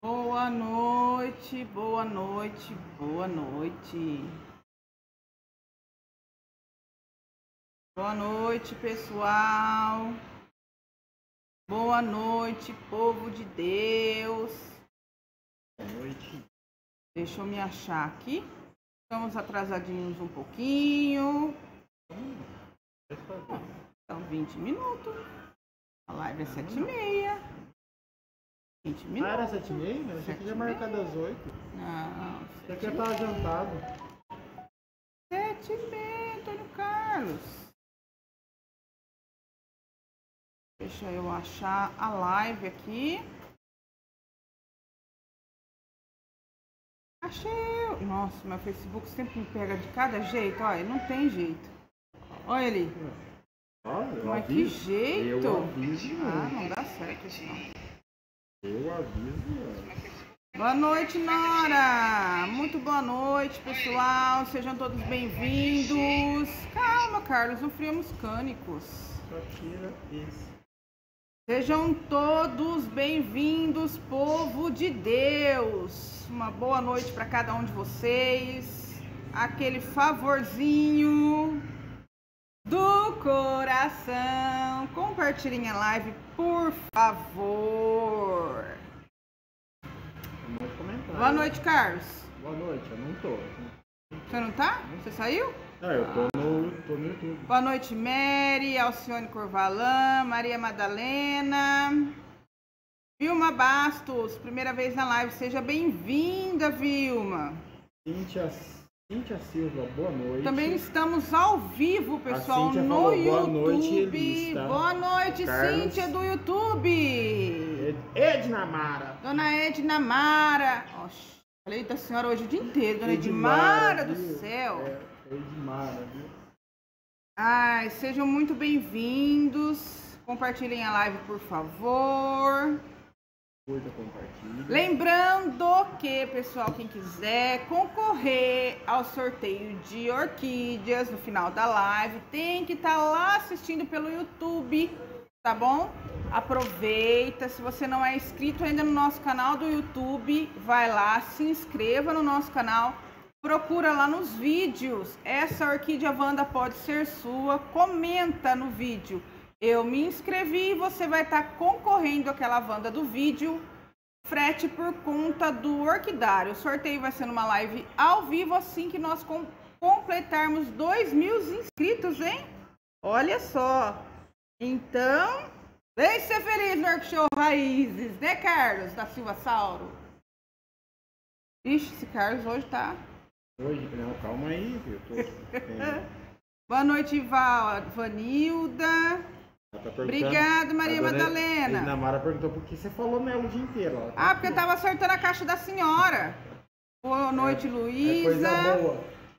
Boa noite, boa noite, boa noite. Boa noite, pessoal. Boa noite, povo de Deus. Boa noite. Deixa eu me achar aqui. Estamos atrasadinhos um pouquinho. São 20 minutos. A live é 7h30. 20 minutos. Ah, era 7h30? Eu achei que já marcado às 8. Não, Você quer estar adiantado. 7h30, Antônio Carlos. Deixa eu achar a live aqui. Achei. Nossa, meu Facebook sempre me pega de cada jeito. Olha, não tem jeito. Olha ali. Mas que jeito. Eu aviso. Ah, não dá certo isso não. Eu aviso. Boa noite, Nora. Muito boa noite, pessoal. Sejam todos bem-vindos. Calma, Carlos, não friamos cânicos. Só tira esse. Sejam todos bem-vindos, povo de Deus. Uma boa noite para cada um de vocês. Aquele favorzinho do coração. Compartilhem a live, por favor. Boa noite, Carlos. Boa noite, eu não tô. Você não tá? Você saiu? Ah, eu tô no YouTube. Boa noite, Mary, Alcione Corvalã, Maria Madalena, Vilma Bastos, primeira vez na live, seja bem-vinda, Vilma. Cíntia Silva, boa noite. Também estamos ao vivo, pessoal, no falou, YouTube. boa noite, Elis, tá? Boa noite, Carlos. Cíntia do YouTube. Edna Mara. Dona Edna Mara. Oxe, falei da senhora hoje o dia inteiro, Dona Edmara do viu? céu. Edmara, viu? Ai, sejam muito bem-vindos. Compartilhem a live, por favor. Curta, compartilha. Lembrando que, pessoal, quem quiser concorrer ao sorteio de orquídeas no final da live, tem que estar lá assistindo pelo YouTube, tá bom? Aproveita, se você não é inscrito ainda no nosso canal do YouTube, vai lá, se inscreva no nosso canal, procura lá nos vídeos, essa orquídea Wanda pode ser sua, comenta no vídeo. Eu me inscrevi e você vai estar concorrendo àquela Wanda do vídeo, frete por conta do orquidário. O sorteio vai ser numa live ao vivo assim que nós completarmos 2.000 inscritos, hein? Olha só. Então, vem ser feliz no Workshow Raízes, né, Carlos da Silva Sauro? Ixi, esse Carlos hoje tá... Hoje, não, calma aí, viu? Boa noite, Vanilda. Obrigada, Maria Madalena. A Mara perguntou por que você falou nela o dia inteiro. Ah, porque eu tava acertando a caixa da senhora. Boa noite, Luísa. Coisa boa.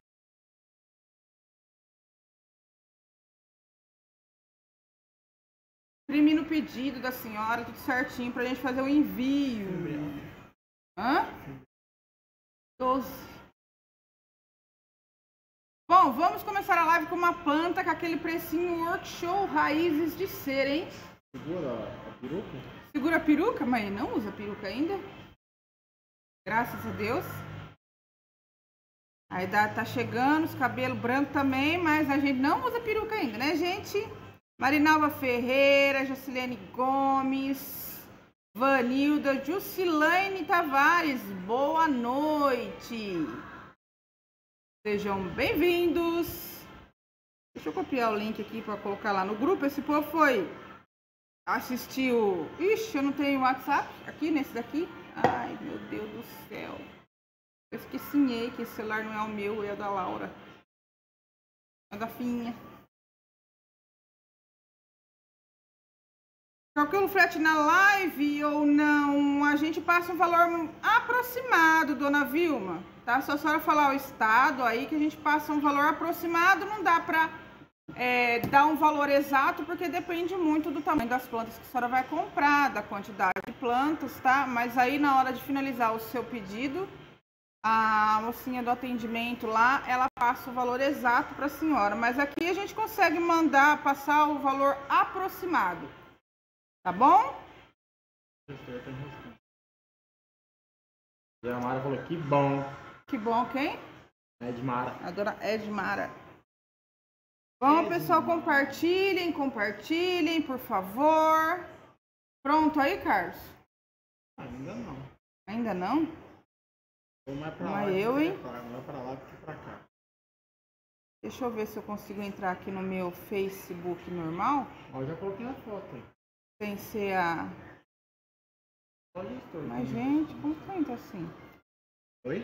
Imprimi no pedido da senhora, tudo certinho, pra gente fazer o envio. Hã? 12. Bom, vamos começar a live com uma planta com aquele precinho Workshow Raízes de Cera, hein? Segura a peruca? Segura a peruca, mas não usa peruca ainda. Graças a Deus. A idade tá chegando, os cabelos brancos também, mas a gente não usa peruca ainda, né, gente? Marinalva Ferreira, Jocilene Gomes, Vanilda, Jusilane Tavares, boa noite. Sejam bem-vindos. Deixa eu copiar o link aqui para colocar lá no grupo. Esse povo foi assistir o... Ixi, eu não tenho WhatsApp aqui nesse daqui. Ai, meu Deus do céu. Eu esqueci que esse celular não é o meu, é o da Laura. É da Finha. Calcula o frete na live ou não? A gente passa um valor aproximado, dona Vilma. Tá? Se a senhora falar o estado aí, que a gente passa um valor aproximado, não dá pra dar um valor exato, porque depende muito do tamanho das plantas que a senhora vai comprar, da quantidade de plantas, tá? Mas aí na hora de finalizar o seu pedido, a mocinha do atendimento lá, ela passa o valor exato para a senhora. Mas aqui a gente consegue passar o valor aproximado. Tá bom? E a Mara falou, que bom. Que bom, quem? Edmara. A dona Edmara. Bom, pessoal, compartilhem, por favor. Pronto aí, Carlos? Ainda não. Ainda não? Vou mais pra Mas lá. eu, hein? Mais pra lá do que pra cá. Deixa eu ver se eu consigo entrar aqui no meu Facebook normal. Ó, eu já coloquei a foto aí. Sem ser a... Pode estar. Mas, gente, como que entra assim? Oi?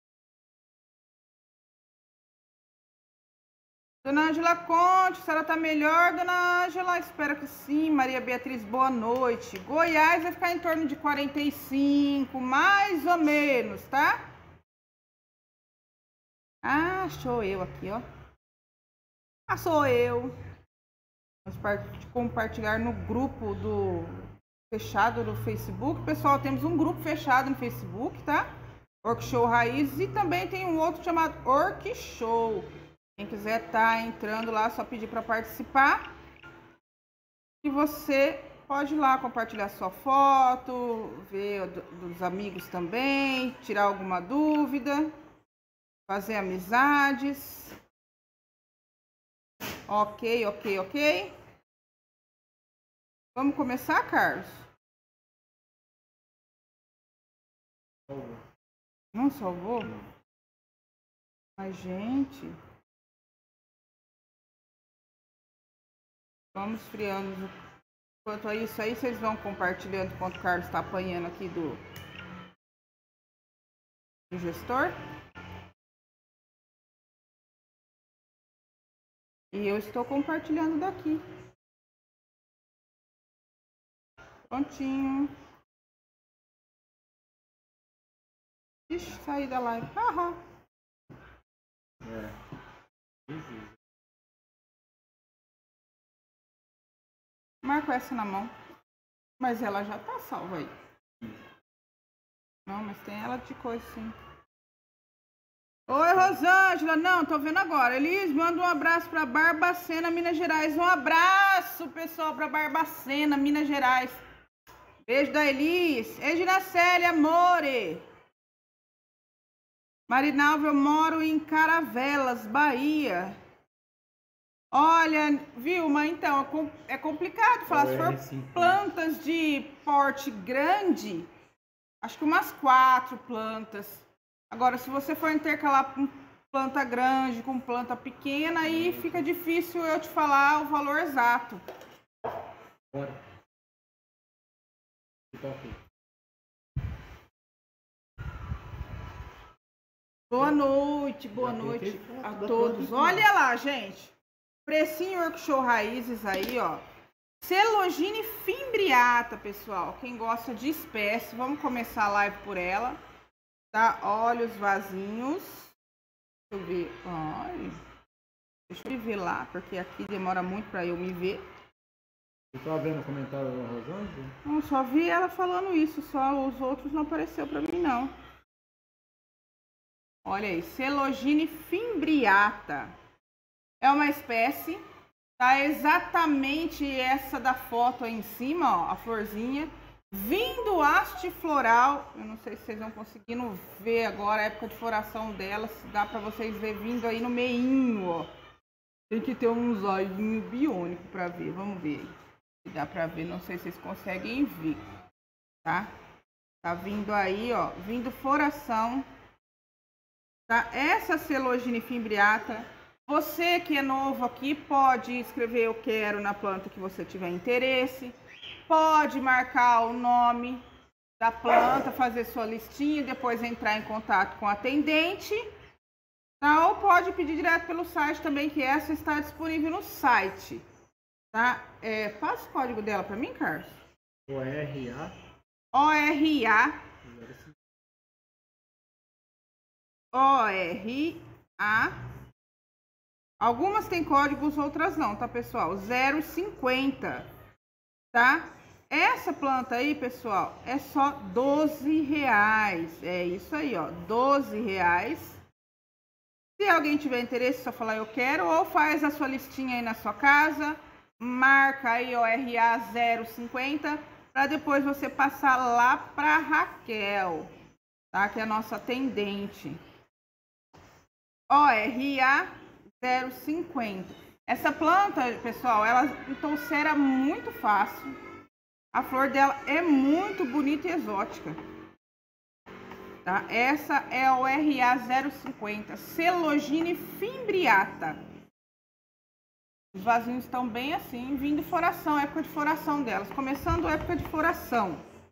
Dona Ângela Conte, a senhora tá melhor, dona Ângela? Espero que sim. Maria Beatriz, boa noite. Goiás vai ficar em torno de 45, mais ou menos, tá? Ah, sou eu aqui, ó. Ah, sou eu. Vamos compartilhar no grupo do fechado do Facebook. Pessoal, temos um grupo fechado no Facebook, tá? Workshow Raiz, e também tem um outro chamado Workshow. Quem quiser estar entrando lá, só pedir para participar. E você pode ir lá compartilhar sua foto, ver dos amigos também, tirar alguma dúvida, fazer amizades. Ok. Vamos começar, Carlos? Não salvou? Mas, gente... Vamos friando. Enquanto a isso aí, vocês vão compartilhando enquanto o Carlos está apanhando aqui do gestor. E eu estou compartilhando daqui. Prontinho. Ixi, saí da live. Aham. Marco essa na mão. Mas ela já tá salva aí. Não, mas tem ela de coisa sim. Oi, Rosângela. Não, tô vendo agora. Elis, manda um abraço pra Barbacena, Minas Gerais. Um abraço, pessoal, pra Barbacena, Minas Gerais. Beijo da Elis. Edna Célia, amore. Marinalva, eu moro em Caravelas, Bahia. Olha, Vilma, então, é complicado falar. Se for plantas de porte grande, acho que umas 4 plantas. Agora, se você for intercalar com planta grande, com planta pequena, aí fica difícil eu te falar o valor exato. Bora. Boa noite a todos. Olha lá, gente. Precinho Workshow Raízes aí, ó. Celogine fimbriata, pessoal. Quem gosta de espécie, vamos começar a live por ela. Tá? Olha os vasinhos. Deixa eu ver. Olha. Deixa eu ver lá, porque aqui demora muito pra eu me ver. Você tá vendo o comentário da Rosângela? Não, só vi ela falando isso, só os outros não apareceu pra mim, não. Olha aí, Celogine fimbriata. É uma espécie, tá? Exatamente essa da foto aí em cima, ó, a florzinha. Vindo haste floral, eu não sei se vocês vão conseguindo ver agora a época de floração dela, se dá pra vocês ver vindo aí no meinho, ó. Tem que ter um zóio biônico pra ver, vamos ver. Se dá pra ver, não sei se vocês conseguem ver, tá? Tá vindo aí, ó, vindo floração, tá? Essa Celogine fimbriata. Você que é novo aqui pode escrever eu quero na planta que você tiver interesse. Pode marcar o nome da planta, fazer sua listinha e depois entrar em contato com a atendente. Tá? Ou pode pedir direto pelo site também, que essa está disponível no site. Tá? Passa o código dela para mim, Carlos. ORA. Algumas têm códigos, outras não, tá, pessoal? 0,50, tá? Essa planta aí, pessoal, é só R$12. É isso aí, ó, R$12. Se alguém tiver interesse, é só falar eu quero, ou faz a sua listinha aí na sua casa, marca aí, ó, RA 0,50, para depois você passar lá pra Raquel. tá? Que é a nossa atendente. ORA 050. Essa planta, pessoal, ela entolcera muito fácil. A flor dela é muito bonita e exótica. Tá? Essa é a ORA 050, Celogine fimbriata. Os vasinhos estão bem assim, vindo floração, época de floração delas. Começando a época de floração.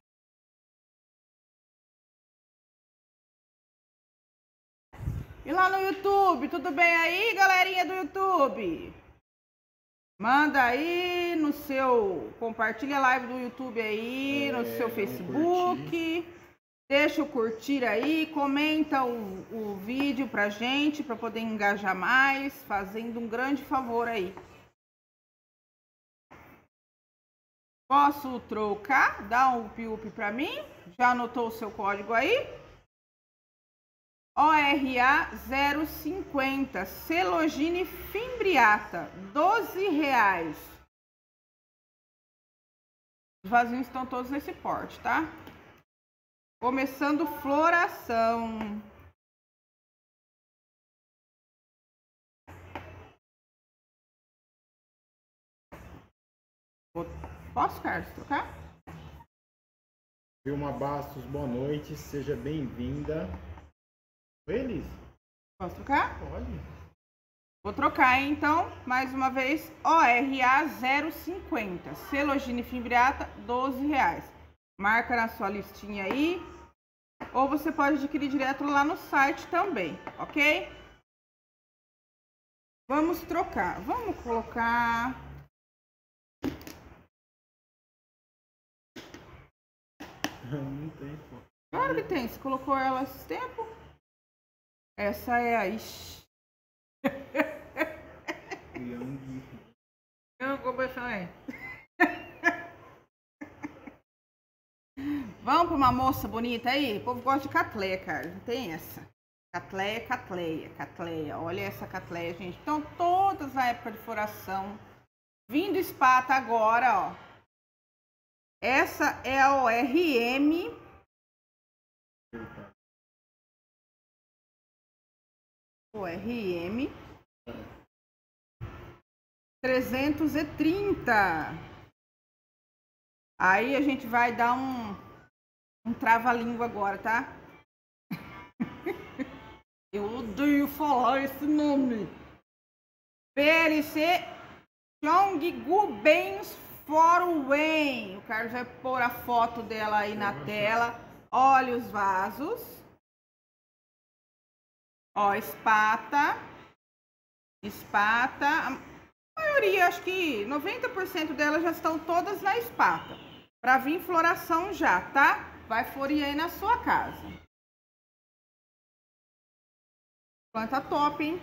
E lá no YouTube, tudo bem aí, galerinha do YouTube? Manda aí no seu... Compartilha a live do YouTube aí, no seu Facebook. Deixa o curtir aí, comenta o vídeo pra gente, pra poder engajar mais, fazendo um grande favor aí. Posso trocar? Dá um up pra mim? Já anotou o seu código aí? ORA 050, Celogine fimbriata, R$12. Os vasinhos estão todos nesse porte, tá? Começando floração. Posso, Carlos, trocar? Vilma Bastos, boa noite, seja bem-vinda. Oi, Elis. Posso trocar? Pode. Vou trocar, hein, então, mais uma vez, ORA 050, Celogine fimbriata, R$12. Marca na sua listinha aí, ou você pode adquirir direto lá no site também, ok? Vamos trocar, vamos colocar... Não tem, pô. Claro que tem, você colocou ela esse tempo. Essa é a... Ixi. Vamos para uma moça bonita aí? O povo gosta de catleia, cara. Não tem essa. Catleia, catleia, catleia. Olha essa catleia, gente. Estão todas na época de floração. Vindo espata agora, ó. Essa é a ORM. ORM 330. Aí a gente vai dar um trava-língua agora, tá? Eu odeio falar esse nome. PLC Chonggu Benz Forwen. O Carlos vai pôr a foto dela aí na tela. Olha os vasos. Ó, espata. Espata. A maioria, acho que 90% delas já estão todas na espata. Pra vir floração já, tá? Vai florir aí na sua casa. Planta top, hein?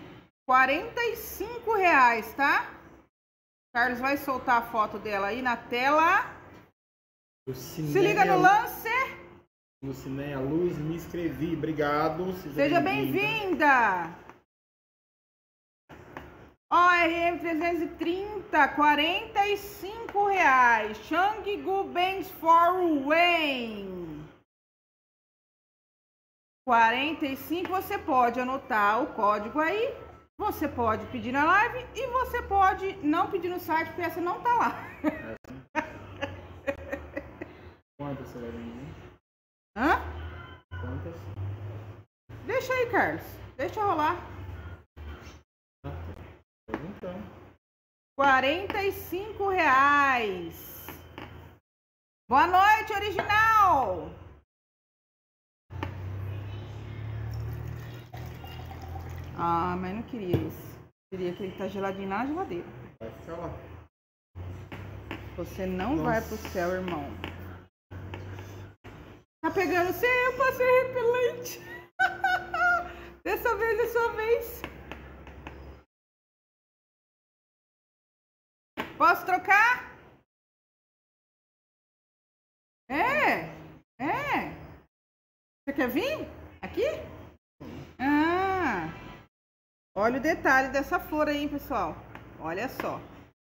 R$45, tá? Carlos vai soltar a foto dela aí na tela. Se liga no lance. Lucinéia Luz, me inscrevi. Obrigado. Seja bem-vinda. ORM 330, R$45. Chonggu Benz Forwen. 45, você pode anotar o código aí. Você pode pedir na live e você pode não pedir no site, porque essa não tá lá. Quantas você vai vender? Hã? Quantas? Deixa aí, Carlos. Deixa rolar. Perguntando. R$45. Boa noite, original. Ah, mas não queria isso. Queria que ele tá geladinho na geladeira. Vai ficar lá. Você não vai pro céu, irmão. Tá pegando você, eu passei repelente. Dessa vez é sua vez. Posso trocar? É. Você quer vir? Aqui? Ah. Olha o detalhe dessa flor aí, pessoal. Olha só.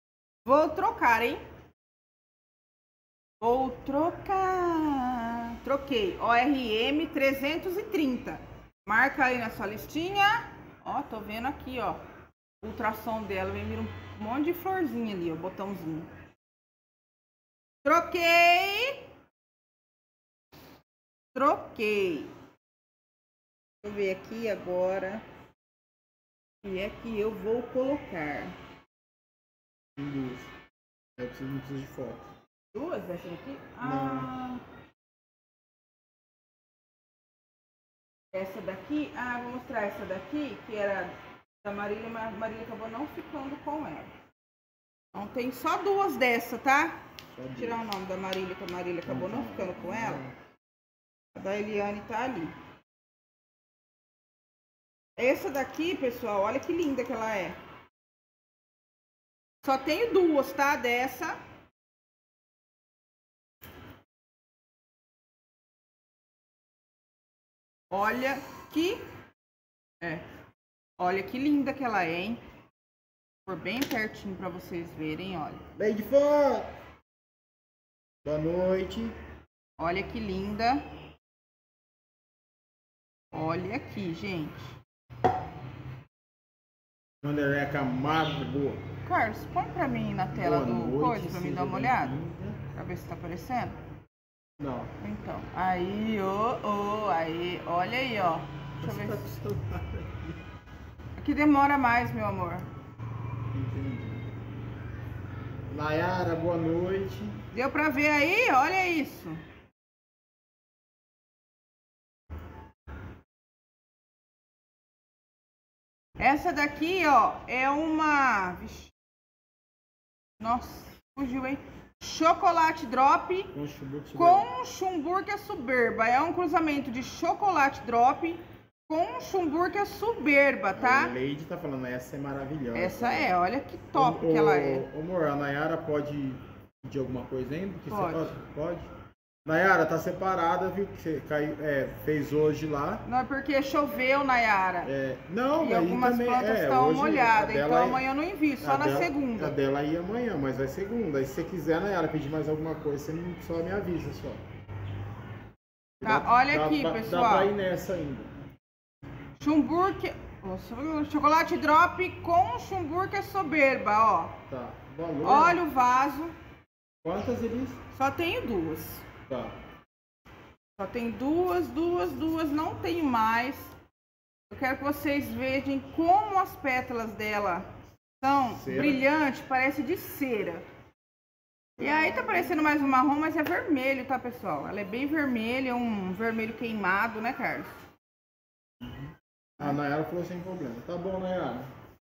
Vou trocar, hein? Vou trocar. troquei. ORM 330. Marca aí na sua listinha. Ó, tô vendo aqui, ó. O ultrassom dela. Vem vir um monte de florzinha ali, ó. Botãozinho. Troquei. Troquei. Deixa eu ver aqui agora. E é que eu vou colocar. Duas. Eu não preciso de foto. Duas dessa aqui? Não. Essa daqui? Vou mostrar essa daqui, que era da Marília, mas a Marília acabou não ficando com ela. Então tem só duas dessa, tá? Vou tirar o nome da Marília, que a Marília acabou não ficando com ela. A da Eliane tá ali. Essa daqui, pessoal, olha que linda que ela é. Só tenho duas, tá? Dessa. Olha que... Olha que linda que ela é, hein? Vou pôr bem pertinho pra vocês verem, olha. Bem de fora! Boa noite. Olha que linda. Olha aqui, gente. Wanderlei Camargo, boa. Carlos, põe pra mim na tela do coisa pra mim dar uma olhada. Bem-vinda. Pra ver se tá aparecendo. Não. Então, aí, aí, olha aí, ó. Deixa eu ver se... Aqui demora mais, meu amor. Entendi. Nayara, boa noite. Deu pra ver aí? Olha isso. Essa daqui, ó, é uma... Vixe. Nossa, fugiu, hein? Chocolate drop com Schumburger soberba. É um cruzamento de chocolate drop com Schumburger soberba, tá? A Leide tá falando, essa é maravilhosa. Essa é, olha que top que ela é. Ô, amor, a Nayara pode pedir alguma coisa ainda? Porque pode. Você pode? Nayara, tá separada, viu? Que você fez hoje lá. Não é porque choveu, Nayara. Não, e algumas também, plantas estão molhadas, então amanhã eu não envio, só na dela, segunda. A dela ia amanhã, mas vai segunda. Aí se você quiser, Nayara, pedir mais alguma coisa, você só me avisa só. Tá, olha aqui, pessoal. Dá pra ir nessa ainda. Schumburger, chocolate drop com Schumburger soberba, ó. Tá, valor. Olha o vaso. Quantas, Elis? Só tenho duas. Tá. Só tem duas, não tenho mais. Eu quero que vocês vejam como as pétalas dela são brilhantes, parece de cera. E aí tá parecendo mais um marrom, mas é vermelho, tá, pessoal? Ela é bem vermelha, é um vermelho queimado, né, Carlos? A Nayara falou sem problema. Tá bom, Nayara.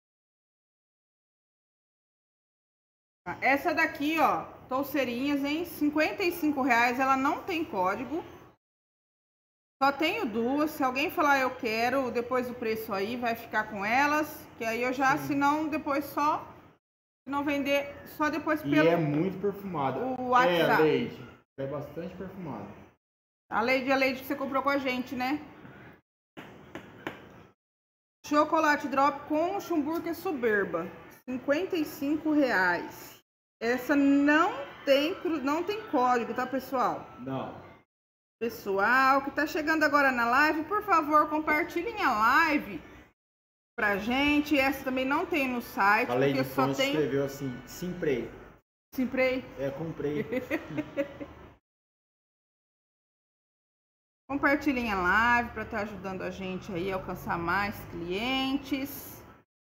Essa daqui, ó, touceirinhas, hein? R$55, ela não tem código. Só tenho duas. Se alguém falar eu quero, depois do preço aí, vai ficar com elas. Que aí eu já, se não, depois só. Se não vender, só depois pelo... E é muito perfumada. O WhatsApp. É, Leide. É bastante perfumada. A Leide que você comprou com a gente, né? Chocolate drop com Schumburger soberba. R$55. Essa não tem código, tá, pessoal? Não. Pessoal que tá chegando agora na live, por favor, compartilhem a live pra gente. Essa também não tem no site, A Leide porque só tem... escreveu assim, Simprei. Simprei? Comprei. Compartilhem a live para estar ajudando a gente aí a alcançar mais clientes.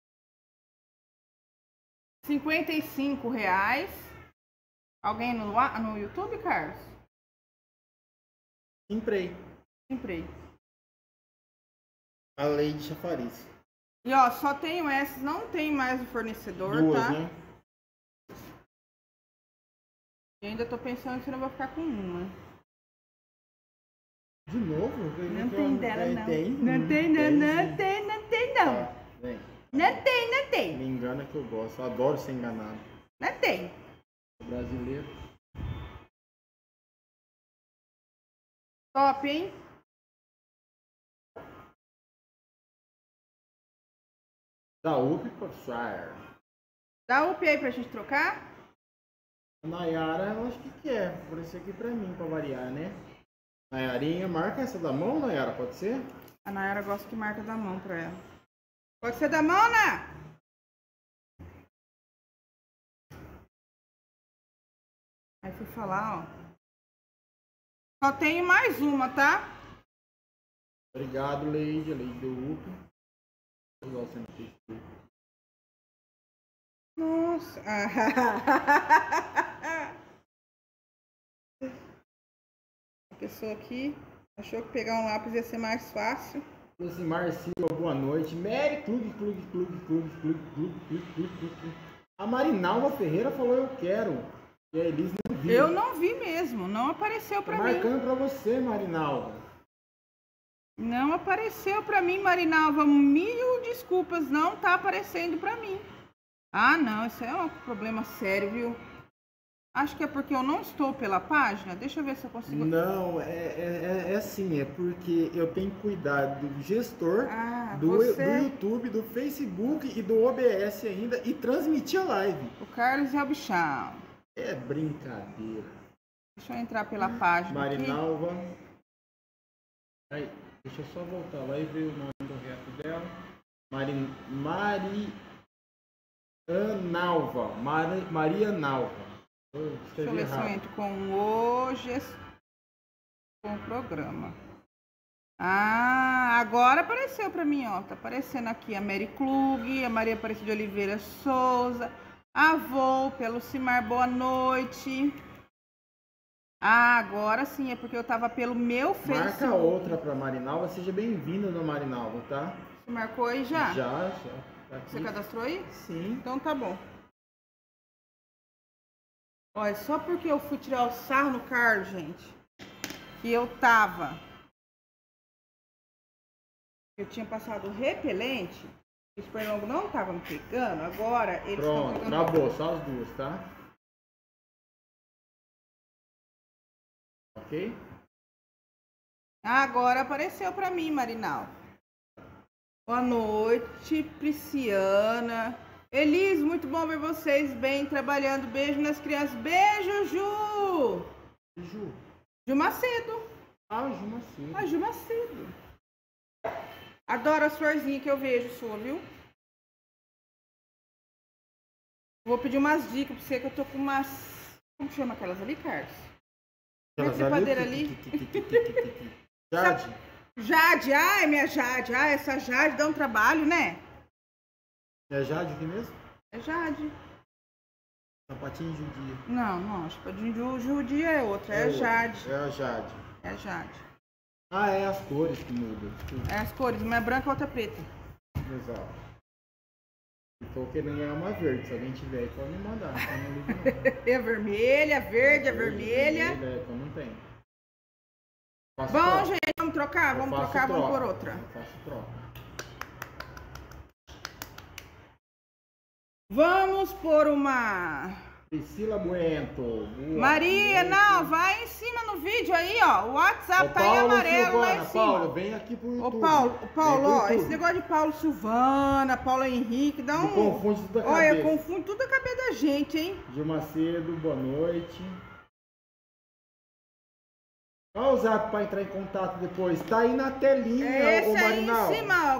R$55. Alguém no YouTube, Carlos? Simprei. Simprei. A Leide Chafariz. E ó, só tenho essas, não tem mais o fornecedor, Duas, tá? né? E ainda tô pensando se não vou ficar com uma. De novo? Não tem dela, não. Tem? Não tem, não tem, não tem, não. Tá, vem. Não tem. Me engana que eu gosto. Eu adoro ser enganado. Não tem. Sou brasileiro. Top, hein? Da UP, professor. Dá o aí pra gente trocar? A Nayara, eu acho que quer. Por isso aqui pra mim, pra variar, né? Nayarinha, marca essa da mão, Nayara, pode ser? A Nayara gosta que marca da mão pra ela. Pode ser da mão, né? Aí fui falar, ó. Só tenho mais uma, tá? Obrigado, Leide. A Leide deu UP. Igual você não fez. Nossa. A pessoa aqui achou que pegar um lápis ia ser mais fácil. Lucimar Silva, boa noite. Mary Klug. A Marinalva Ferreira falou eu quero. E a Elis não viu. Eu não vi mesmo, não apareceu pra mim. Marcando pra você, Marinalva. Não apareceu pra mim, Marinalva. Mil desculpas, não tá aparecendo pra mim. Ah, não, isso é um problema sério, viu? Acho que é porque eu não estou pela página. Deixa eu ver se eu consigo... Não, é assim, é porque eu tenho que cuidar do gestor, do YouTube, do Facebook e do OBS ainda e transmitir a live. O Carlos é o bichão. É brincadeira. Deixa eu entrar pela página Marinalva. Aí, deixa eu só voltar lá e ver o nome correto dela. Maria Nalva. Deixa eu ver se eu entro com o programa. Ah, agora apareceu pra mim, ó. Tá aparecendo aqui a Mary Klug, a Maria Aparecida de Oliveira Souza, a Volpe, a Lucimar, boa noite. Ah, agora sim, é porque eu tava pelo meu Facebook. Marca outra pra Marinalva, seja bem-vinda no Marinalva, tá? Você marcou aí já? Já. Tá Você cadastrou aí? Sim. Então tá bom. Olha, só porque eu fui tirar o sarro no Carlos, gente, que eu tinha passado repelente, os pernilongos não estavam me pegando, agora eles estão pegando. Pronto, acabou, só as duas, tá? Ok? Agora apareceu pra mim, Marinal. Boa noite, Prisciana. Elis, muito bom ver vocês bem trabalhando. Beijo nas crianças. Beijo, Ju! Ju Macedo. Ju Macedo. Ju Macedo. Adoro as florzinhas que eu vejo sua, viu? Vou pedir umas dicas pra você, que eu tô com umas... Como chama aquelas ali, Carlos? Trepadeira ali. Jade. Jade, ai, minha Jade. Ai, essa Jade dá um trabalho, né? É Jade aqui mesmo? É Jade. Sapatinho judia. Não, sapatinho judia é outra. É a Jade. É a Jade. É a Jade. Ah, é as cores que mudam. É as cores, uma é branca e outra é preta. Exato. Estou querendo ganhar uma verde. Se alguém tiver aí, pode me mandar. Não é vermelha, verde, é vermelha. Então não tem. Bom, gente, vamos trocar? Vamos trocar, vamos por outra. Eu faço troca. Vamos por uma... Priscila Buento. Boa Maria, noite. não, vai em cima no vídeo aí, ó. O WhatsApp tá aí amarelo Silvana, lá em cima. Paulo, vem aqui pro YouTube. Ô, Paulo, ó, esse negócio de Paulo Silvana, Paulo Henrique, dá um... Confunde tudo a cabeça. Olha, confunde tudo a cabeça da gente, hein? Gil Macedo, boa noite. Olha o zap para entrar em contato depois. Tá aí na telinha, esse o Marinal. Aí em cima, ó,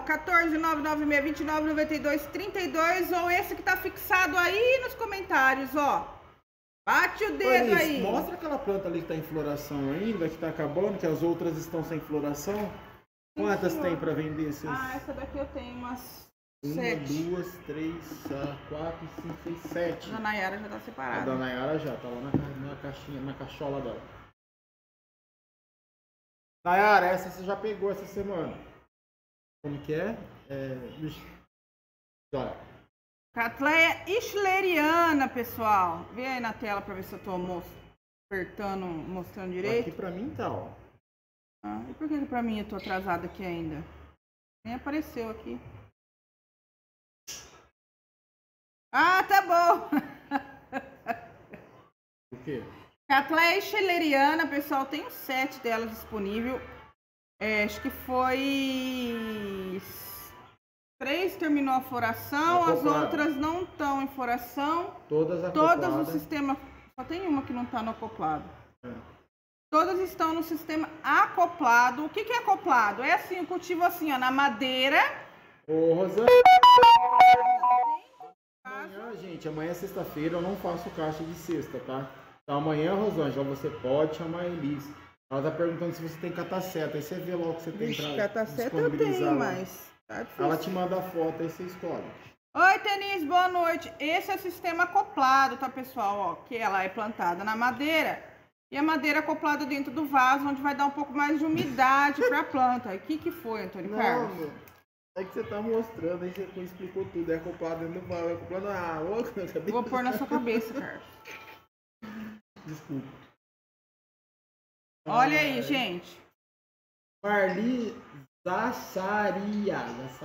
14996299232, ou esse que tá fixado aí nos comentários, ó. Bate o dedo aí. Mostra aquela planta ali que tá em floração ainda, que tá acabando, que as outras estão sem floração. Quantas tem para vender? Essa daqui eu tenho umas 1, 7. 2, 3, 4, 5, 6, 7. A da Nayara já tá separada. A da Nayara já, tá lá na caixinha, na cachola dela. Nayara, essa você já pegou essa semana. Como que é? Olha. Catleia Schleriana, pessoal. Vê aí na tela pra ver se eu tô apertando, mostrando direito. Aqui pra mim tá, ó. E por que pra mim eu tô atrasada aqui ainda? Nem apareceu aqui. Ah, tá bom. O quê? Catleia Schleriana, pessoal, tem 7 delas disponível. Acho que foi 3 terminou a floração, as outras não estão em floração. Todas no sistema, só tem uma que não está no acoplado. Todas estão no sistema acoplado. O que é acoplado? É assim, o cultivo assim, ó, na madeira. Ô, Rosana. Amanhã, gente, amanhã é sexta-feira, eu não faço caixa de sexta, tá? Então amanhã, Rosângela, você pode chamar a Elis. Ela tá perguntando se você tem cataceta. Aí você vê logo que você tem pra cataceta eu tenho, mas tá difícil. Ela te manda a foto, aí você escolhe. Oi, Tenis, boa noite. Esse é o sistema acoplado, tá, pessoal? Ó, que ela é plantada na madeira. E a madeira acoplada dentro do vaso, onde vai dar um pouco mais de umidade para a planta. O que foi, Antônio Carlos? Não, é que você tá mostrando, aí você explicou tudo. É acoplado dentro do vaso, é acoplado na água. Vou pôr na sua cabeça, Carlos. Desculpa. Olha aí, gente. Marli Zassaria.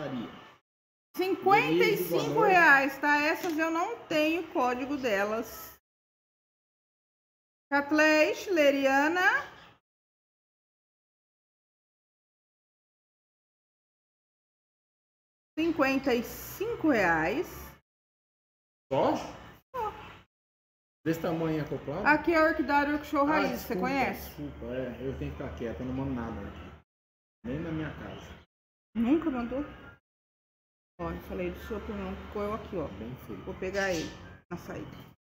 R$55, tá? Essas eu não tenho código delas. Cattleya schleriana. R$55. Só? Desse tamanho acoplado? Aqui é a orquidária Workshop Raiz, você conhece? Desculpa, eu tenho que ficar quieto, eu não mando nada aqui. Nem na minha casa. Nunca mandou? Ó, eu falei do seu não, ficou eu aqui, ó. Bem feito. Vou pegar ele na saída.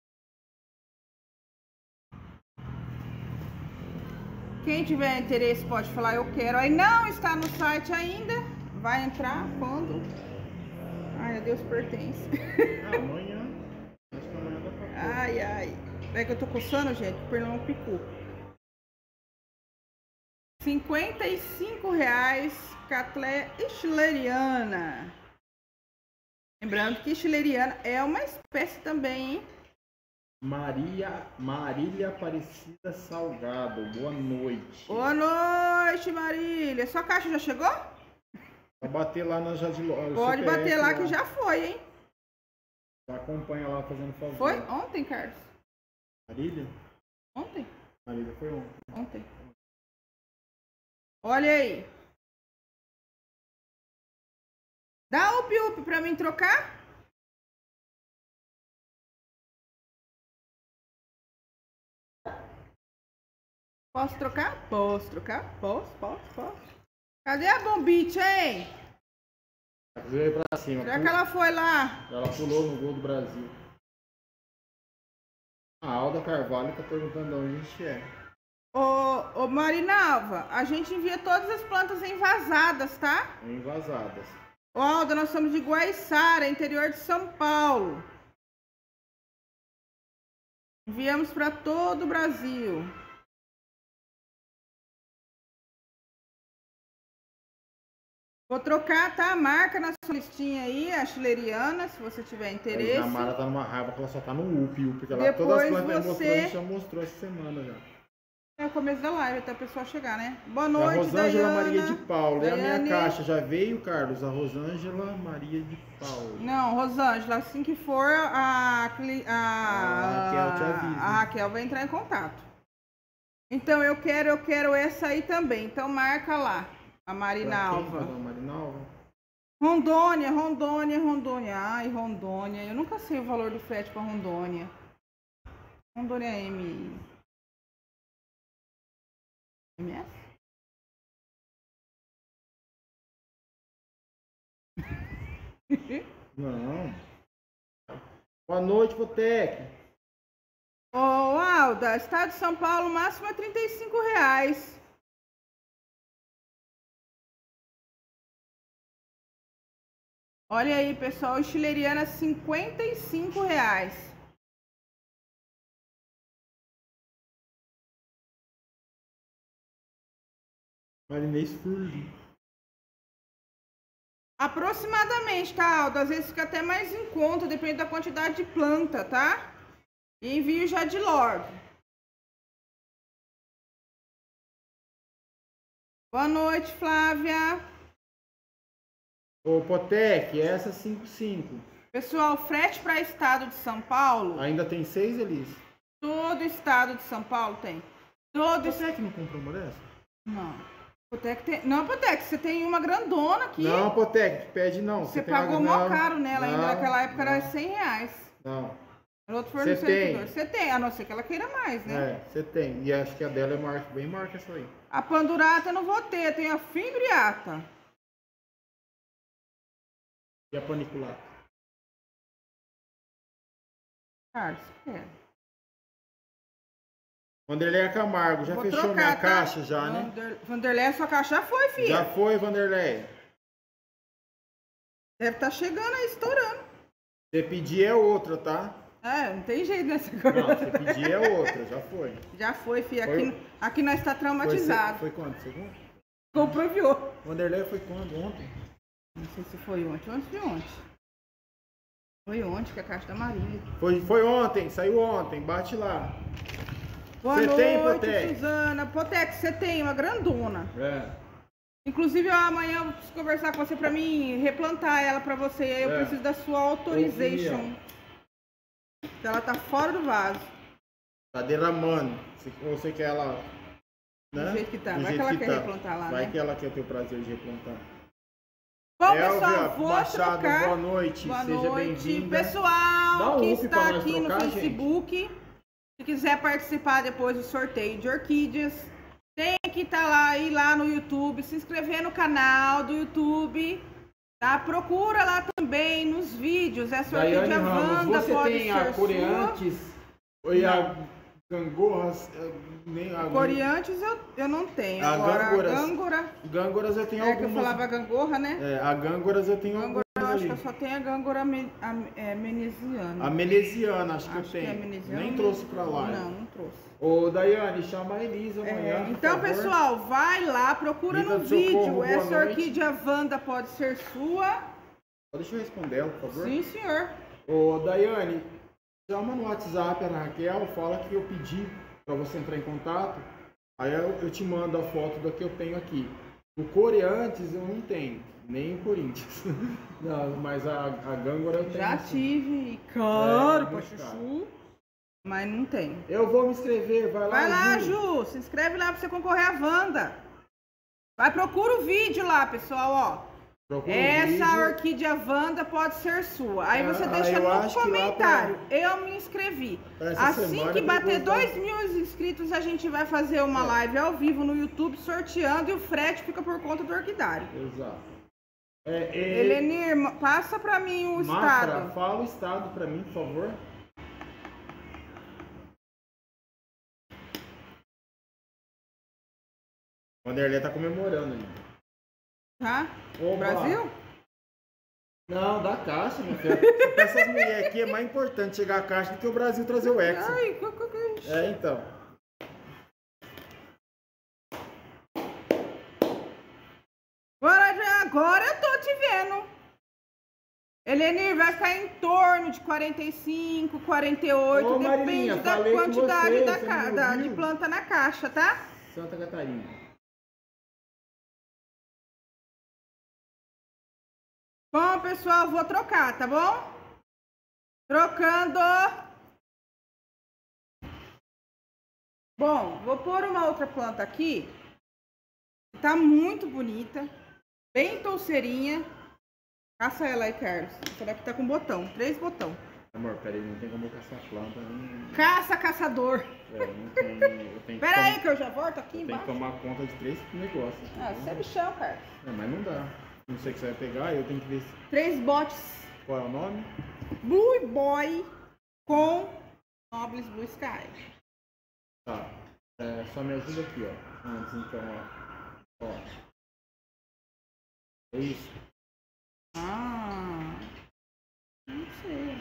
Quem tiver interesse pode falar eu quero. Aí não está no site ainda. Vai entrar quando? Ai, a Deus pertence. Amanhã. Acho que amanhã dá pra... Ai. É que eu tô coçando, gente. O pernão picou. R$55. Cattleya schleriana. Lembrando que schleriana é uma espécie também, hein? Marília Aparecida Salgado, boa noite. Boa noite, Marília. Sua caixa já chegou? Vai bater lá na Jadiló. Pode bater lá que já foi, hein? Acompanha lá fazendo favor. Foi ontem, Carlos? Marília? Ontem? Marília foi ontem. Ontem. Olha aí. Dá up pra mim trocar? Posso trocar? Posso trocar? Posso. Cadê a bombite, hein? Veio pra cima. Será que ela foi lá? Ela pulou no gol do Brasil. A Alda Carvalho tá perguntando onde a gente é. Ô Marinalva, a gente envia todas as plantas envasadas, tá? Envasadas. Ô Alda, nós somos de Guaiçara, interior de São Paulo. Enviamos para todo o Brasil. Vou trocar, tá? Marca na sua listinha aí, a schleriana, se você tiver interesse. A Mara tá numa raiva que ela só tá no UP, porque ela depois todas as plantas você... já mostrou essa semana já. É o começo da live, até a pessoa chegar, né? Boa noite, Rosângela Daiane. Maria de Paulo. Daiane. E a minha caixa já veio, Carlos? A Rosângela Maria de Paulo. Não, Rosângela, assim que for, a Raquel te avisa. A Raquel vai entrar em contato. Então, eu quero essa aí também. Então, marca lá. A Marinalva. Rondônia. Ai, Rondônia. Eu nunca sei o valor do frete para Rondônia. Rondônia MS? Não. Boa noite, Botec. Ô, Alda, estado de São Paulo, máximo é R$35. Olha aí, pessoal, schleriana R$55. Marinês Furli. Aproximadamente, tá, Aldo? Às vezes fica até mais em conta, depende da quantidade de planta, tá? E envio já de logo. Boa noite, Flávia. Ô, Potec, essa 55. Pessoal, frete para estado de São Paulo. Ainda tem 6, Elis? Todo estado de São Paulo tem. Potec não comprou uma dessa? Não. Potec tem... Não, Potec, você tem uma grandona aqui. Não, Potec, pede não. Você pagou mó caro nela, ainda naquela época era R$100. Não. No outro fornecedor. Você tem, a não ser que ela queira mais, né? É, você tem. E acho que a dela é bem marca essa aí. A Pandurata eu não vou ter, tem a Fimbriata. E a Paniculata? Carlos, quer? Vanderlei Camargo, já fechou trocar, minha caixa já, né? Vanderlei, sua caixa já foi, filha. Já foi, Vanderlei. Deve estar chegando aí, estourando. Você pedir é outra, tá? É, não tem jeito nessa coisa. Não, você pedir é outra, já foi. Já foi, filha. Aqui nós está traumatizado. Foi quando? Segundo? Comprou e viu. Vanderlei foi quando? Ontem? Não sei se foi ontem ou antes de ontem. Foi ontem que a caixa da Marília. Foi ontem, saiu ontem, bate lá. Boa noite, tem, Potec? Suzana. Potec, você tem uma grandona. É. Inclusive, amanhã eu preciso conversar com você pra mim replantar ela pra você. Aí eu preciso da sua authorization. Porque ela tá fora do vaso. Tá derramando. Você quer ela... Né? Do jeito que tá. Vai que ela quer replantar lá, Vai que ela quer ter o prazer de replantar. Bom, pessoal, vou Machado, trocar. boa noite. Seja bem-vinda. Pessoal que está aqui no Facebook, se quiser participar depois do sorteio de orquídeas, tem que ir lá no YouTube, se inscrever no canal do YouTube, tá? Procura lá também nos vídeos, essa orquídea Wanda pode ser a Coreantes e a Gangorras, Coreantes eu não tenho. Agora a Gângoras eu tenho algumas. É que eu falava gangorra, né? É, a Gângoras eu tenho algumas. Eu acho que eu só tenho a Gângora menesiana. A menesiana, acho que eu tenho. Que nem trouxe pra lá. Não trouxe. Ô, Daiane, chama a Elisa amanhã. Então, pessoal, vai lá, procura no vídeo. Essa orquídea Wanda pode ser sua. Deixa eu responder ela, por favor. Sim, senhor. Ô, Daiane, chama no WhatsApp a Raquel, fala que eu pedi pra você entrar em contato. Aí eu te mando a foto do que eu tenho aqui. O Coreantes eu não tenho, nem o Corinthians. Não, mas a Gângora eu tenho. Já tive, caro pra chuchu, mas não tenho. Eu vou me inscrever, vai lá. Vai lá, Ju, se inscreve lá pra você concorrer à Wanda. Vai, procura o vídeo lá, pessoal, ó. Essa orquídea Wanda pode ser sua. Aí você deixa no comentário. Eu me inscrevi. Assim que bater 2.000 inscritos, a gente vai fazer uma live ao vivo no YouTube sorteando e o frete fica por conta do orquidário. Exato. Helenir, passa pra mim o estado. Fala o estado pra mim, por favor. O Vanderlei tá comemorando ainda. Tá? O Brasil? Não, da caixa, meu filho. Pra essas mulheres aqui é mais importante chegar a caixa do que o Brasil trazer o Hexa. Então. Agora eu tô te vendo. Helenir vai ficar em torno de 45, 48, depende da quantidade de planta na caixa, tá? Santa Catarina. Bom, pessoal, vou trocar, tá bom? Trocando. Bom, vou pôr uma outra planta aqui. Tá muito bonita. Bem touceirinha. Caça ela aí, Carlos. Essa daqui tá com botão. 3 botão. Amor, peraí, não tem como eu caçar planta. Nem... Caça, caçador. Não tem. Pera aí que eu já volto aqui embaixo. Tem que tomar conta de 3 negócios. Você é bichão, Carlos. Mas não dá. Não sei o que você vai pegar, eu tenho que ver. 3 botes. Qual é o nome? Blue Boy com Nobles Blue Sky. Tá. Só me ajuda aqui, ó. Antes, então, ó. É isso. Não sei.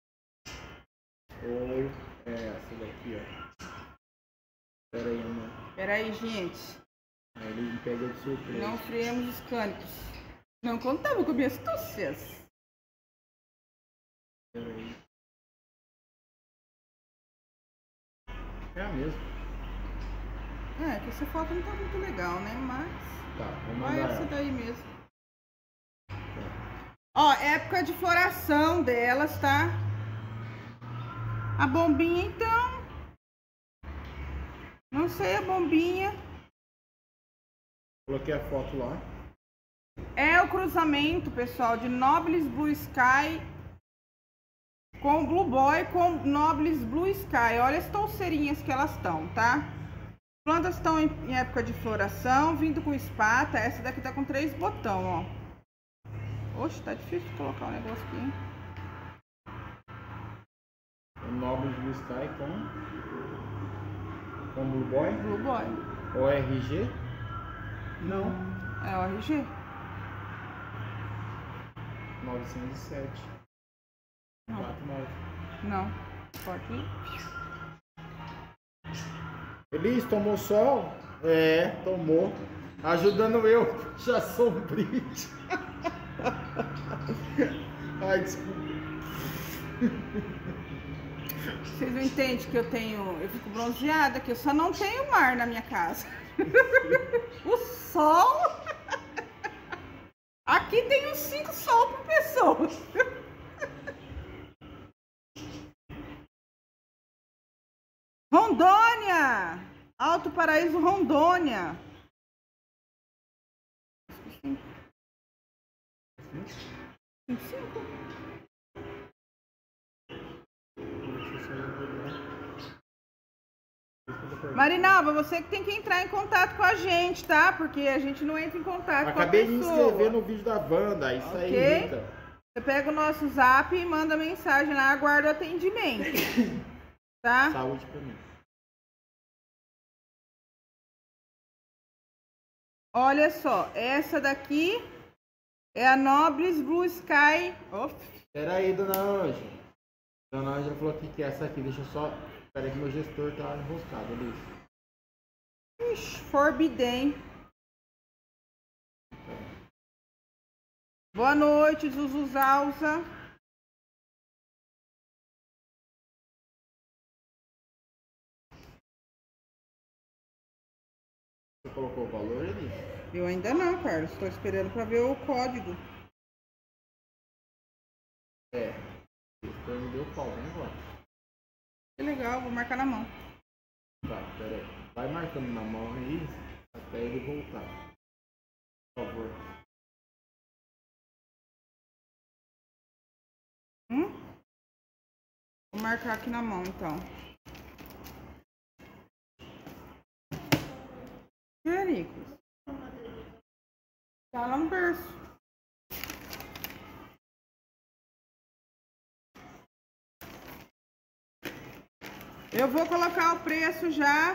Ou essa daqui, ó. Pera aí, amor. Pera aí, gente. Aí ele me pega de surpresa. Não friemos os cânicos. Não contava com minhas astúcias. Peraí. É a mesma. Que essa foto não tá muito legal, né? Mas. Tá, vamos vai mandar essa ela. daí mesmo. Ó, época de floração delas, tá? A bombinha, então. Não sei a bombinha. Coloquei a foto lá. É o cruzamento, pessoal, de Nobles Blue Sky com Blue Boy, com Nobles Blue Sky. Olha as touceirinhas que elas estão, tá? Plantas estão em época de floração, vindo com espata. Essa daqui tá com 3 botões, ó. Oxe, tá difícil de colocar o negócio aqui, hein? O Nobles Blue Sky com Blue Boy? Blue Boy. ORG? Não. É ORG? 907. Não. 49. Não. Pode ir. Elis, tomou sol? É, tomou. Ajudando eu, já sombrio. Ai, desculpa. Vocês não entendem que eu fico bronzeada, que eu só não tenho mar na minha casa. O sol. Aqui tem uns 5 sol por pessoa. Rondônia! Alto Paraíso, Rondônia. 5. Marinalva, você que tem que entrar em contato com a gente, tá? Porque a gente não entra em contato com a pessoa. Acabei de me inscrever no vídeo da Wanda, isso Ok? aí, Rita. Você pega o nosso zap e manda mensagem lá, aguarda o atendimento. Tá? Saúde pra mim. Olha só, essa daqui é a Nobles Blue Sky. Pera aí, dona Ângela. Dona Ângela falou que essa aqui, deixa eu só... Pera aí que meu gestor tá enroscado, Elis. Ixi, Forbidden. Boa noite, Zuzuzalza. Você colocou o valor, Elis? Eu ainda não, Carlos. Estou esperando para ver o código. É. O gestor me deu pau, vamos embora. Que legal, vou marcar na mão. Tá, pera aí. Vai marcando na mão aí até ele voltar. Por favor. Vou marcar aqui na mão, então. Pericos. Tá lá no berço. Eu vou colocar o preço já.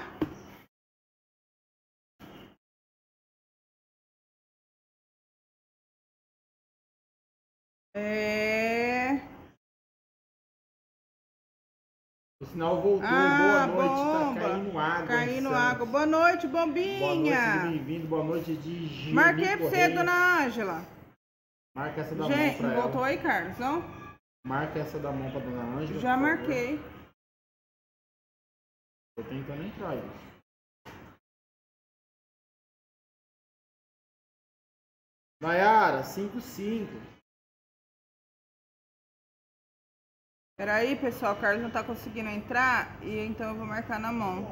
O sinal voltou. Boa noite. Tá caindo água. Caindo água. Boa noite, Bombinha. Boa noite, bem-vindo. Boa noite, de Gini. Marquei pra você, dona Ângela. Marca essa da Gente, mão pra ela. voltou aí, Carlos, não? Marca essa da mão pra dona Ângela. Já marquei. Tô tentando entrar, isso. Nayara, 5-5. Peraí, pessoal, o Carlos não tá conseguindo entrar, e então eu vou marcar na mão.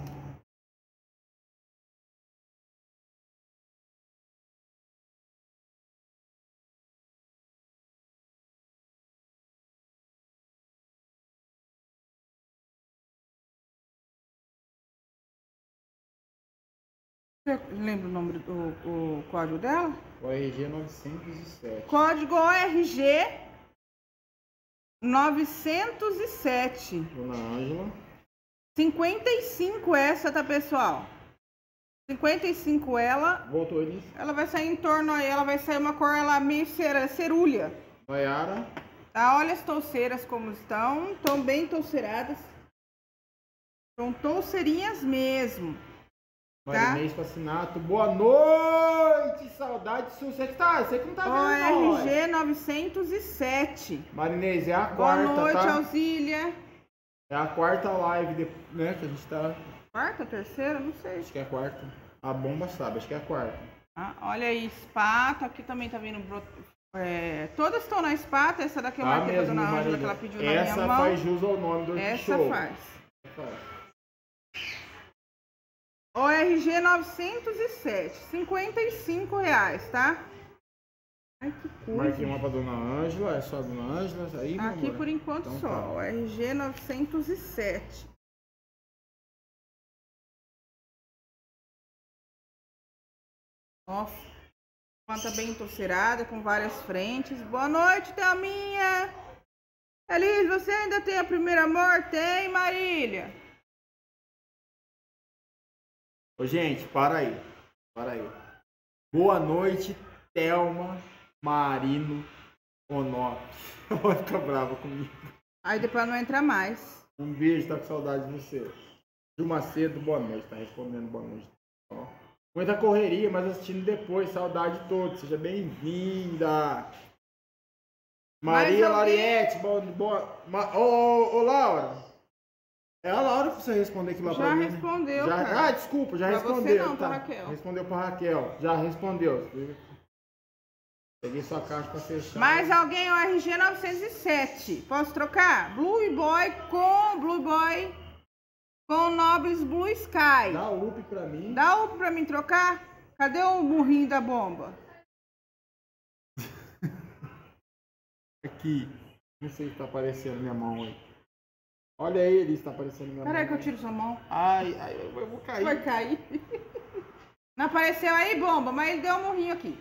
Você lembra o nome do código dela? ORG 907. Código ORG 907. Dona Ângela. 55 essa, tá, pessoal? 55 ela. Voltou, Elis. Ela vai sair em torno aí, ela vai sair uma cor ela meio cerulha. Nayara. Tá? Olha as touceiras como estão. Estão bem touceiradas. São touceirinhas mesmo. Marinês Fascinato. Boa noite! Saudade sua. Você que não tá vendo, ORG 907. Marinês, é a Boa quarta, noite, tá? Alzília. É a quarta live, né, que a gente tá... Quarta, terceira? Não sei. Acho que é a quarta. A bomba sabe, acho que é a quarta. Ah, olha aí, espata. Aqui também tá vindo... todas estão na espata. Essa daqui eu marquei pra dona Ângela, que ela pediu na minha mão. Essa faz jus ao nome do Essa show. faz. ORG 907, R$55, tá? Ai, que coisa. Marquei uma pra Dona Ângela, é só a Dona Ângela aí, meu Aqui amor? por enquanto Então só, tá. o RG 907. Nossa, planta bem entorcerada, com várias frentes. Boa noite, Thelminha. Elis, você ainda tem a primeira amor? Tem, Marília. Ô, gente, para aí. Para aí. Boa noite, Thelma Marino Onofre. Vai ficar brava comigo. Aí depois não entra mais. Um beijo, tá com saudade de você. Gil Macedo, boa noite. Tá respondendo boa noite. Ó, muita correria, mas assistindo depois. Saudade de todos. Seja bem-vinda. Maria Lariete, boa. Ô, Laura. É a Laura que você responder aqui lá Já pra mim. respondeu, Já, cara. ah, desculpa, já Pra respondeu. você não, pra tá. Raquel. Respondeu pra Raquel. Já respondeu. Peguei sua caixa pra fechar. Mais alguém, o RG 907. Posso trocar? Blue Boy com Nobis Blue Sky. Dá up pra mim. Dá up pra mim trocar? Cadê o burrinho da bomba? Aqui. Não sei se tá aparecendo minha mão aí. Olha aí, ele está aparecendo minha mão. Peraí que eu tiro sua mão. Ai, eu vou cair. Vai cair. Não apareceu aí, bomba, mas ele deu um murrinho aqui.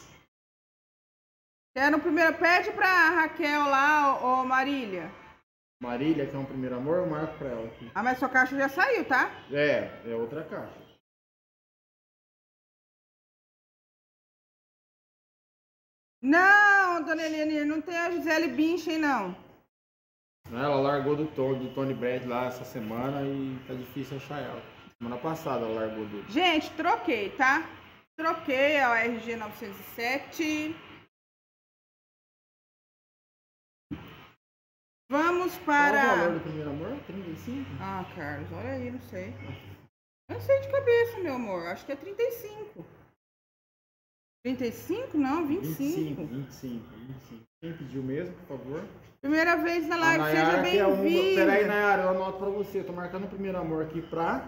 Quero primeiro, pede pra Raquel lá, ô Marília. Marília, que é um primeiro amor, eu marco pra ela aqui. Ah, mas sua caixa já saiu, tá? É outra caixa. Não, dona Eliane, não tem a Gisele Bündchen, não. Ela largou do Tony Bad lá essa semana e tá difícil achar ela. Semana passada ela largou do... Gente, troquei, tá? Troquei a RG 907. Vamos para... Qual o valor do primeiro amor? 35? Ah, Carlos, olha aí, não sei. Eu não sei de cabeça, meu amor. Acho que é 35. 35? Não, 25. 25. Quem pediu mesmo, por favor? Primeira vez na live, seja bem-vinda. Peraí, Nayara, eu anoto pra você. Tô marcando o primeiro amor aqui pra...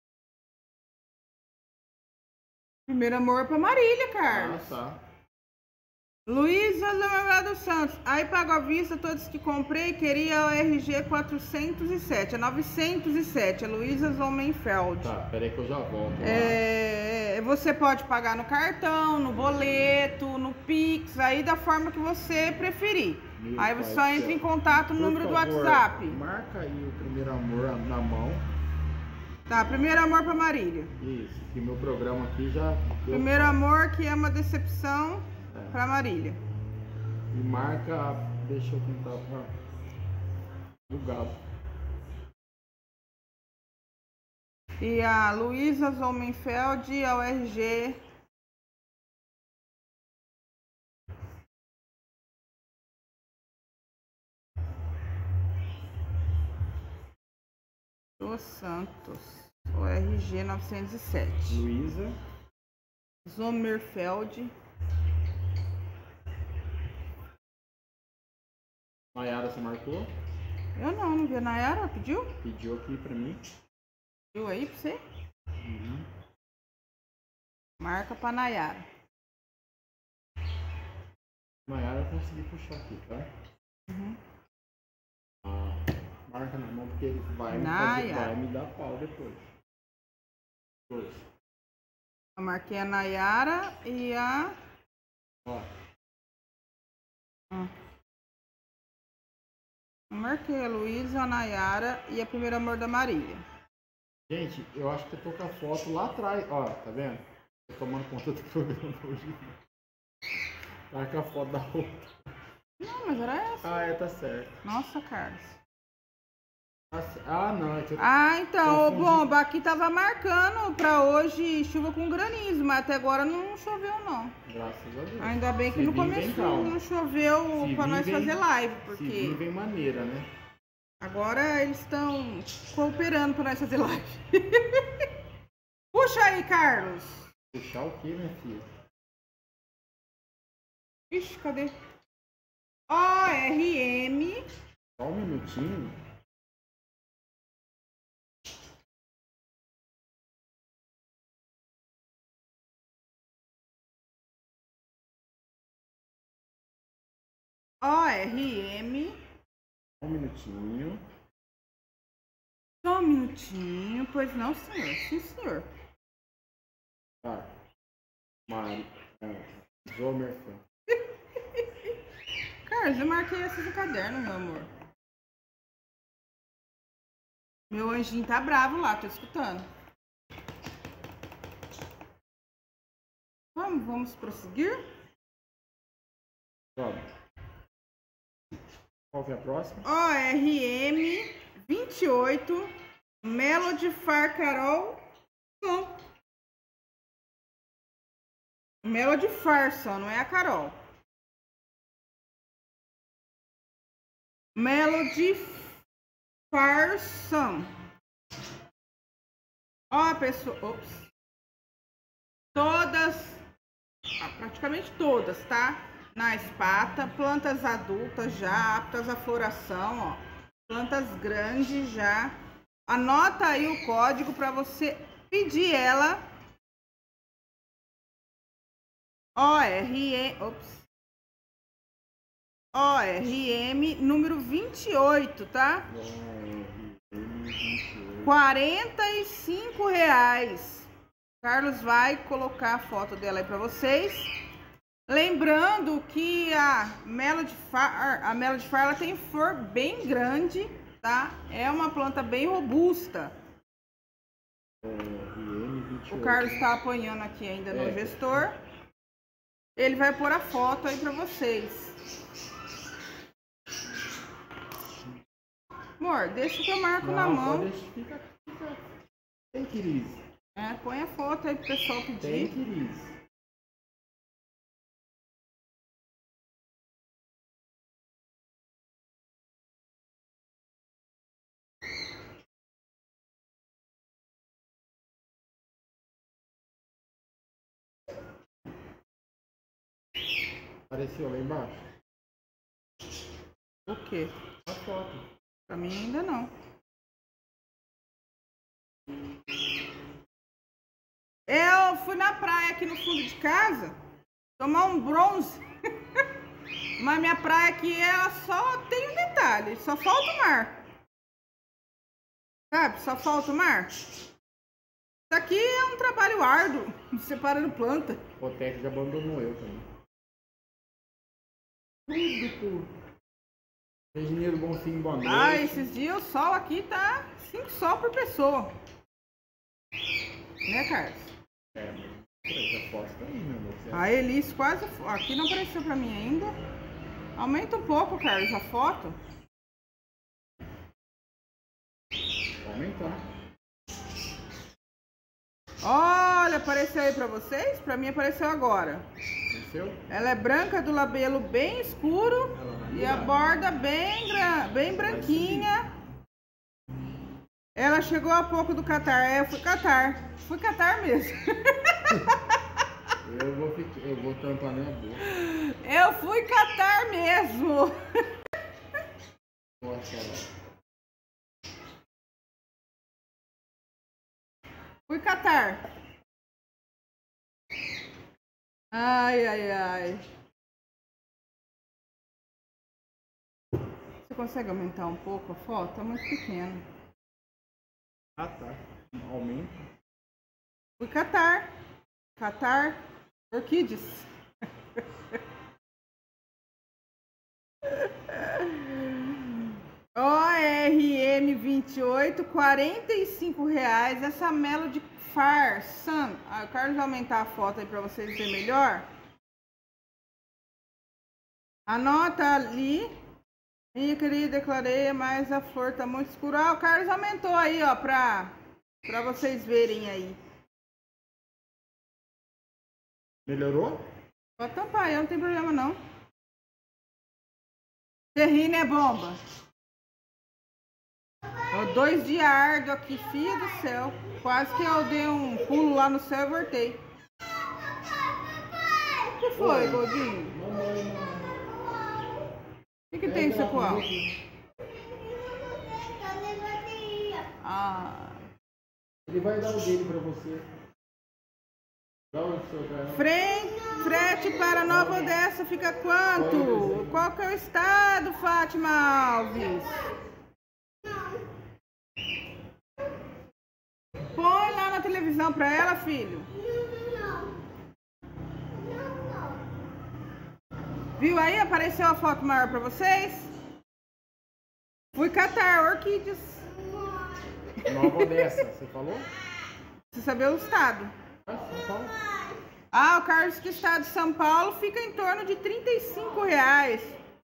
Primeiro amor pra Marília, Carlos. Ah, tá. Luísa Leonardo Santos. Aí pago à vista todos que comprei. Queria o RG 407. É 907. É Luísa Zomenfeld. Tá, peraí que eu já volto. Você pode pagar no cartão, no boleto, no Pix, aí da forma que você preferir. Meu aí você pai só do entra céu. em contato no Por número do favor, WhatsApp. Marca aí o primeiro amor na mão. Tá, primeiro amor pra Marília. Isso, que meu programa aqui já... deu Primeiro pau. amor que é uma decepção pra Marília. E marca... Deixa eu tentar... Bugado. E a Luísa Zomenfeld ao RG. Dos Santos. O RG 907. Luísa. Zomerfeld. Nayara, você marcou? Eu não vi a Nayara, pediu? Pediu aqui pra mim. Pediu aí pra você? Uhum. Marca pra Nayara. Nayara eu consegui puxar aqui, tá? Uhum. Marca na mão porque ele vai me dar pau depois. Eu marquei a Nayara e a... Ó. Eu marquei a Luísa, a Nayara e a primeiro amor da Marília. Gente, eu acho que eu tô com a foto lá atrás. Ó, tá vendo? Tô tomando conta do programa hoje. Tá com a foto da outra. Não, mas era essa. Ah, tá certo. Nossa, Carlos. Ah, não. É que eu... Então, confundi. bomba, aqui tava marcando pra hoje chuva com granizo, mas até agora não choveu, não. Graças a Deus. Ainda bem que Se no vir, vem começo calma. não choveu Se pra vir, nós vem- fazer live, Se porque vir, vem maneira, né? agora eles estão cooperando pra nós fazer live. Puxa aí, Carlos. Puxar o quê, minha filha? Ixi, cadê? ORM. Só um minutinho. ORM. Um minutinho. Só um minutinho, pois não, senhor. Sim, senhor. Tá. Mari. Zomer. Carlos, eu marquei essas no caderno, meu amor. Meu anjinho tá bravo lá, tô escutando. Vamos prosseguir? Vamos. Qual que é a próxima? ORM 28 Melody Far Carol Som. Melody Far só, não é a Carol. Melody Far Som. Ó, pessoal. Ops. Todas, praticamente todas, tá? Na espata, plantas adultas já, aptas à floração, ó. Plantas grandes já. Anota aí o código para você pedir ela. ORM número 28, tá? R$45. Carlos vai colocar a foto dela aí para vocês. Lembrando que a Melody Far ela tem flor bem grande, tá? É uma planta bem robusta. O Carlos está apanhando aqui ainda no gestor. Ele vai pôr a foto aí para vocês. Amor, deixa que eu marco na mão. Fica. Tem crise. Põe a foto aí pro pessoal pedir. Tem crise. Apareceu lá embaixo? O quê? A foto. Pra mim ainda não. Eu fui na praia aqui no fundo de casa tomar um bronze. Mas minha praia aqui, ela só tem um detalhe. Só falta o mar. Sabe? Só falta o mar. Isso aqui é um trabalho árduo. Separando planta. O Teco já abandonou eu também. Tudo. Engenheiro Bonfim, boa noite. Ah, esses dias o sol aqui tá 5 sol por pessoa. Né, Carlos? Mas a foto tá aí, meu amor. A Elis quase... Aqui não apareceu pra mim ainda. Aumenta um pouco, Carlos, a foto. Vou aumentar. Olha, apareceu aí pra vocês? Pra mim apareceu agora. Apareceu? Ela é branca, do labelo bem escuro e a borda bem branquinha. Ela chegou há pouco do Catar. Eu fui Catar. Fui Catar mesmo. Eu vou tampar minha boca. Eu fui Catar mesmo. Nossa, Fui Catar. Ai, ai, ai. Você consegue aumentar um pouco a foto? Tá muito pequeno. Ah, tá. Aumenta. Fui Catar. Catar Orquídeas. ORM 28, R$45. Essa Melody Far Sun. Eu quero aumentar a foto aí para vocês verem melhor. Anota ali. Minha querida, declarei, mas a flor tá muito escura. O Carlos aumentou aí, ó, pra vocês verem aí. Melhorou? Pode tampar aí, não tem problema não. Terrine é bomba. 2 dias árduo aqui, filha do céu. Quase que eu dei um pulo lá no céu e voltei. O que foi, Godinho? O que tem isso qual? Ah. Ele vai dar o dele pra você. Frete para Nova Odessa fica quanto? Qual que é o estado, Fátima Alves? Põe lá na televisão pra ela, filho. Viu aí? Apareceu a foto maior pra vocês? Fui catar orquídeas. Nova Odessa, você falou? Você saber o estado. São Paulo. Ah, o Carlos que está de São Paulo fica em torno de R$35.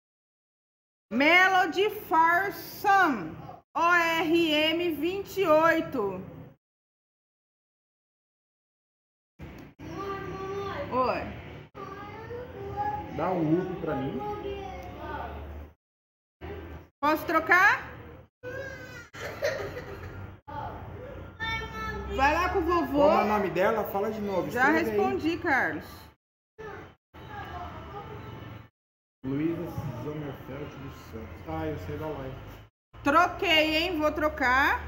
Melody for Some, ORM 28. Oi. Dá um Uber pra mim. Posso trocar? Vai lá com o vovô. Qual é o nome dela? Fala de novo. Já Escreve respondi, aí. Carlos. Luísa Sommerfeld dos Santos. Ah, eu sei da live. Troquei, hein? Vou trocar.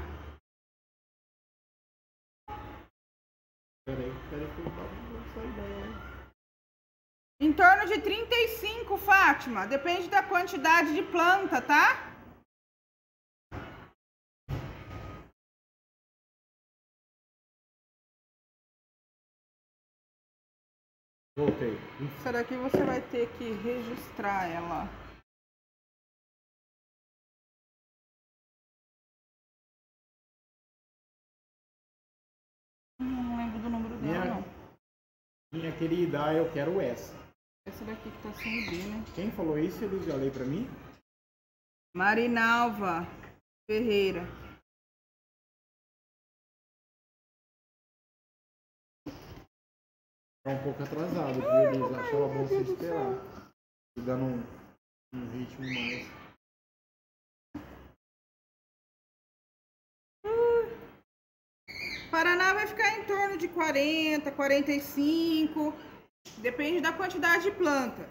Peraí que eu vou sair da live. Em torno de 35, Fátima. Depende da quantidade de planta, tá? Voltei. Essa daqui você vai ter que registrar ela. Não lembro do número dela, não. Minha querida, eu quero essa. Essa daqui que tá sem B, né? Quem falou isso, Elis? Já lei pra mim? Marinalva Ferreira. Tá um pouco atrasado, viu, Elis? Achava bom você esperar. Tô dando um ritmo mais. Paraná vai ficar em torno de 40, 45. Depende da quantidade de planta.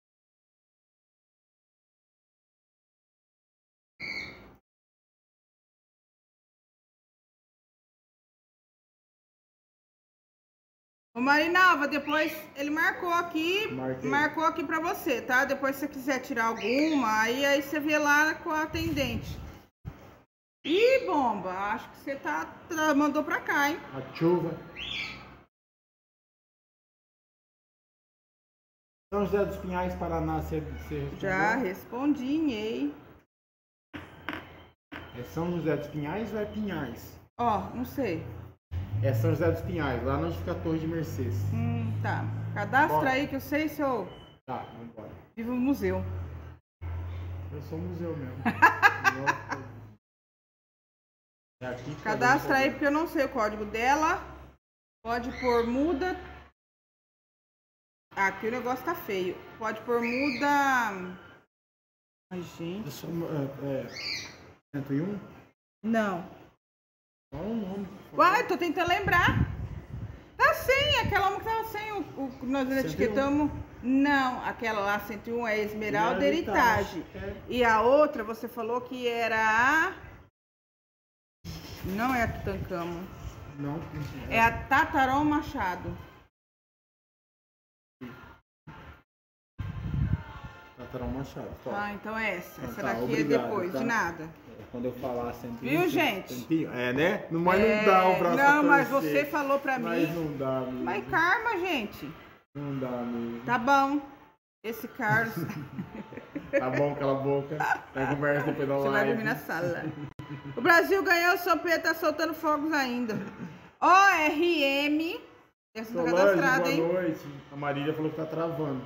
O Marinalva, depois ele marcou aqui, marcou aqui pra você, tá? Depois se você quiser tirar alguma, aí você vê lá com a atendente. Ih, bomba, acho que você mandou pra cá, hein? A chuva. São José dos Pinhais, Paraná, você respondeu? Já respondi, ei. É São José dos Pinhais ou é Pinhais? Ó, não sei. É São José dos Pinhais, lá onde fica a Torre de Mercedes. Tá. Cadastra Bora. aí que eu sei se eu Tá, vambora. vivo no museu. Eu sou um museu mesmo. É aqui que Cadastra aí porque eu não sei o código dela. Pode pôr muda. Ah, aqui o negócio tá feio. Pode pôr muda. Ai, gente. 101? Não. Qual é o nome? Uai, tô tentando lembrar. Tá sem, aquela uma que tava sem o nós 101. etiquetamos. Não, aquela lá 101 é Esmeralda Heritage. Heritage. E a outra você falou que era a... Não é a Tutankhamon. Não. É a Tataron Machado. Tatarão Machado. Top. Ah, então é essa. Essa Tá, daqui obrigado, é depois, tá? de nada. Quando eu falar 101... Viu, gente? 101, é, né? Mas não dá o braço Não, pra mas torcer. você falou pra Mas mim. não dá, amigo. Mas karma, gente. Não dá, amigo. Tá bom. Esse Carlos. Tá bom, cala a boca. Vai conversa depois da Você vai dormir na live. sala. O Brasil ganhou, o São Pedro tá soltando fogos ainda. ORM. Essa tá Solange, cadastrada, boa hein? noite. A Marília falou que tá travando.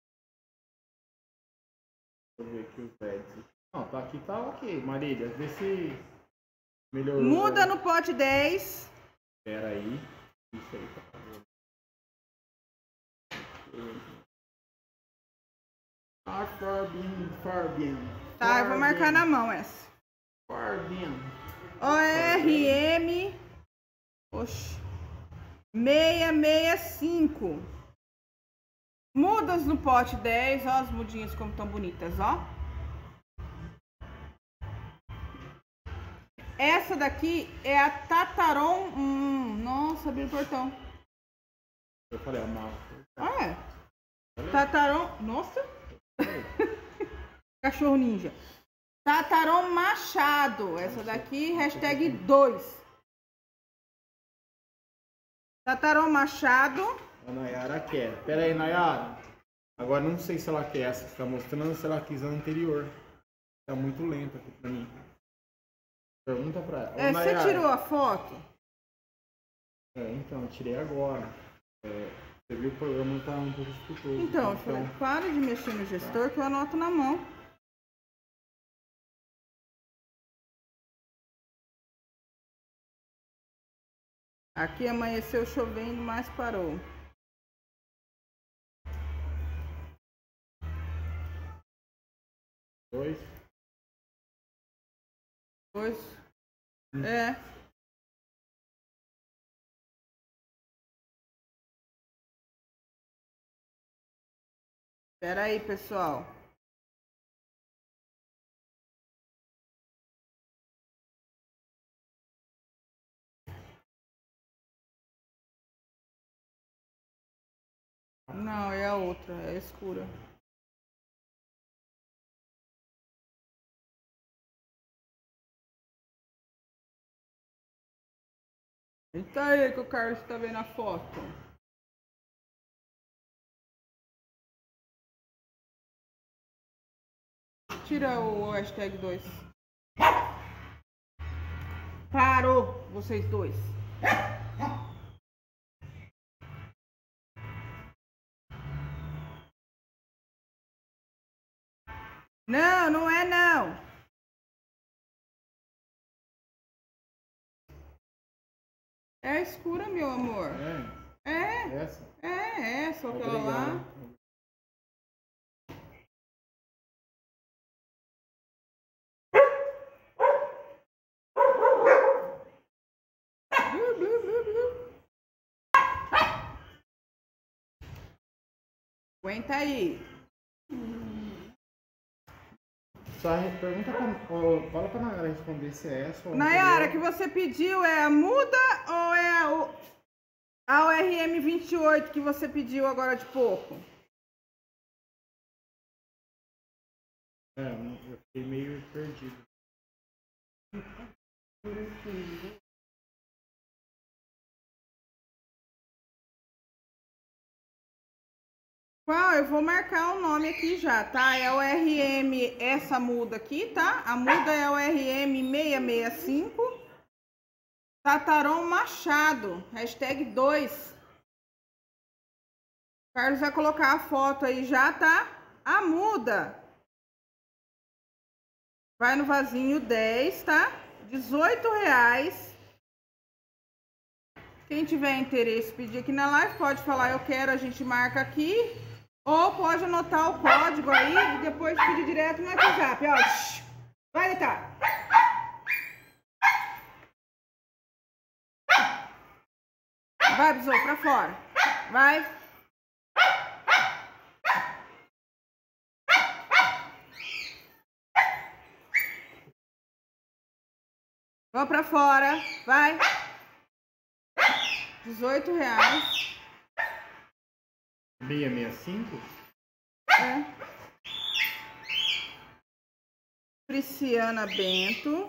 Deixa eu ver aqui os pets. Não, tá aqui, tá ok. Marília, vê se melhorou. Muda no pote 10. Pera aí. Isso aí, tá bom. Ah, Fabian. Tá, eu vou marcar na mão essa. Fabian. ORM. Oxi. 665. Mudas no pote 10. Ó as mudinhas como estão bonitas, ó. Essa daqui é a Tataron. Nossa, abriu o portão. Eu falei, amarro. Ah, é. Tataron. Nossa! Cachorro ninja. Tataron Machado. Essa daqui, hashtag 2. Tataron Machado. A Nayara quer. Pera aí, Nayara. Agora não sei se ela quer essa que você tá mostrando ou se ela quis a anterior. Tá muito lento aqui pra mim. Pergunta pra ela. É, você tirou a foto? É, então, eu tirei agora. Você viu o programa tá um pouco dificultoso. Então, eu falei, para de mexer no gestor que eu anoto na mão. Aqui amanheceu chovendo, mas parou. Dois. É. Espera aí, pessoal. Não, é a outra, é a escura. Eita aí que o Carlos tá vendo a foto. Tira o hashtag 2. Parou, vocês dois. Não, não é não. É a escura, meu amor. É. Essa? É, só aquela lá. Aguenta aí. Só pergunta fala pra Nayara responder se é essa ou Nayara, que você pediu é a muda ou é a ORM 28 que você pediu agora de pouco? Eu fiquei meio perdido. Qual? Eu vou marcar o nome aqui já, tá? É o RM, essa muda aqui, tá? A muda é o RM 665. Tataron Machado, hashtag 2. Carlos vai colocar a foto aí já, tá? A muda vai no vasinho 10, tá? R$18. Quem tiver interesse, pedir aqui na live, pode falar eu quero, a gente marca aqui. Ou pode anotar o código aí e depois pedir direto no WhatsApp. Ó, vai deitar. Vai, besouro, pra fora. Vai. Vou pra fora. Vai. R$18. 665? É. Prisciana Bento.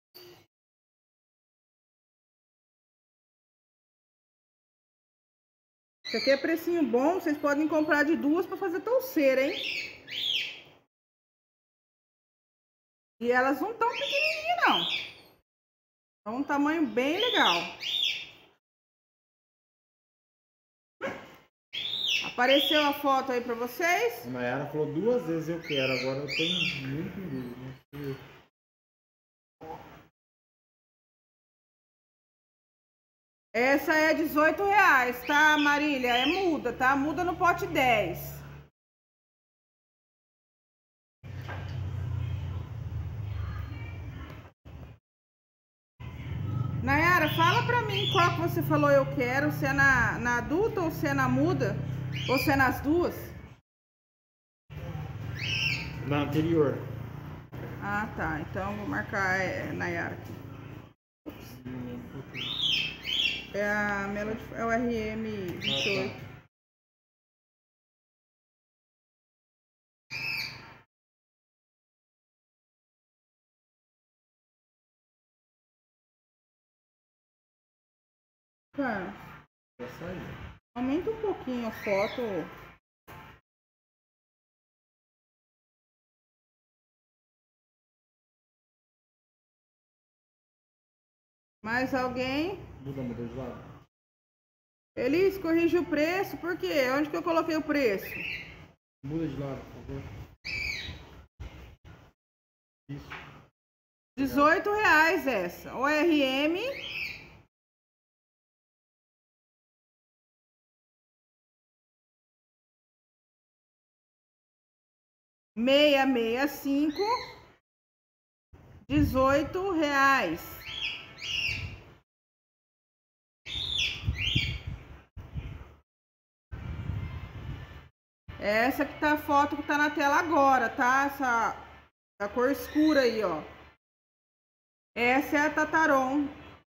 Isso aqui é precinho bom, vocês podem comprar de duas para fazer touceira, hein? E elas não estão pequenininhas, não. São um tamanho bem legal. Apareceu a foto aí pra vocês? A Nayara falou 2 vezes eu quero, agora eu tenho muito dúvida. Essa é R$18, tá, Marília? É muda, tá? Muda no pote 10. Nayara, fala pra mim qual que você falou eu quero, se é na adulta ou se é na muda, ou se é nas duas? Na anterior. Ah, tá. Então vou marcar Nayara aqui. É a Melody, é o RM28. Cara, Já saiu. aumenta um pouquinho a foto. Mais alguém? Muda de lado. Elis, corrige o preço, por quê? Onde que eu coloquei o preço? Muda de lado, por favor. Isso. R$18 essa. ORM. R$665. R$18. Essa que tá a foto que tá na tela agora, tá? Essa a cor escura aí, ó. Essa é a Tataron.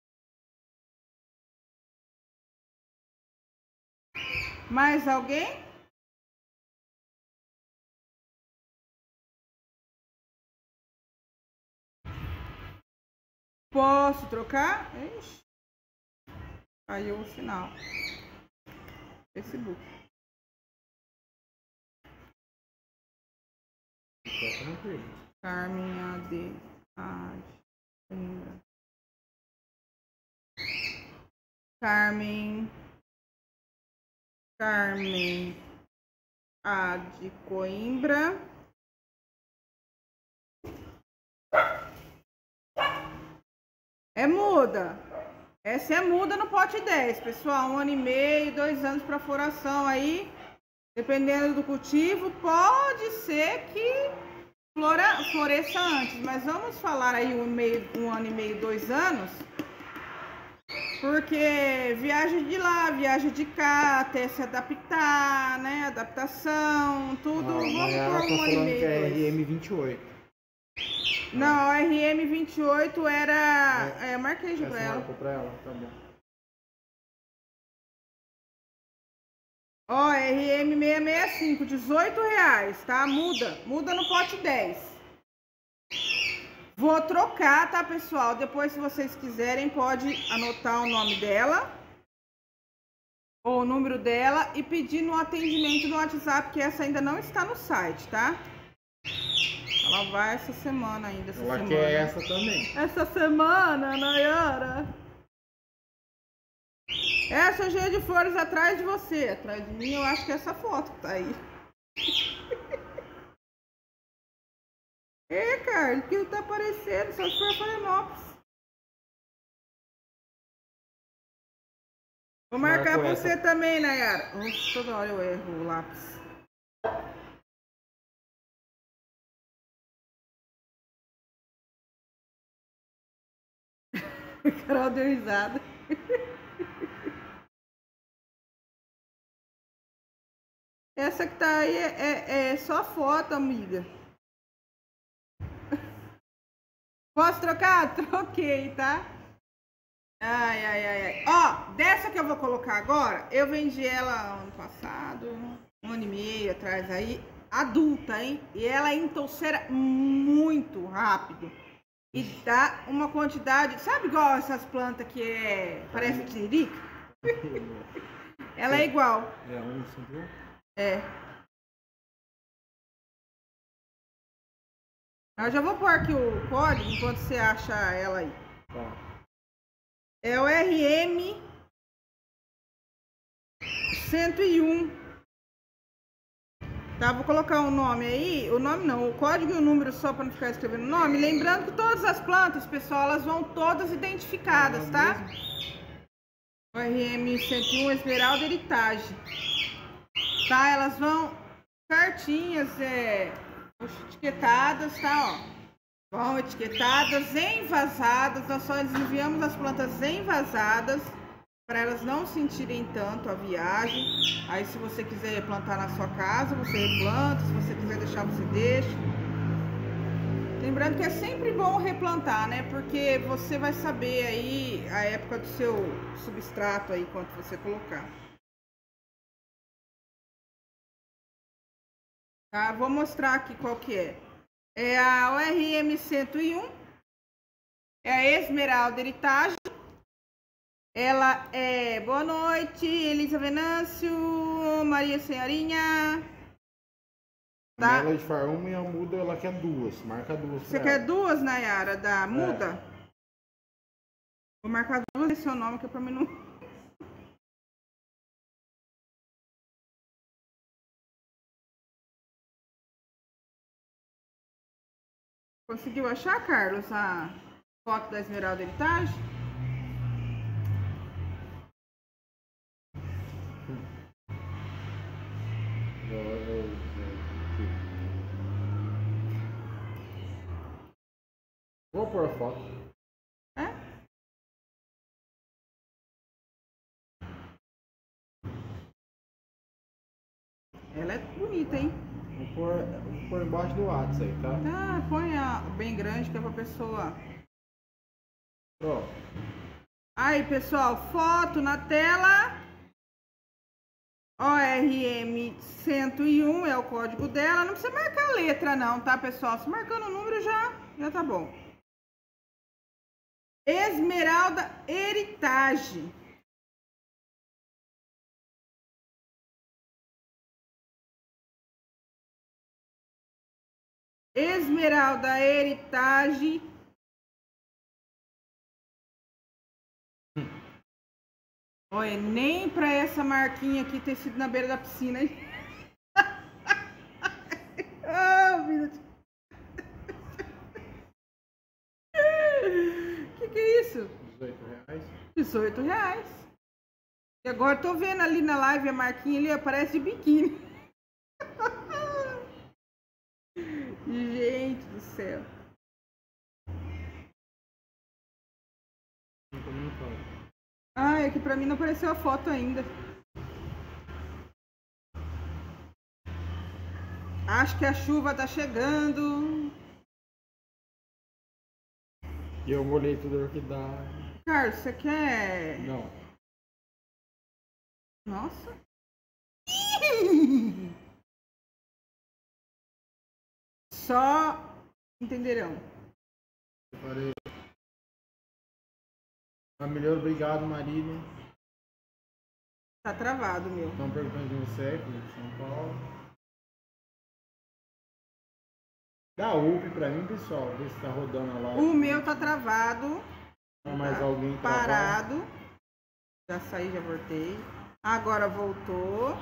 Mais alguém? Posso trocar? Ixi. Caiu o sinal. Facebook. Carmen AD. Carmen A de Coimbra. É muda. Essa é muda no pote 10, pessoal. 1 ano e meio, 2 anos para floração aí. Dependendo do cultivo, pode ser que floresça antes. Mas vamos falar aí 1 ano e meio, 2 anos. Porque viagem de lá, viagem de cá, até se adaptar, né? Adaptação, tudo. Vamos por 1 ano e meio. É RM28. Não, a RM28 era. Marquei já pra ela. Marcou pra ela, tá bom. Ó, RM665, R$18, tá? Muda no pote 10. Vou trocar, tá, pessoal? Depois, se vocês quiserem, pode anotar o nome dela ou o número dela e pedir no atendimento no WhatsApp, que essa ainda não está no site, tá? Ela vai essa semana ainda. Ela quer essa também. Essa semana, Nayara. Essa cheia de flores atrás de você. Atrás de mim, eu acho que é essa foto que tá aí. Carlos, que tá aparecendo, só se for Florianópolis. Vou marcar pra você também, Nayara. Nossa, toda hora eu erro o lápis. Carol deu risada. Essa que tá aí é só foto, amiga. Posso trocar? Troquei, tá? Ai. Ó, dessa que eu vou colocar agora, eu vendi ela ano passado, 1 ano e meio atrás aí, adulta, hein? E ela entolceira muito rápido. E dá uma quantidade, sabe igual essas plantas que parece tiririca? Ela é igual. É a 151? É. Eu já vou pôr aqui o código enquanto você acha ela aí. Tá. É o RM 101. Tá, vou colocar o nome aí, o nome não, o código e o número só para não ficar escrevendo o nome. Lembrando que todas as plantas, pessoal, elas vão todas identificadas, tá? O RM 101 Esmeralda Heritage. Tá, elas vão certinhas, etiquetadas, tá, ó. Vão etiquetadas, envasadas. Nós só enviamos as plantas envasadas para elas não sentirem tanto a viagem. Aí se você quiser plantar na sua casa, você replanta. Se você quiser deixar, você deixa. Tem Lembrando que é sempre bom replantar, né? Porque você vai saber aí a época do seu substrato aí, quanto você colocar. Tá? Vou mostrar aqui qual que é. É a ORM 101. É a Esmeralda Heritage. Ela é... Boa noite, Elisa Venâncio, Maria Senhorinha. Tá? Ela de far uma e a muda ela quer duas. Marca duas. Você quer duas, Nayara, da muda? Vou marcar duas em seu nome, que é pra mim não... Conseguiu achar, Carlos, a foto da Esmeralda Heritage? Vou pôr a foto. É? Ela é bonita, hein? Vou pôr embaixo do WhatsApp aí, tá? Ah, põe a bem grande que é pra pessoa. Pronto. Aí, pessoal, foto na tela. ORM 101 é o código dela. Não precisa marcar a letra, não, tá, pessoal? Se marcando o número já tá bom. Esmeralda Heritage. Esmeralda Heritage. Olha, nem pra essa marquinha aqui ter sido na beira da piscina, hein? Oh, vida de... Que é isso? R$18. R$18. E agora tô vendo ali na live a marquinha ali, aparece de biquíni. Gente do céu. Ah, é que pra mim não apareceu a foto ainda. Acho que a chuva tá chegando. E eu molhei tudo que dá. Carlos, você quer... Não. Nossa. Só entenderão. Parei. A melhor, obrigado, Marília. Tá travado, meu. Estão perguntando de você, de São Paulo. Dá up pra mim, pessoal. Vê se tá rodando a live. O meu tá travado. Tá mais Tá alguém parado. Já saí, já voltei. Agora voltou.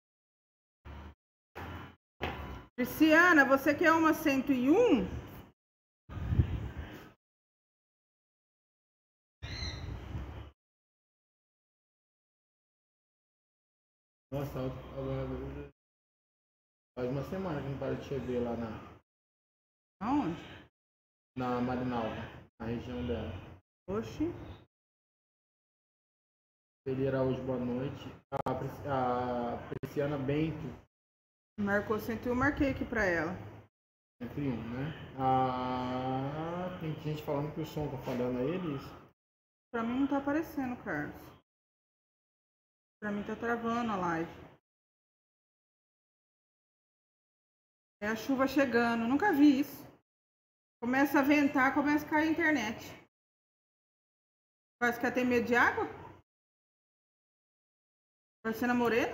Prisciana, você quer uma 101? Nossa, faz uma semana que não para de chover lá Aonde? na Marinalva, na região dela. Oxi. Ele Araújo, boa noite. A Prisciana Bento. Marcou 101, marquei aqui pra ela. 101, né? Tem gente falando que o som tá falhando aí, eles. Pra mim não tá aparecendo, Carlos. Pra mim tá travando a live. É a chuva chegando, nunca vi isso. Começa a ventar, começa a cair a internet. Parece que ela tem medo de água? Parecendo a Morena?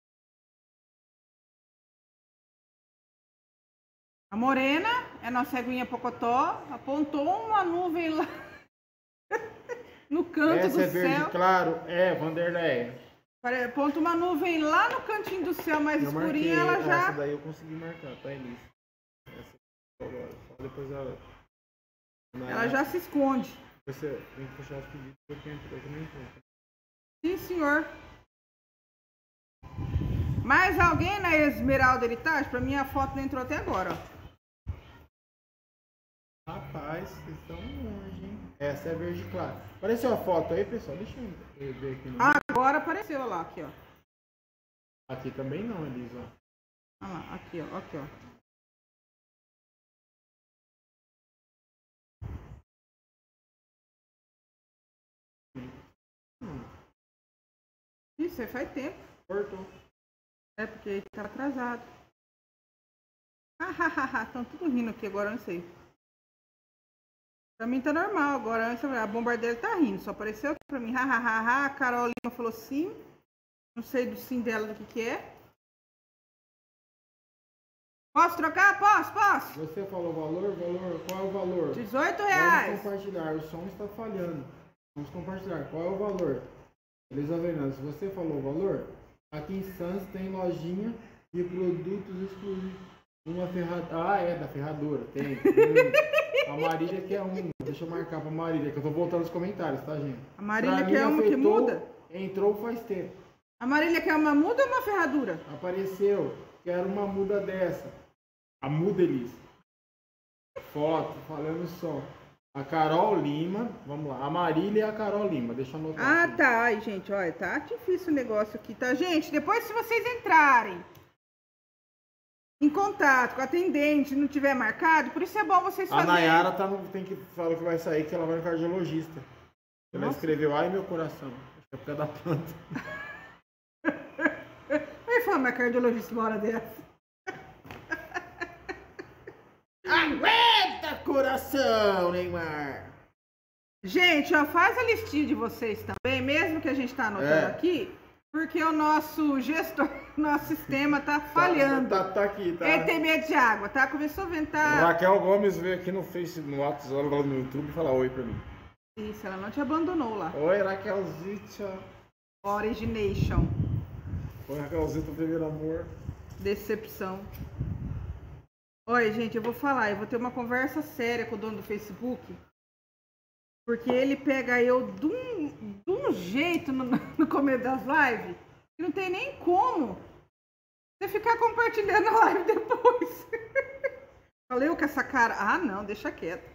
A Morena é nossa ceguinha Pocotó, apontou uma nuvem lá no canto Essa do é verde céu. claro? É, Vanderlei. Aponta uma nuvem lá no cantinho do céu mais Eu escurinha, marquei, ela já... essa daí eu consegui marcar, tá, Elis? Só depois ela... Ela já se esconde. Você tem que fechar os pedidos porque eu também tô. Sim, senhor. Mais alguém na Esmeralda Heritage? Pra mim a foto não entrou até agora, ó. Rapaz, vocês estão longe, hein? Essa é verde claro. Apareceu a foto aí, pessoal? Deixa eu ver aqui. Agora apareceu lá, aqui, ó. Aqui também não, Elisa. Olha lá, aqui, ó. Aqui, ó. isso aí faz tempo. Cortou. É, porque ele tava atrasado. Estão tudo rindo aqui agora, eu não sei. Pra mim tá normal agora. A bombardeira tá rindo. Só apareceu aqui pra mim. A Carol Lima falou sim. Não sei do sim dela do que é. Posso trocar? Posso. Você falou valor? Qual é o valor? R$18. Vamos compartilhar. O som está falhando. Vamos compartilhar. Qual é o valor? Elisa Fernandes, se você falou o valor, aqui em Santos tem lojinha de produtos exclusivos. Uma ferradura. Ah, é, da ferradura. Tem. A Marília quer uma. Deixa eu marcar pra Marília, que eu tô voltando os comentários, tá, gente? A Marília quer uma que muda? Entrou faz tempo. A Marília quer uma muda ou uma ferradura? Apareceu. Quero uma muda dessa. A muda, Elis. Foto, falando som. A Carol Lima, vamos lá. A Marília e a Carol Lima, deixa eu anotar. Ah, aqui. tá. Ai, gente, olha, tá difícil o negócio aqui, tá? Gente, depois se vocês entrarem em contato com a atendente, não tiver marcado, por isso é bom vocês fazerem. A Nayara tem que falar que vai sair, que ela vai no cardiologista. Ela escreveu, ai meu coração. Acho que é por causa da planta. Vai falar uma cardiologista uma hora dessa. Aguenta, coração, Neymar! Gente, ó, faz a listinha de vocês também, mesmo que a gente tá anotando aqui, porque o nosso gestor, nosso sistema tá falhando. Tá aqui, tá? Ele tem medo de água, tá? Começou a ventar. Raquel Gomes veio aqui no Face, no WhatsApp, no YouTube, falar oi pra mim. Isso, ela não te abandonou lá. Oi, Raquelzita. Origination. Oi, Raquelzita, primeiro amor. Decepção. Olha, gente, eu vou falar, eu vou ter uma conversa séria com o dono do Facebook, porque ele pega eu de um jeito no começo das lives, que não tem nem como você ficar compartilhando a live depois. Falei eu com essa cara, ah não, deixa quieto.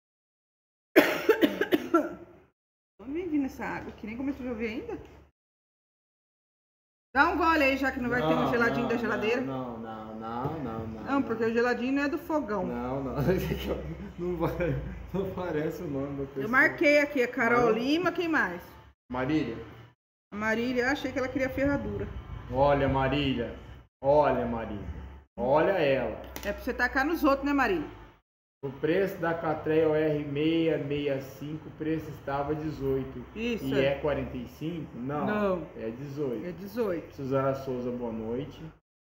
Não vem vir nessa água, que nem começou a chover ainda. Dá um gole aí, já que não vai ter um geladinho da geladeira. Não, porque o geladinho não é do fogão. Não parece o nome da pessoa. Eu marquei aqui a Carol Lima, quem mais? Marília. A Marília, eu achei que ela queria ferradura. Olha, Marília. Olha ela. É pra você tacar nos outros, né, Marília? O preço da Catrel R665, o preço estava 18. Isso. E é 45? Não. É 18. É 18. Suzana Souza, boa noite.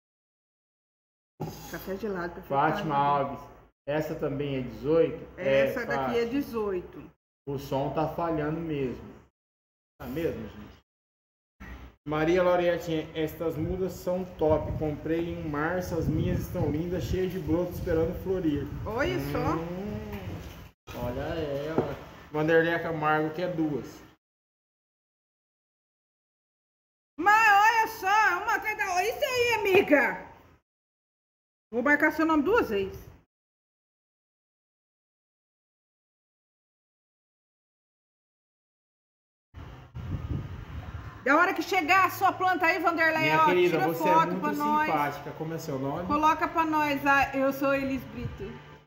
Café gelado. Café Fátima gelado. Alves, essa também é 18? Essa daqui é 18. O som tá falhando mesmo. Tá mesmo, gente? Maria Lauretinha, estas mudas são top. Comprei em março, as minhas estão lindas, cheias de brotos esperando florir. Olha só. Olha ela. Vanderlei Camargo quer duas. Mas olha só, uma atrás da outra. Isso aí, amiga. Vou marcar seu nome 2 vezes. Da hora que chegar a sua planta aí, Vanderlei, Minha ó, querida, tira você foto é muito pra nós. simpática. Como é seu nome? Coloca pra nós, eu sou Elis Brito.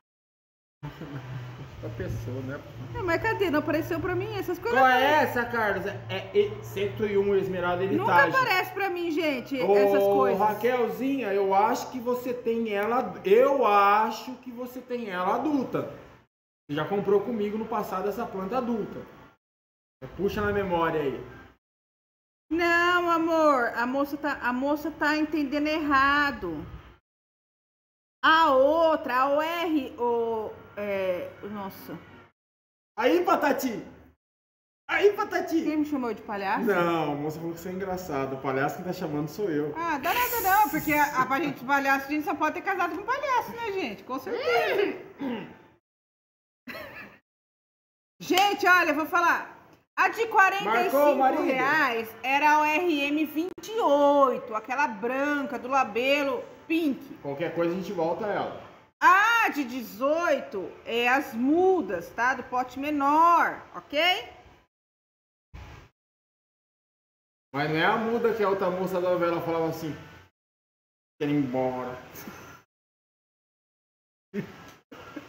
A pessoa, né? Não, mas cadê? Não apareceu pra mim essas coisas? Qual é essa, Carlos? É 101 Esmeralda Heritage. Nunca aparece pra mim, gente, essas coisas. Raquelzinha, eu acho que você tem ela. Eu acho que você tem ela adulta. Você já comprou comigo no passado essa planta adulta. Puxa na memória aí. Não, amor, a moça tá entendendo errado. A outra, a OR, nossa. Aí, Patati! Quem me chamou de palhaço? Não, a moça falou que você é engraçado. O palhaço que tá chamando sou eu. Ah, dá nada não, porque pra gente palhaço, a gente só pode ter casado com palhaço, né, gente? Com certeza. Gente, olha, eu vou falar. A de R$45 era a ORM 28, aquela branca do labelo pink. Qualquer coisa a gente volta a ela. A de 18 é as mudas, tá? Do pote menor, ok? Mas não é a muda que a outra moça da novela falava assim. Quer ir embora.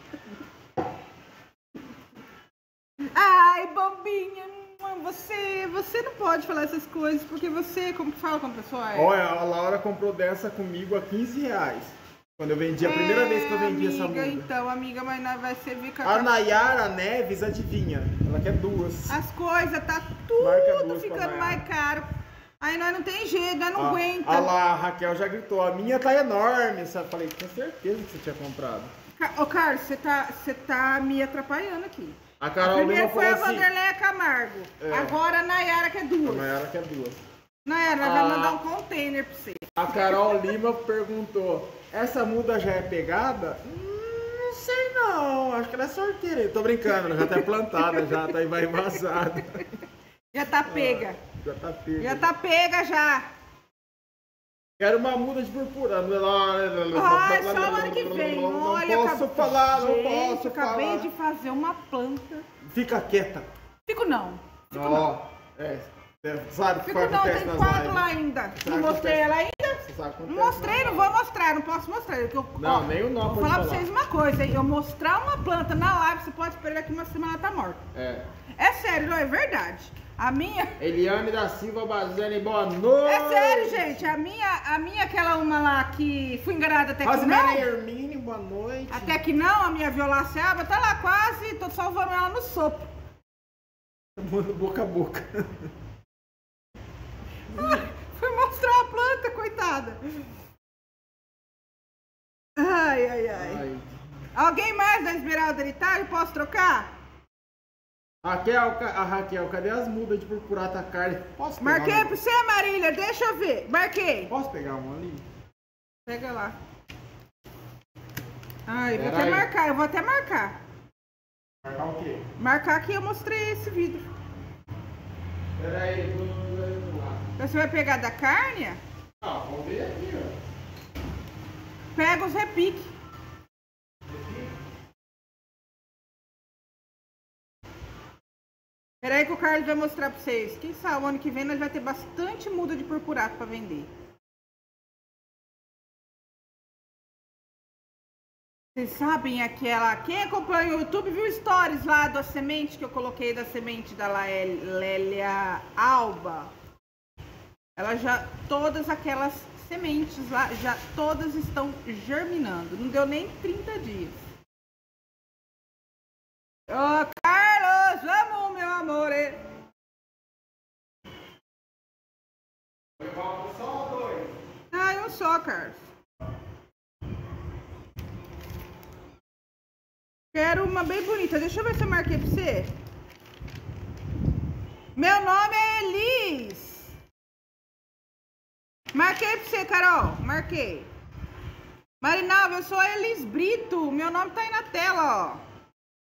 Ai, bombinha, você você não pode falar essas coisas, porque você, como que fala quando a pessoa é? Olha, a Laura comprou dessa comigo a R$15. Quando eu vendi, a primeira vez que eu vendi essa muda. Então, amiga, mas não vai servir com a Nayara Neves, adivinha? Ela quer duas. As coisas, tá tudo ficando mais caro. Aí nós não tem jeito, nós não aguenta. Olha lá, a Raquel já gritou, a minha tá enorme. Eu falei, tinha certeza que você tinha comprado. Ô, Carlos, você tá me atrapalhando aqui. A Carol primeiro Lima foi falou a Vanderleia Camargo. Agora a Nayara quer duas. A Nayara quer duas. Nayara, nós vamos mandar um container pra você. A Carol Lima perguntou, essa muda já é pegada? Não sei não, acho que ela é sorteira. Eu tô brincando, ela já tá plantada, já tá envasada. Já tá pega. Já tá pega. Já tá pega já. Quero uma muda de purpura. Ai, só o ano que vem. Olha, não posso falar, não posso falar. Acabei de fazer uma planta. Fica quieta. Fico não. Fico não. Sabe o que Fico não, tem quatro lá ainda. Não mostrei ela ainda? Não mostrei, não vou mostrar, não posso mostrar. Não, nem o nome. Vou falar pra vocês uma coisa, eu mostrar uma planta na live, você pode esperar que uma semana tá morta. É sério, não é verdade. A minha... Eliane da Silva Bazani, boa noite. É sério, gente. A minha aquela uma lá que fui enganada até que não. Hermine, boa noite. Até que não, a minha violaceaba tá lá quase, tô salvando ela no sopro. Boca a boca. Fui mostrar a planta, coitada. Ai. Alguém mais da Esmeralda Heritage? Posso trocar? A Raquel, cadê as mudas de purpurata carne? Posso pegar? Marquei pra você, Marília, deixa eu ver. Marquei. Posso pegar uma ali? Pega lá. Ai, vou até marcar, eu vou até marcar. Marcar o quê? Marcar que eu mostrei esse vídeo. Pera aí, vamos lá. Você vai pegar da carne? Vamos ver aqui, ó. Pega os repiques. Peraí que o Carlos vai mostrar pra vocês. Quem sabe o ano que vem nós vai ter bastante muda de purpurato pra vender. Vocês sabem aquela... Quem acompanha o YouTube viu stories lá da semente que eu coloquei, da semente da Lélia Alba. Ela já... Todas aquelas sementes lá, já todas estão germinando. Não deu nem 30 dias. Ô, Carlos, vamos, meu amor. Só dois. Um só, Carlos. Quero uma bem bonita. Deixa eu ver se eu marquei pra você. Meu nome é Elis. Marquei pra você, Carol. Marquei. Marinalva, eu sou a Elis Brito. Meu nome tá aí na tela, ó.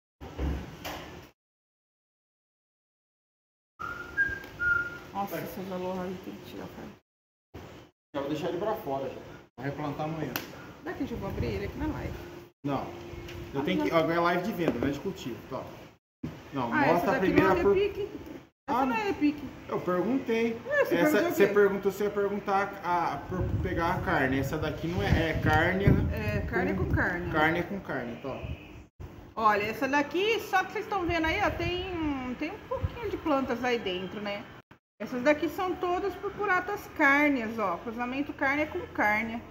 Nossa, essas aloha aí tem que tirar, cara. Eu vou deixar ele pra fora já. Vou replantar amanhã. Daqui eu vou abrir ele aqui na live. Não. Eu tenho que. Agora é live de venda, não é de cultivo. Tá. Não, mostra essa a primeira. Não é repique. Essa não é repique. Eu perguntei. Você perguntou se eu ia perguntar por pegar a carne. Essa daqui não é. É carne. É carne com carne. Carne com carne, tá. Olha, essa daqui, só que vocês estão vendo aí, ó, tem um pouquinho de plantas aí dentro, né? Essas daqui são todas purpuratas carnes, ó. Cruzamento carne é com carne.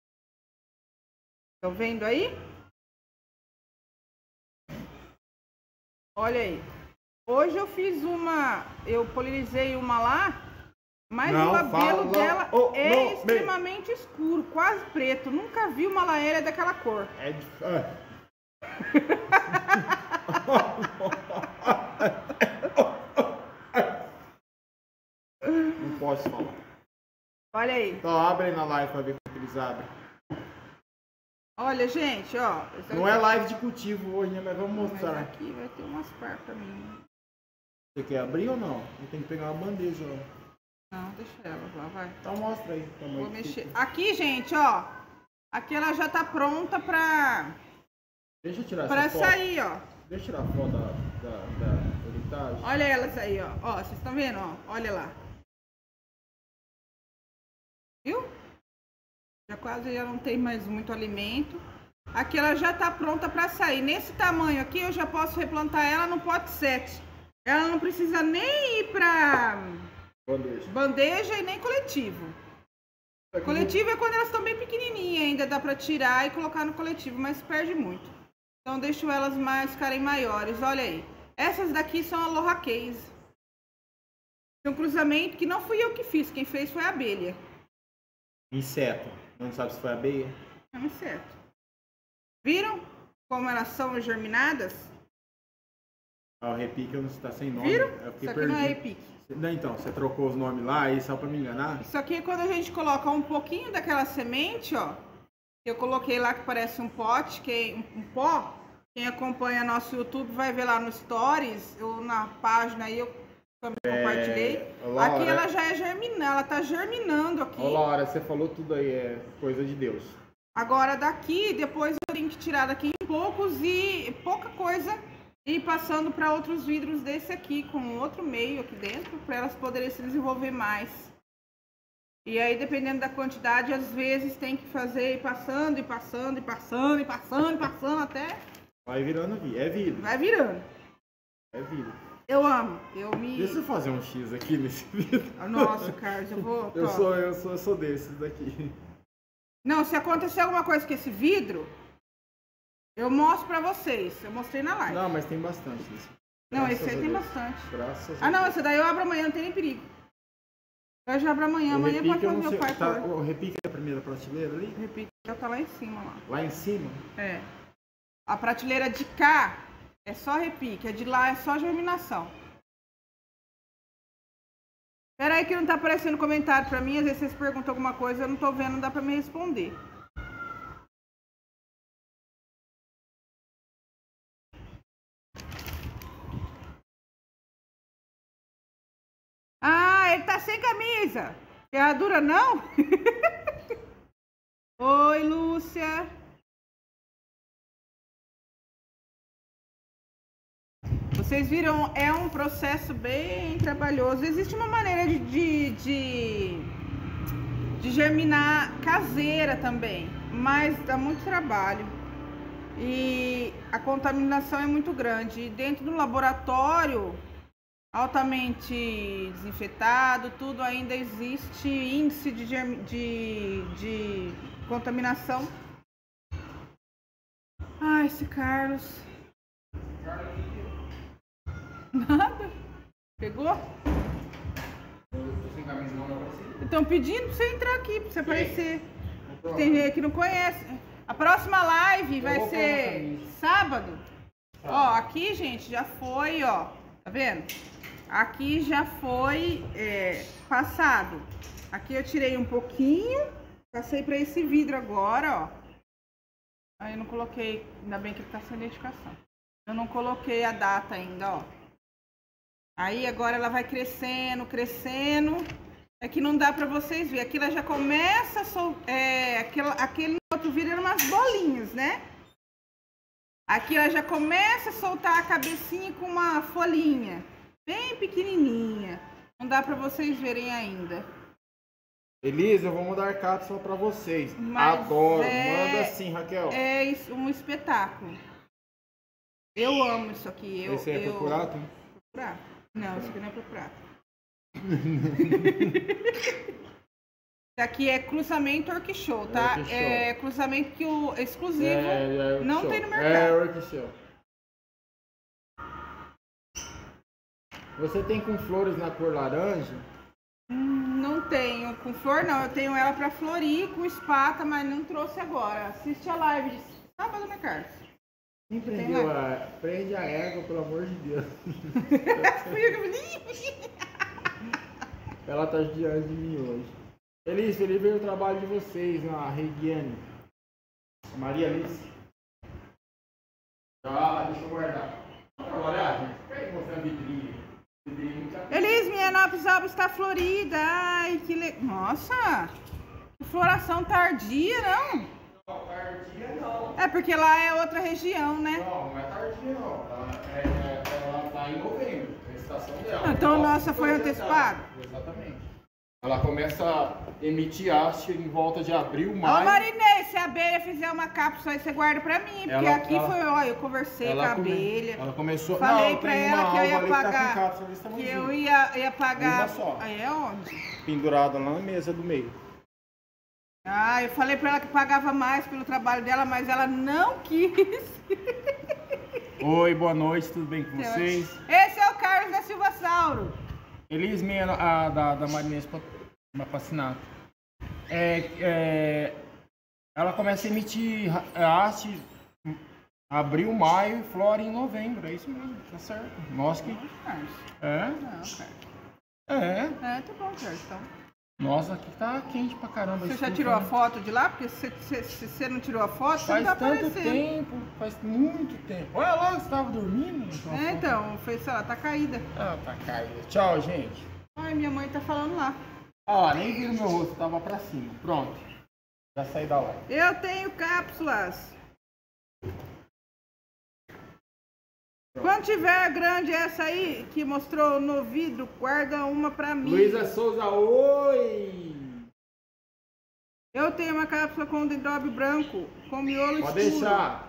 Estão vendo aí? Olha aí. Hoje eu fiz uma... Eu polinizei uma lá, mas o cabelo dela é extremamente escuro, quase preto. Nunca vi uma laélia daquela cor. Não posso falar. Olha aí. Então abre aí na live pra ver como eles abrem. Olha, gente, ó. Não é live de cultivo hoje, né? Mas vamos mostrar. Mas aqui vai ter umas par pra mim. Você quer abrir ou não? Eu tenho que pegar uma bandeja, ó. Não, deixa elas lá, vai. Então mostra aí. Vou mexer. Aqui, gente, ó. Aqui ela já tá pronta pra... Deixa eu tirar pra essa foto. sair, ó. Deixa eu tirar a foto da Heritage. Olha elas aí, ó. Ó, vocês estão vendo, ó? Olha lá. Viu? Já não tem mais muito alimento. Aqui ela já tá pronta pra sair. Nesse tamanho aqui eu já posso replantar ela no pote 7. Ela não precisa nem ir pra Bandeja. Bandeja e nem coletivo. Coletivo é quando elas estão bem pequenininhas, ainda dá pra tirar e colocar no coletivo, mas perde muito. Então deixo elas ficarem maiores, olha aí. Essas daqui são Aloha Case. É um cruzamento que não fui eu que fiz, quem fez foi a abelha. Inseto. Não sabe se foi abelha? É um inseto. Viram como elas são germinadas? O repique não está sem nome. Viram? Eu fiquei Isso aqui perdido. não é repique. Não, então, você trocou os nomes lá aí só pra me enganar? Isso aqui é quando a gente coloca um pouquinho daquela semente, ó. Eu coloquei lá que parece um pote, que é um pó. Quem acompanha nosso YouTube vai ver lá no Stories, ou na página aí, eu também compartilhei. Laura, aqui ela já é germinando, ela tá germinando aqui. Ô Laura, você falou tudo aí, é coisa de Deus. Agora daqui, depois eu tenho que tirar daqui em poucos e pouca coisa e ir passando para outros vidros desse aqui, com outro meio aqui dentro, para elas poderem se desenvolver mais. E aí, dependendo da quantidade, às vezes tem que fazer ir passando, e passando, e passando, e passando, e passando, até... Vai virando é vida. Vai virando. É vida. Eu amo. Deixa eu fazer um X aqui nesse vídeo. Nossa, Carlos, eu vou... Eu sou desses daqui. Não, se acontecer alguma coisa com esse vidro, eu mostro pra vocês. Eu mostrei na live. Não, mas tem bastante isso. Não, esse aí tem bastante. Graças a Deus. Não, esse daí eu abro amanhã, não tem nem perigo. Eu já abro amanhã, amanhã pode fazer meu pai. O repique é a primeira prateleira ali? O repique já tá lá em cima, lá. Lá em cima? É. A prateleira de cá é só repique, a de lá é só germinação. Pera aí que não tá aparecendo comentário pra mim, às vezes vocês perguntam alguma coisa, eu não tô vendo, não dá pra me responder. Ah, ele tá sem camisa. Ferradura não? Oi, Lúcia. Vocês viram, é um processo bem trabalhoso. Existe uma maneira de germinar caseira também, mas dá muito trabalho. E a contaminação é muito grande. E dentro do laboratório, altamente desinfetado, tudo ainda existe índice de contaminação. Ai, esse Carlos. Nada? Pegou? Estão pedindo pra você entrar aqui, pra você aparecer. Tem gente que não conhece. A próxima live vai ser sábado. Ó, aqui, gente, já foi, ó. Tá vendo? Aqui já foi passado. Aqui eu tirei um pouquinho. Passei pra esse vidro agora, ó. Aí eu não coloquei, ainda bem que ele tá sem identificação. Eu não coloquei a data ainda, ó. Aí agora ela vai crescendo, crescendo. É que não dá pra vocês verem. Aqui ela já começa a aquele outro vidro eram umas bolinhas, né? Aqui ela já começa a soltar a cabecinha com uma folhinha. Bem pequenininha. Não dá pra vocês verem ainda. Elisa, eu vou mandar cápsula pra vocês. Mas adoro. Manda sim, Raquel. É um espetáculo. Eu amo isso aqui. Esse é procurato? Procurato. Não, isso aqui não é procurato. Isso aqui é cruzamento Orquishow, tá? Orquishow. É cruzamento que o exclusivo não tem no mercado. É Orquishow. Você tem com flores na cor laranja? Não tenho com flor, não. Eu tenho ela pra florir com espata, mas não trouxe agora. Assiste a live de sábado, né, Carlos? Quem prende a égua, pelo amor de Deus. Ela tá diante de mim hoje. Feliz ver o trabalho de vocês na Regiane. Maria Alice. Ah, deixa eu guardar. Vamos olhar, gente. Pega e mostrar a vitrine. Elis, minha Napsaba está florida. Ai, que legal. Nossa! Que floração tardia, não? Não, tardia não. É porque lá é outra região, né? Não, não é tardia não. Ela tá em novembro, a estação dela. Então a nossa foi antecipada? Exatamente. ela começa a emitir haste em volta de abril, maio. Ô Marinês, se a abelha fizer uma cápsula aí, você guarda pra mim. Porque aqui foi, ó, eu conversei com a abelha. Ela começou... Falei pra ela que eu ia pagar. Cápsula, que eu ia pagar. Só. Aí é onde? Pendurada lá na mesa do meio. Ah, eu falei pra ela que pagava mais pelo trabalho dela, mas ela não quis. Oi, boa noite, tudo bem com vocês? Esse é o Carlos da Silva Sauro. Elis Meia, da Marinês Papacinato. Ela começa a emitir haste abril, maio e flora em novembro. É isso mesmo, tá certo. Nossa, que... Tá bom, Carlos, então. Nossa, aqui tá quente pra caramba. Você já tirou a foto de lá? Porque se você não tirou a foto, você não tá aparecendo. Faz tanto tempo, faz muito tempo. Olha lá, você tava dormindo. Então, foi, sei lá, tá caída. Ah, tá caída. Tchau, gente. Ai, minha mãe tá falando lá. Ah, nem viram meu rosto, tava pra cima. Pronto. Já saí da live. Eu tenho cápsulas. Quando tiver grande essa aí, que mostrou no vidro, guarda uma pra mim. Luísa Souza, oi! Eu tenho uma cápsula com dendróbio branco, com miolo escuro. Pode deixar.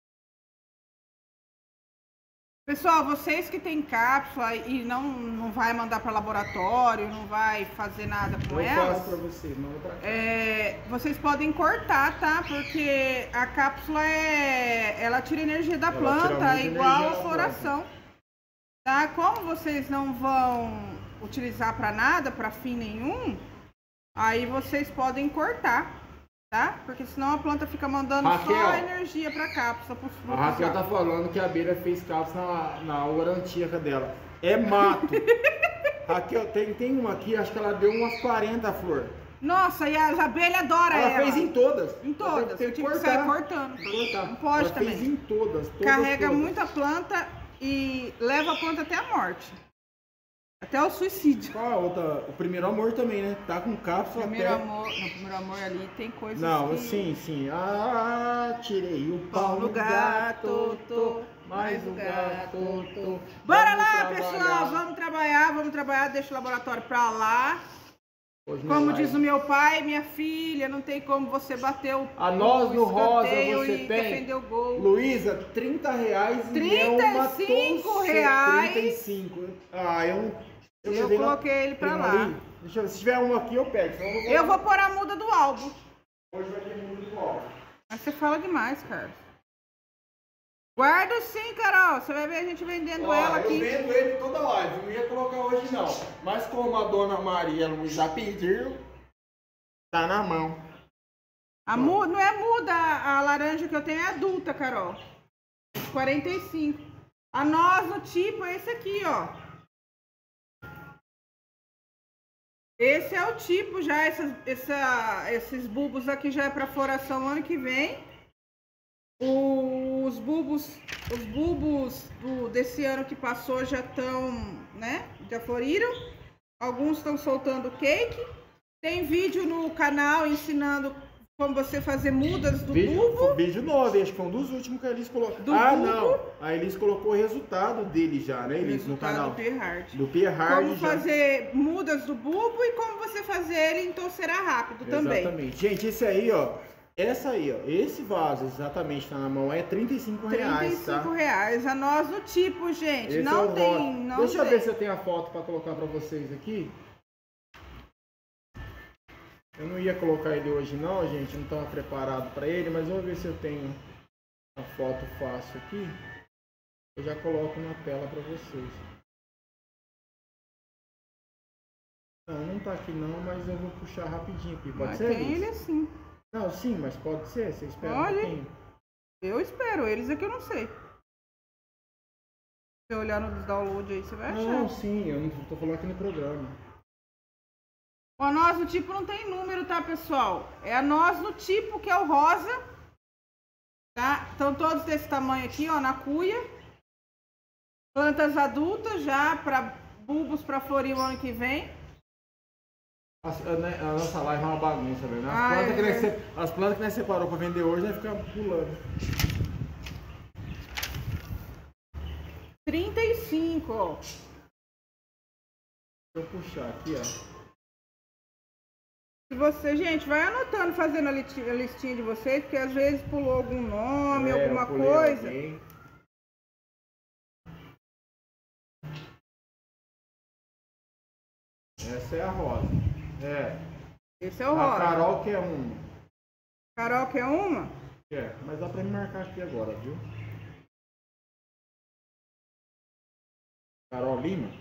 Pessoal, vocês que tem cápsula e não vai mandar para laboratório, não vai fazer nada com elas. Eu faço para você, manda pra cá. Vocês podem cortar, tá? Porque a cápsula ela tira energia da planta, igual a floração. Tá? Como vocês não vão utilizar para nada, para fim nenhum, aí vocês podem cortar. Tá? Porque senão a planta fica mandando só energia para a cápsula. A Raquel tá falando que a abelha fez cápsula na orantíaca dela. É mato. Raquel, tem uma aqui, acho que ela deu umas 40 flores. Nossa, e as abelhas adoram ela. Ela fez em todas. Em todas. Eu tive que sair cortando. Não pode ela também. Fez em todas. Carrega muita planta e leva a planta até a morte. Até o suicídio. Qual a outra? O Primeiro Amor também, né? Tá com cápsula No Primeiro Amor ali tem coisas sim. Ah, tirei o pau no gato, mais um gato. Bora lá, pessoal, vamos trabalhar, deixa o laboratório pra lá. Como diz o meu pai, minha filha, não tem como você bater o a nós no rosa você tem. Defender o gol. Luísa, R$30 R$35. 35. Ah, eu coloquei ele pra lá. Deixa eu ver, se tiver um aqui eu pego. Eu vou pôr a muda do álbum. Hoje vai ter muda do álbum. Mas você fala demais, Carlos. Guarda sim, Carol. Você vai ver a gente vendendo ela aqui. Eu vendo ele toda live. Eu não ia colocar hoje não. Mas como a dona Maria Luísa pediu, tá na mão. Não é muda, a laranja que eu tenho é adulta, Carol. 45. A nós no tipo é esse aqui, ó. Esse é o tipo já, esses bulbos aqui já é para floração ano que vem. Os bulbos desse ano que passou já estão, né? Já floriram. Alguns estão soltando cake. Tem vídeo no canal ensinando como você fazer mudas do bulbo. Vídeo novo, acho que foi um dos últimos que a Elis colocou. Não. A Elis colocou o resultado dele já, né, Elis, no canal. Do Pierhard. Como já. fazer mudas do bulbo e como você fazer ele entorcerar rápido também. Exatamente. Gente, esse aí, ó. Essa aí, ó. Esse vaso, exatamente, tá na mão, é R$35, tá? R$35. A nós no tipo, gente. Esse não tem. Deixa eu ver se eu tenho a foto pra colocar pra vocês aqui. Eu não ia colocar ele hoje não, gente, não estava preparado para ele, mas vou ver se eu tenho a foto fácil aqui. Eu já coloco na tela para vocês. Não tá aqui não, mas eu vou puxar rapidinho aqui, pode ser? Tem ele assim. Não, sim, mas pode ser, você espera um pouquinho. Eu espero, eles é que eu não sei. Se você olhar no download aí, você vai achar. Não, sim, eu não tô falando aqui no programa. A nós no tipo não tem número, tá, pessoal? É a nós no tipo, que é o rosa. Tá? Estão todos desse tamanho aqui, ó, na cuia. Plantas adultas já, para bulbos para florir o ano que vem. A nossa live é uma bagunça, velho. As plantas que nós separou para vender hoje, vai ficar pulando. 35, ó. Deixa eu puxar aqui, ó. Se você, gente, vai anotando, fazendo a listinha de vocês, porque às vezes pulou algum nome, alguma coisa. Alguém. Essa é a rosa. Esse é o rosa. A Carol quer uma. Carol quer uma? Mas dá pra me marcar aqui agora, viu? Carol Lima?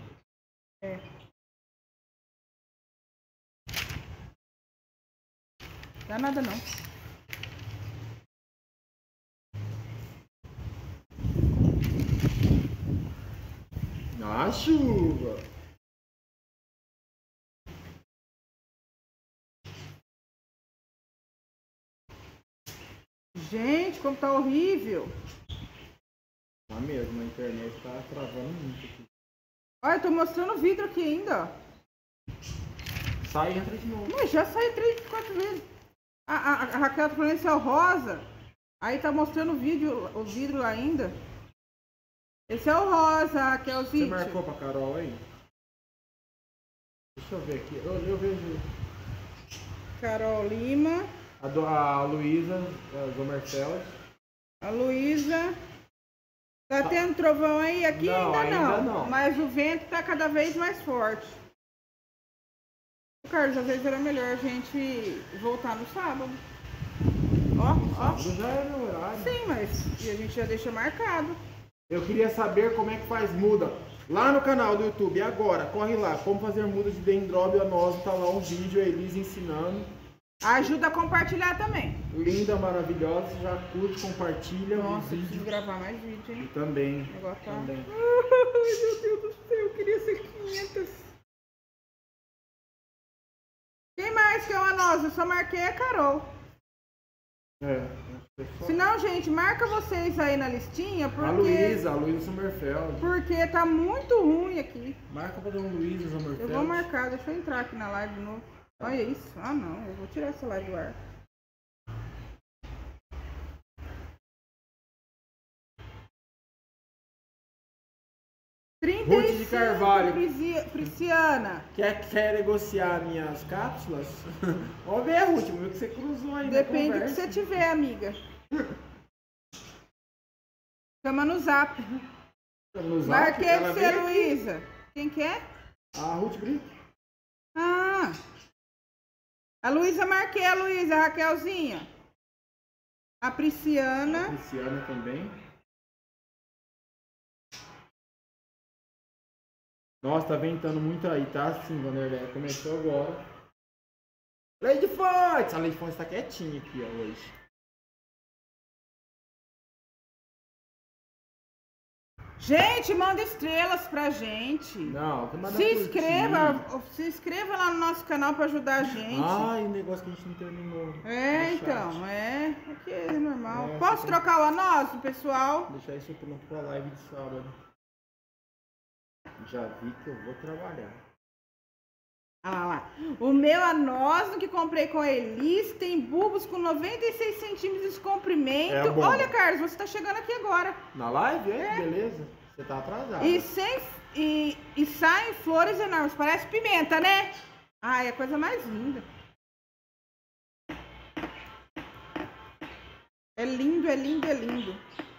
Dá nada não. Ah, chuva! Gente, como tá horrível. Tá mesmo, a internet tá travando muito aqui. Olha, eu tô mostrando o vidro aqui ainda, ó. Sai e entra de novo. Mas já saiu 3, 4 vezes. A Raquel tá falando esse é o rosa. Aí tá mostrando o vidro lá ainda. Esse é o rosa, Raquelzinho. Você marcou pra Carol aí? Deixa eu ver aqui. Eu vejo. Carol Lima. A Luísa Zomerfeld. A Luísa. Tá tendo trovão aí? Aqui Não, ainda não. Mas o vento tá cada vez mais forte. Carlos, às vezes era melhor a gente voltar no sábado. Ó. Sábado já é meu horário. Sim, mas a gente já deixa marcado. Eu queria saber como é que faz muda. Lá no canal do YouTube, agora, corre lá. Como fazer muda de dendrobianose. Tá lá um vídeo, a Elisa ensinando. Ajuda a compartilhar também. Linda, maravilhosa. Já curte, compartilha. Nossa, o vídeo. preciso gravar mais vídeo, hein? Também. O negócio tá... Também. Ai, meu Deus do céu, eu queria ser 500. Quem mais quer uma noz? Eu só marquei a Carol. Se não, gente, marca vocês aí na listinha, porque... A Luísa Sommerfeld. Porque tá muito ruim aqui. Marca pra Dona Luísa Sommerfeld. Eu vou marcar, deixa eu entrar aqui na live de novo. Olha isso. Ah, não, eu vou tirar essa live do ar. Ruth de Carvalho. Prisciana. Quer negociar minhas cápsulas? Vamos ver, Ruth, vamos ver o que você cruzou aí. Depende do que você tiver, amiga. Chama no zap. Marquei pra você, Luísa. Quem quer? A Ruth Brito. Ah. A Luísa, marquei a Luísa, a Raquelzinha. A Prisciana. A Prisciana também. Nossa, tá ventando muito aí, tá? Sim, Vanderlei. Começou agora. Lady Fontes! A Lady Fontes tá quietinha aqui, ó, hoje. Gente, manda estrelas pra gente. Não, tem que se inscreva lá no nosso canal pra ajudar a gente. Ai, o negócio que a gente não terminou. Então, aqui é normal. Posso trocar o anúncio, pessoal? Deixar isso pronto pra live de sábado. Já vi que eu vou trabalhar. Ah lá. O meu anósio que comprei com a Elis tem bulbos com 96 centímetros de comprimento. Olha, Carlos, você tá chegando aqui agora. Na live? Beleza. Você tá atrasado. E saem flores enormes. Parece pimenta, né? Ai, é a coisa mais linda. É lindo, é lindo, é lindo.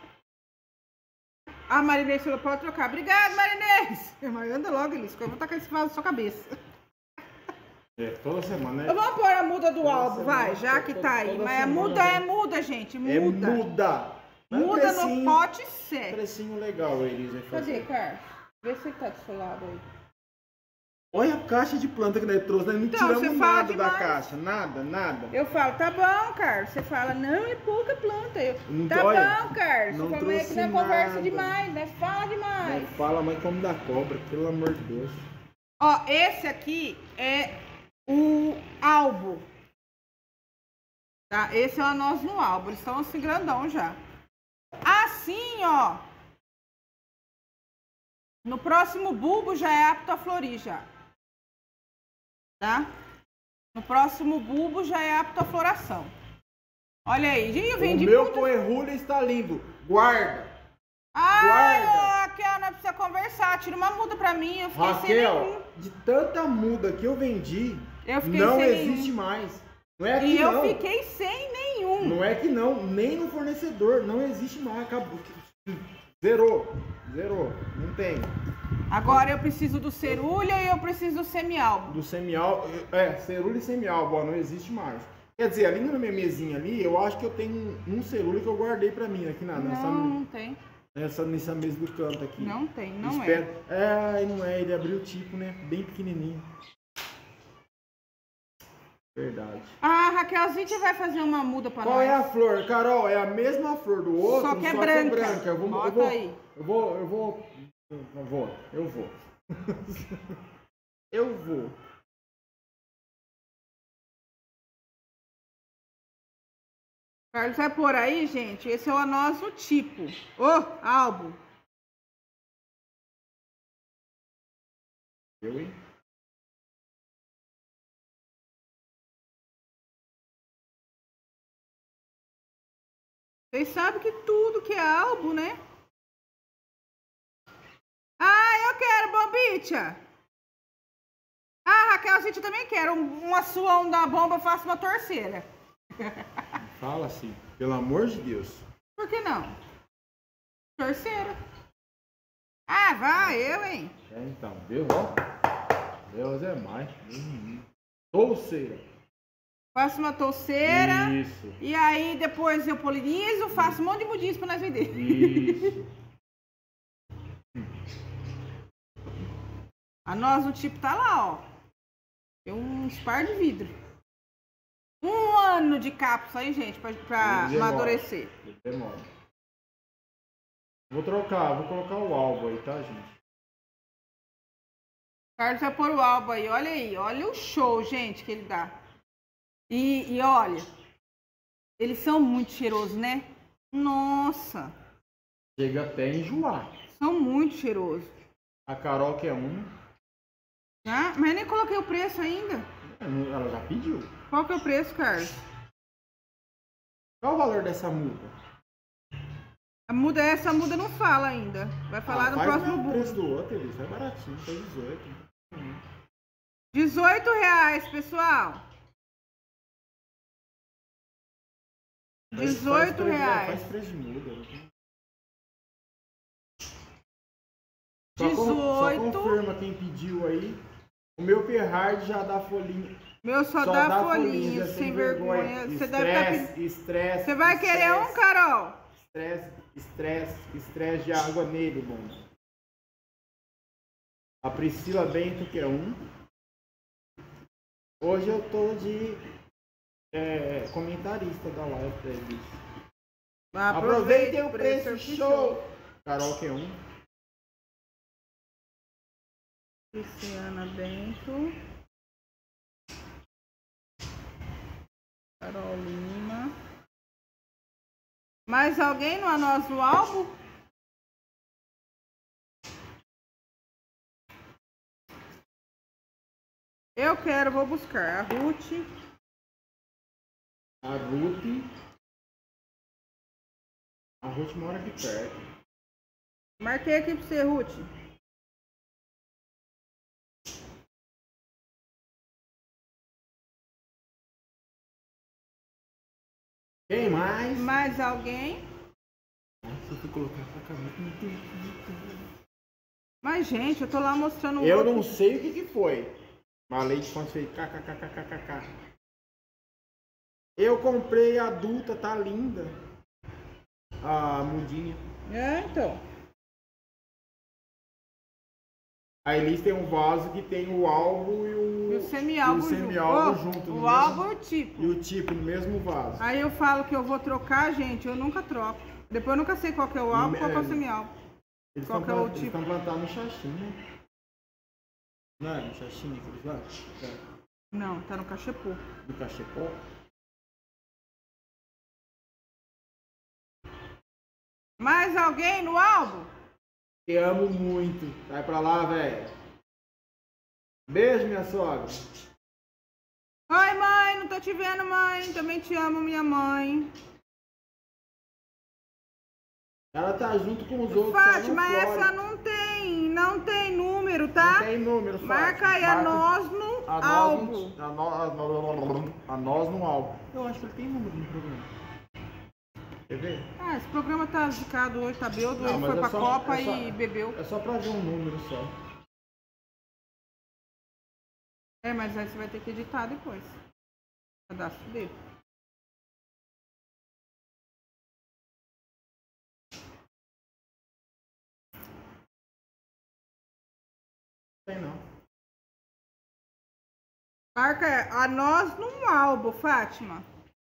Ah, Marinês falou, pode trocar. Obrigado, Marinês. Mas anda logo, Elis, que eu vou tacar esse vaso na sua cabeça. Toda semana, né? Vamos pôr a muda do álbum, vai, já que tá aí. Mas a muda é muda, gente. Muda. É muda. Muda no pote sério. Precinho legal, Elisa. Cadê, Carlos? Vê se ele tá do seu lado aí. Olha a caixa de planta que nós trouxe. Nós não tiramos nada da caixa. Nada. Eu falo, tá bom, Carlos. Você fala, não, é pouca planta. Tá bom, Carlos. Não trouxe é que não conversa demais, né? Fala demais. Não fala, mãe, como da cobra, pelo amor de Deus. Ó, esse aqui é o álbum. Tá? Esse é o anúncio no álbum. Eles estão assim grandão já. Assim, ó. No próximo bulbo já é apto a florir já. Tá? No próximo bulbo já é apto a floração. Olha aí. Eu vendi o meu coerrulho está lindo. Guarda. Guarda. Raquel, nós precisamos conversar. Tira uma muda pra mim. Eu fiquei Raquel, de tanta muda que eu vendi. Eu fiquei não sem existe nenhum. mais. Não é que E eu não. fiquei sem nenhum. Não é que não, nem no fornecedor, não existe mais, acabou. Zerou, não tem. Agora eu preciso do cerulha e eu preciso do semi-álbum. Do semi-álbum, cerulha e semi-álbum, ó, não existe mais. Quer dizer, ali na minha mesinha ali, eu acho que eu tenho um cerulha que eu guardei pra mim aqui Não tem. nessa mesa do canto aqui. Não tem, não Espero. Não é, ele abriu o tipo, né? Bem pequenininho. Verdade. Ah, Raquelzinha vai fazer uma muda pra nós. Qual é a flor, Carol? É a mesma flor do outro, Só que é branca. Bota aí. Eu vou. Eu vou. Carlos vai pôr aí, gente. Esse é o nosso tipo. Álbum. Eu, hein? Vocês sabem que tudo que é álbum, né? Ah, eu quero, Bombicha. Ah, Raquel, a gente também quer. Uma sua, da bomba, eu faço uma torceira. Fala assim, pelo amor de Deus. Por que não? Torceira. Ah, vai, eu, hein? Então, Deus, ó. Deus é mais. Touceira. Faço uma touceira. Isso. E aí depois eu polinizo, faço um monte de mudinhos pra nós vender. Isso. A noz do tipo tá lá, ó. Tem uns par de vidro. 1 ano de cápsula, hein, gente, pra amadurecer. Demora. Vou colocar o álbum aí, tá, gente? O Carlos vai pôr o álbum aí, olha o show, gente, que ele dá. E olha, eles são muito cheirosos, né? Nossa! Chega até a enjoar. São muito cheirosos. A Carol quer um. Ah, mas nem coloquei o preço ainda. Ela já pediu. Qual que é o preço, Carlos? Qual o valor dessa muda? Essa muda não fala ainda. Vai falar no próximo o burro. preço do outro, ele é baratinho, tá 18. R$18, pessoal. R$18. Faz preço de muda. 18. Só confirma quem pediu aí. O meu Ferrari já dá folhinha. Meu só dá folhinha, sem vergonha. Você deve estar Estresse. Você vai querer um, Carol? Estresse de água nele, bom. A Priscila Bento quer um. Hoje eu tô de comentarista da live pra eles. Aproveitem o preço show. Carol quer um. Cristiana Bento. Carol Lima. Mais alguém no nosso álbum? Eu quero, vou buscar. A Ruth. A Ruth mora aqui perto. Marquei aqui pra você, Ruth. Quem mais? Mais alguém? Se eu colocar pra cá, Mas, gente, eu tô lá mostrando o eu outro. não sei o que foi. Mas a Leite Fonte fez kkkkkk. Eu comprei a adulta, tá linda. A mudinha. Então. A Elis tem um vaso que tem o álbum e o semi-álbum junto. O álbum e o tipo. E o tipo no mesmo vaso. Aí eu falo que eu vou trocar, gente, eu nunca troco. Depois eu nunca sei qual que é o álbum, qual que é o semi-álbum. Qual que é o tipo. Eles estão plantados no Xaxim, Não é no Xaxim que eles lá? Não, tá no cachepô. No cachepô? Mais alguém no álbum? Te amo muito. Vai pra lá, velho. Beijo, minha sogra. Oi, mãe, não tô te vendo, mãe. Também te amo, minha mãe. Ela tá junto com os outros. Fátima, essa não tem número, tá? Não tem número, Fátima. Marca aí a nós no álbum. A nós no álbum. Eu acho que ele tem número no programa. Quer ver? Ah, esse programa tá zicado hoje, tá bêbado, Não, ele mas foi é pra só- Copa é só- e bebeu. É só pra ver um número só. É, mas aí você vai ter que editar depois. Cadastro dele. Tem não. Marca a nós num álbum, Fátima.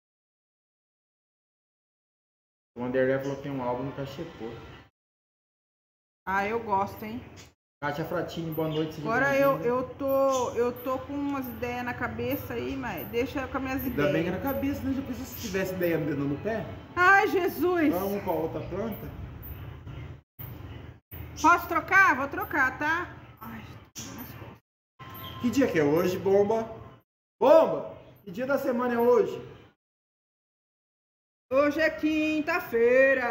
O Anderlé falou que tem um álbum no Cachepô. Ah, eu gosto, hein? Kátia Fratini, boa noite. seja Agora bem-vinda. eu tô com umas ideias na cabeça aí, mas deixa eu com as minhas Ainda bem que ideias. na cabeça, né? Já pensou se tivesse ideia no dedo no pé? Ai, Jesus! Vamos com a outra planta? Posso trocar? Vou trocar, tá? Ai, tô nas costas. Que dia que é hoje, bomba? Bomba! Que dia da semana é hoje? Hoje é quinta-feira.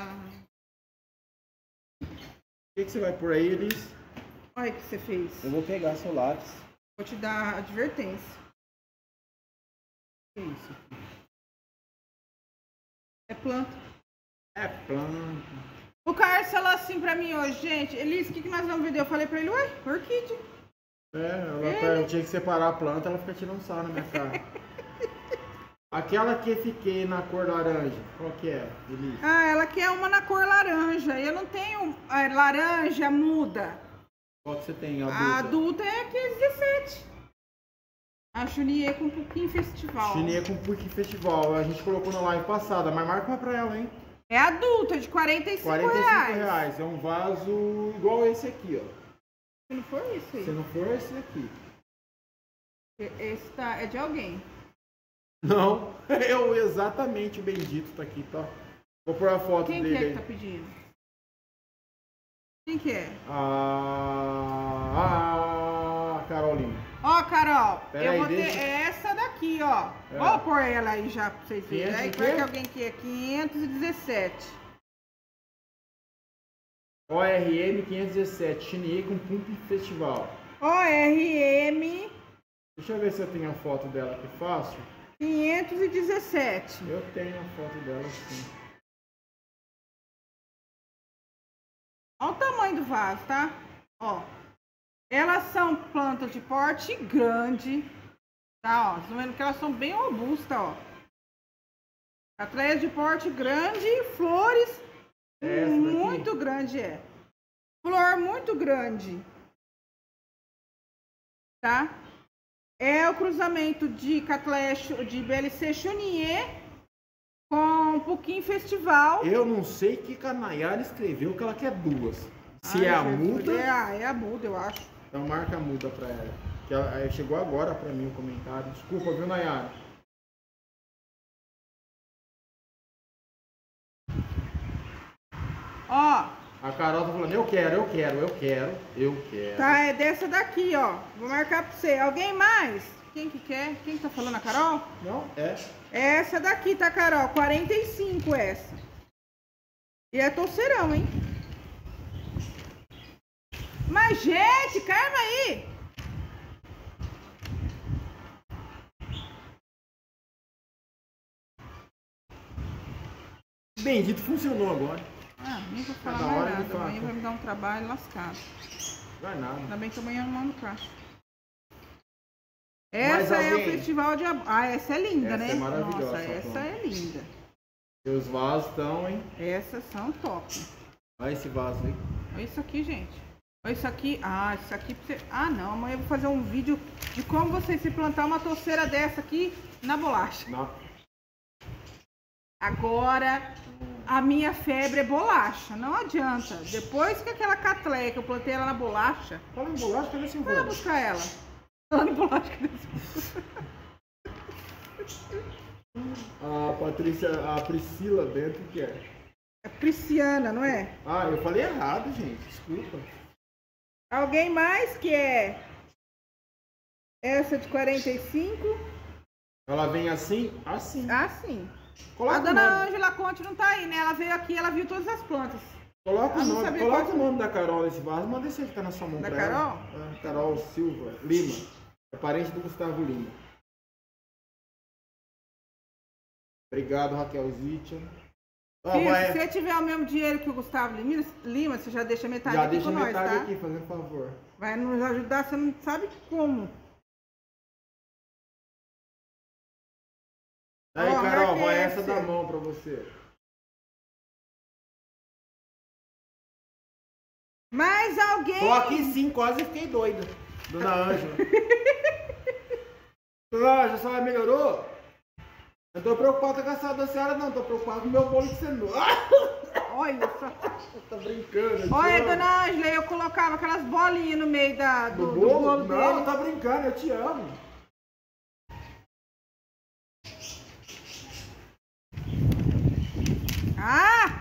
O que você vai por aí, Elis? Olha o que você fez. Eu vou pegar seu lápis. Vou te dar advertência. O que é isso? É planta. É planta. O Carlos falou assim pra mim hoje, gente. Elis, o que nós vamos vender? Eu falei pra ele, ué, orquídea. Eu tinha que separar a planta, ela fica tirando sal na minha cara. Aquela que fiquei na cor laranja, qual que é, Elis? Ah, ela quer uma na cor laranja. Eu não tenho laranja muda. Qual que você tem, A adulta? adulta é a 517. A Chunier com um pouquinho festival. Chininha com Puc Festival. A gente colocou na live passada, mas marca uma pra ela, hein? É adulta, de 45 R$45. reais. É um vaso igual esse aqui, ó. Se não for isso aí. Se não for esse aqui. Esse é de alguém. Não, eu exatamente, o bendito tá aqui, tá? Vou pôr a foto Quem que dele é que aí. tá pedindo? Quem que é? Carolina. Ó, Carol, Pera eu aí, vou deixa- ter essa daqui, ó. É. Vou pôr ela aí já pra vocês verem. 500 Aí o como é quê? que alguém quer? 517. ORM 517, Chinier com Pump Festival. ORM Deixa eu ver se eu tenho a foto dela aqui fácil. 517. Eu tenho a foto dela sim. Olha o tamanho do vaso, tá? Ó. Elas são plantas de porte grande. Tá, ó. Vocês estão vendo que elas são bem robustas, ó. Catleia de porte grande e flores É essa daqui? muito grande, é. Flor muito grande. Tá? É o cruzamento de Catleia de BLC Chunier com um pouquinho festival. Eu não sei que Canaiara escreveu que ela quer duas. Se Ai, é a Jesus, muda, É a muda, eu acho. então marca a muda pra ela. Que ela chegou agora pra mim o comentário. Desculpa, viu, Nayara? Ó, A Carol tá falando, eu quero. tá, é dessa daqui, ó. Vou marcar pra você. Alguém mais? Quem que quer? Quem que tá falando? A Carol? Não? É. É essa daqui, tá, Carol? 45 essa. E é torceirão, hein? Mas, gente, calma aí. Bendito, funcionou agora. Ah, nem vou falar Cada mais hora ele nada. fala. Amanhã vai me dar um trabalho lascado. Vai nada. Ainda bem que amanhã eu não mando caixa. Mais Essa é o alguém? festival de... Ah, essa é linda, Essa né? é maravilhosa, Nossa, essa essa planta. é linda. Seus vasos estão, hein? Essas são top. Olha esse vaso aí. Olha isso aqui, gente. Olha isso aqui. Ah, isso aqui pra você... Ah, não. Amanhã eu vou fazer um vídeo de como você se plantar uma torceira dessa aqui na bolacha. Não. Agora, a minha febre é bolacha. Não adianta. Depois que aquela catleia que eu plantei ela na bolacha, Fala em bolacha, cadê esse vai lá Silvana? buscar ela. Lá no bolacha. A Priscila dentro que é. É Prisciana, não é? Ah, eu falei errado, gente. Desculpa. Alguém mais que é essa de 45? Ela vem assim? Assim. Ah, sim. Coloca A o dona nome. Ângela Conte não tá aí, né? Ela veio aqui, ela viu todas as plantas. Coloca o Eu não nome, sabia coloca qual- o nome da Carol nesse vaso. Manda esse aí que tá na sua mão Da pra Carol? ela. É, Carol Silva Lima. É parente do Gustavo Lima. Obrigado, Raquel Zitia. Se você tiver o mesmo dinheiro que o Gustavo Lima, você já deixa metade já aqui deixa com nós, metade tá? aqui, fazendo favor. Vai nos ajudar, você não sabe como. Aí, Carol, vai essa esse. da mão pra você. Mais alguém? Tô aqui sim, quase fiquei doida. Dona Ângela. Dona Ângela, a senhora melhorou? Eu tô preocupado com a saúde da senhora, não. Tô preocupado com o meu bolo de cenoura. Olha só. Tá brincando. Olha, Dona Ângela, eu colocava aquelas bolinhas no meio do bolo dele. Não, tá brincando, eu te amo. Ah!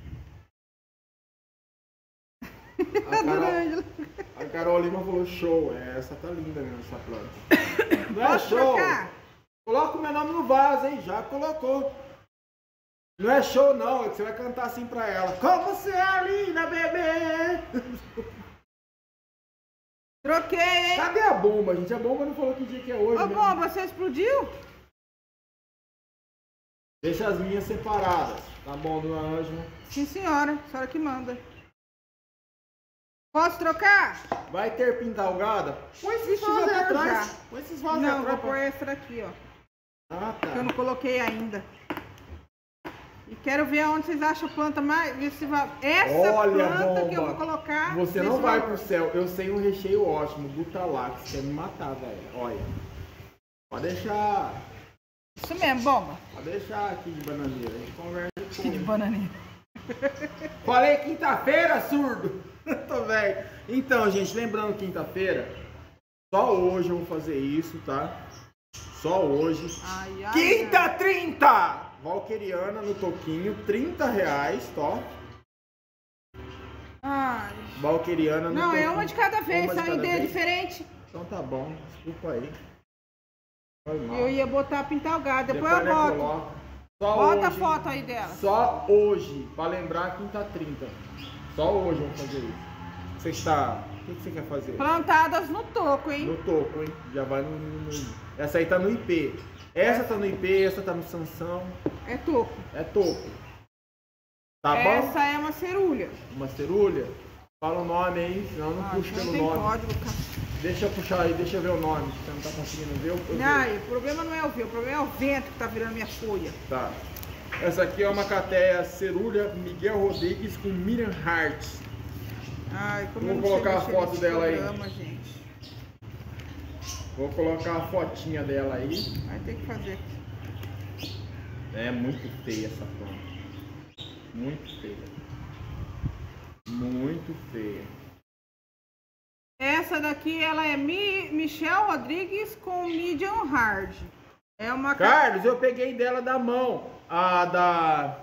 A Carol Lima falou show. Essa tá linda mesmo, essa planta. Não é Posso show? trocar? Coloca o meu nome no vaso, hein? Já colocou. Não é show não, é que você vai cantar assim pra ela. Como você é linda, bebê! Troquei, hein? Cadê a bomba, gente? A bomba não falou que dia que é hoje. Ô, mesmo. bomba, você explodiu? Deixa as minhas separadas. Tá bom, Dona Ângela? Sim, senhora. A senhora que manda. Posso trocar? Vai ter pintalgada? Põe esses Deixa vasos eu aí pôr atrás. já. Põe esses vasos Não, atrás. vou pôr essa daqui, ó. Ah, tá. Que eu não coloquei ainda. E quero ver aonde vocês acham a planta mais. Ver se vai... Essa Olha, planta bomba. que eu vou colocar. Você ver não se vai pro céu. Eu sei um recheio ótimo. Butalax. Quer me matar, velho. Olha. Pode deixar. Isso mesmo, bomba. Pode deixar aqui de bananeira. A gente conversa De depois. bananinha. Falei quinta-feira, surdo. Tô velho. Então, gente, lembrando quinta-feira. Só hoje eu vou fazer isso, tá? Só hoje. Ai, ai, Quinta ai. 30! Valqueriana no toquinho, R$30, tá? Ai. Valqueriana no Não, toquinho. é uma de cada vez, Uma de são cada ideias vez? diferentes. Então tá bom, desculpa aí. Foi mal. Eu ia botar pintalgada, depois eu nós boto. coloca. Só Bota a hoje, foto aí dela. Só hoje, pra lembrar quinta 30. Só hoje eu vou fazer isso. Você está... O que você quer fazer? Plantadas no toco, hein? No toco, hein? Já vai no... Essa aí tá no IP. Essa tá no IP, essa tá no Sansão. É toco. É toco. Tá bom? Essa é uma cerulha. Uma cerulha? Fala o nome aí, senão eu não puxo não pelo tem nome. código, cara. Deixa eu puxar aí, deixa eu ver o nome. Você não tá conseguindo ver? Eu vejo. Ai, o problema não é o ver, o problema é o vento que tá virando minha folha. Tá. Essa aqui é uma catéia cerulha Miguel Rodrigues com Miriam Hart. Ai, como Vou eu não sei colocar a mexer foto nesse dela aí. programa, gente. Vou colocar a fotinha dela aí. Vai ter que fazer. É muito feia essa planta. Muito feia. Muito feia. Essa daqui, ela é Michel Rodrigues com Medium Hard. É uma... Carlos, eu peguei dela da mão. A da...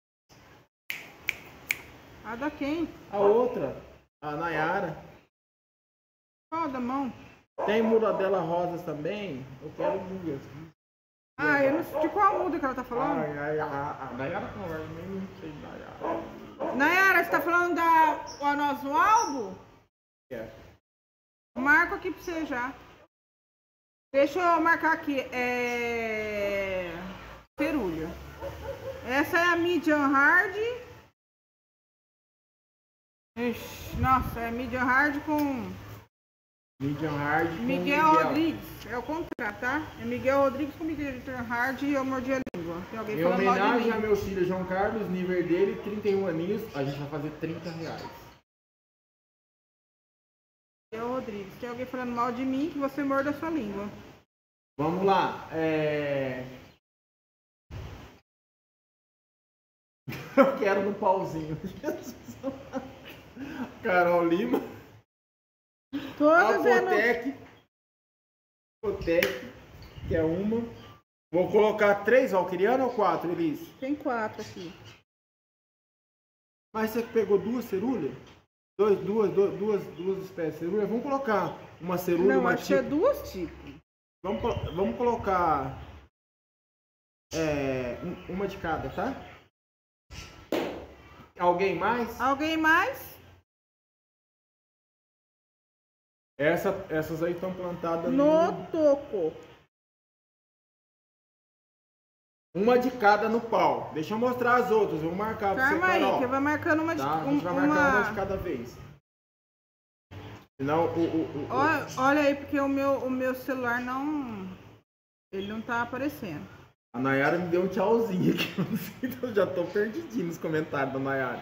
A da quem? A outra. A Nayara. Qual da mão? Tem muda-dela rosas também? Eu quero duas. Ah, eu não sei de qual muda que ela tá falando. Ai, ai, a Nayara não, eu nem não sei Nayara. Nayara, você tá falando da nosso álbum? É. Marco aqui pra você já. Deixa eu marcar aqui. Cerulha. Essa é a Medium Hard. Ixi, nossa, é Medium Hard com Medium Hard com Miguel Rodrigues. É o contrário, tá? É Miguel Rodrigues com Medium Hard e eu mordi a língua. Tem alguém Em falando mal de homenagem a mim. meus filhos João Carlos, nível dele, 31 aninhos, a gente vai fazer R$30. Miguel Rodrigues. Tem alguém falando mal de mim que você morde a sua língua. Vamos lá. Eu quero no pauzinho. Carol Lima. Todas é no... Apotec, que é uma. Vou colocar 3 valquiriana ou 4, Elis? Tem 4 aqui. Mas você pegou 2 cerulhas? Duas espécies de cerulha? Vamos colocar uma cerulha e Não, uma acho que é 2 tipos. Vamos colocar uma de cada, tá? Alguém mais? Alguém mais? Essas aí estão plantadas no toco. Uma de cada no pau. Deixa eu mostrar as outras. Eu vou marcar pra você, Calma aí, Carol. que vai marcando uma de Tá? A gente vai marcar uma de cada vez. Senão, Olha aí, porque o meu celular não... Ele não tá aparecendo. A Nayara me deu um tchauzinho aqui. Eu não sei, então eu já tô perdidinho nos comentários da Nayara.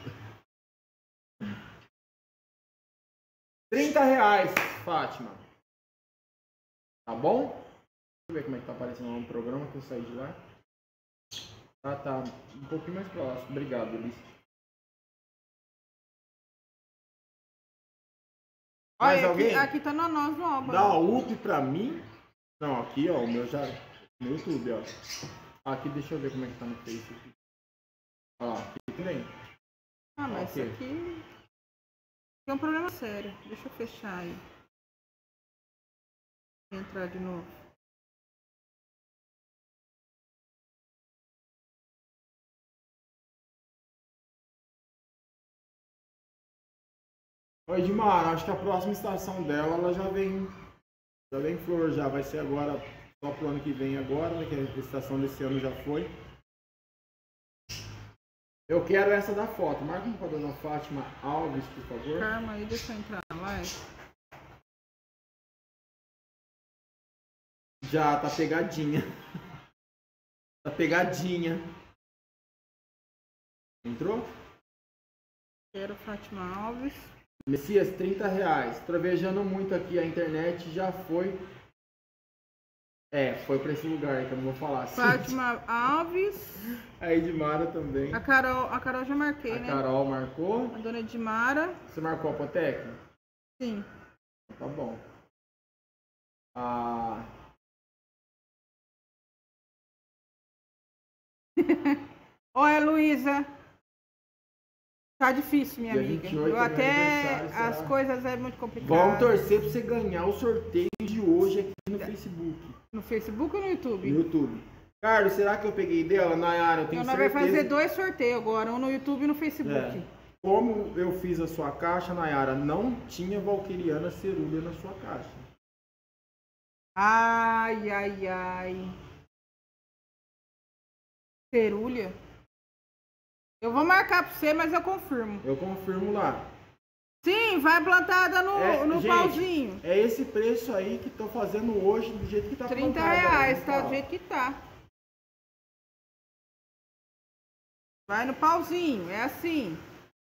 R$30, Fátima. Tá bom? Deixa eu ver como é que tá aparecendo lá no programa que eu saí de lá. Tá um pouquinho mais próximo. Obrigado, Elis. Mais Olha, alguém? aqui tá no nós no Alba. Dá up pra mim. Não, aqui ó, o meu já... No YouTube, ó. Aqui, deixa eu ver como é que tá no Facebook. Olha lá, aqui também. Ah, mas okay. Isso aqui é um problema sério. Deixa eu fechar aí. Vou entrar de novo. Oi, Edmar, acho que a próxima estação dela, ela já vem flor, já vai ser agora, só pro ano que vem agora, né, que a estação desse ano já foi. Eu quero essa da foto, marca uma com a dona Fátima Alves, por favor. Calma aí, deixa eu entrar na live. Já, tá pegadinha. Tá pegadinha. Entrou? Quero Fátima Alves. Messias, R$30. Trovejando muito aqui, a internet já foi. Foi pra esse lugar aí que eu não vou falar. Fátima Alves. A Edmara também. A Carol já marquei, a né? A Carol marcou. A dona Edmara. Você marcou a Apotec? Sim. Tá bom. Olha, Luísa. Tá difícil, minha amiga. 28, Eu até as será? Coisas é muito complicado. Vamos torcer pra você ganhar o sorteio de hoje aqui no Facebook. No Facebook ou no YouTube? No YouTube. Carlos, será que eu peguei dela? Nayara, eu tenho certeza. Nós vai fazer 2 sorteios agora, um no YouTube e no Facebook. Como eu fiz a sua caixa, Nayara, não tinha Valquiriana Cerúlea na sua caixa. Ai, ai, ai. Cerúlea? Eu vou marcar pra você, mas eu confirmo. Eu confirmo lá. Sim, vai plantada no gente, pauzinho. É esse preço aí que tô fazendo hoje, do jeito que tá R$30, plantada, tá do jeito que tá. Vai no pauzinho, é assim.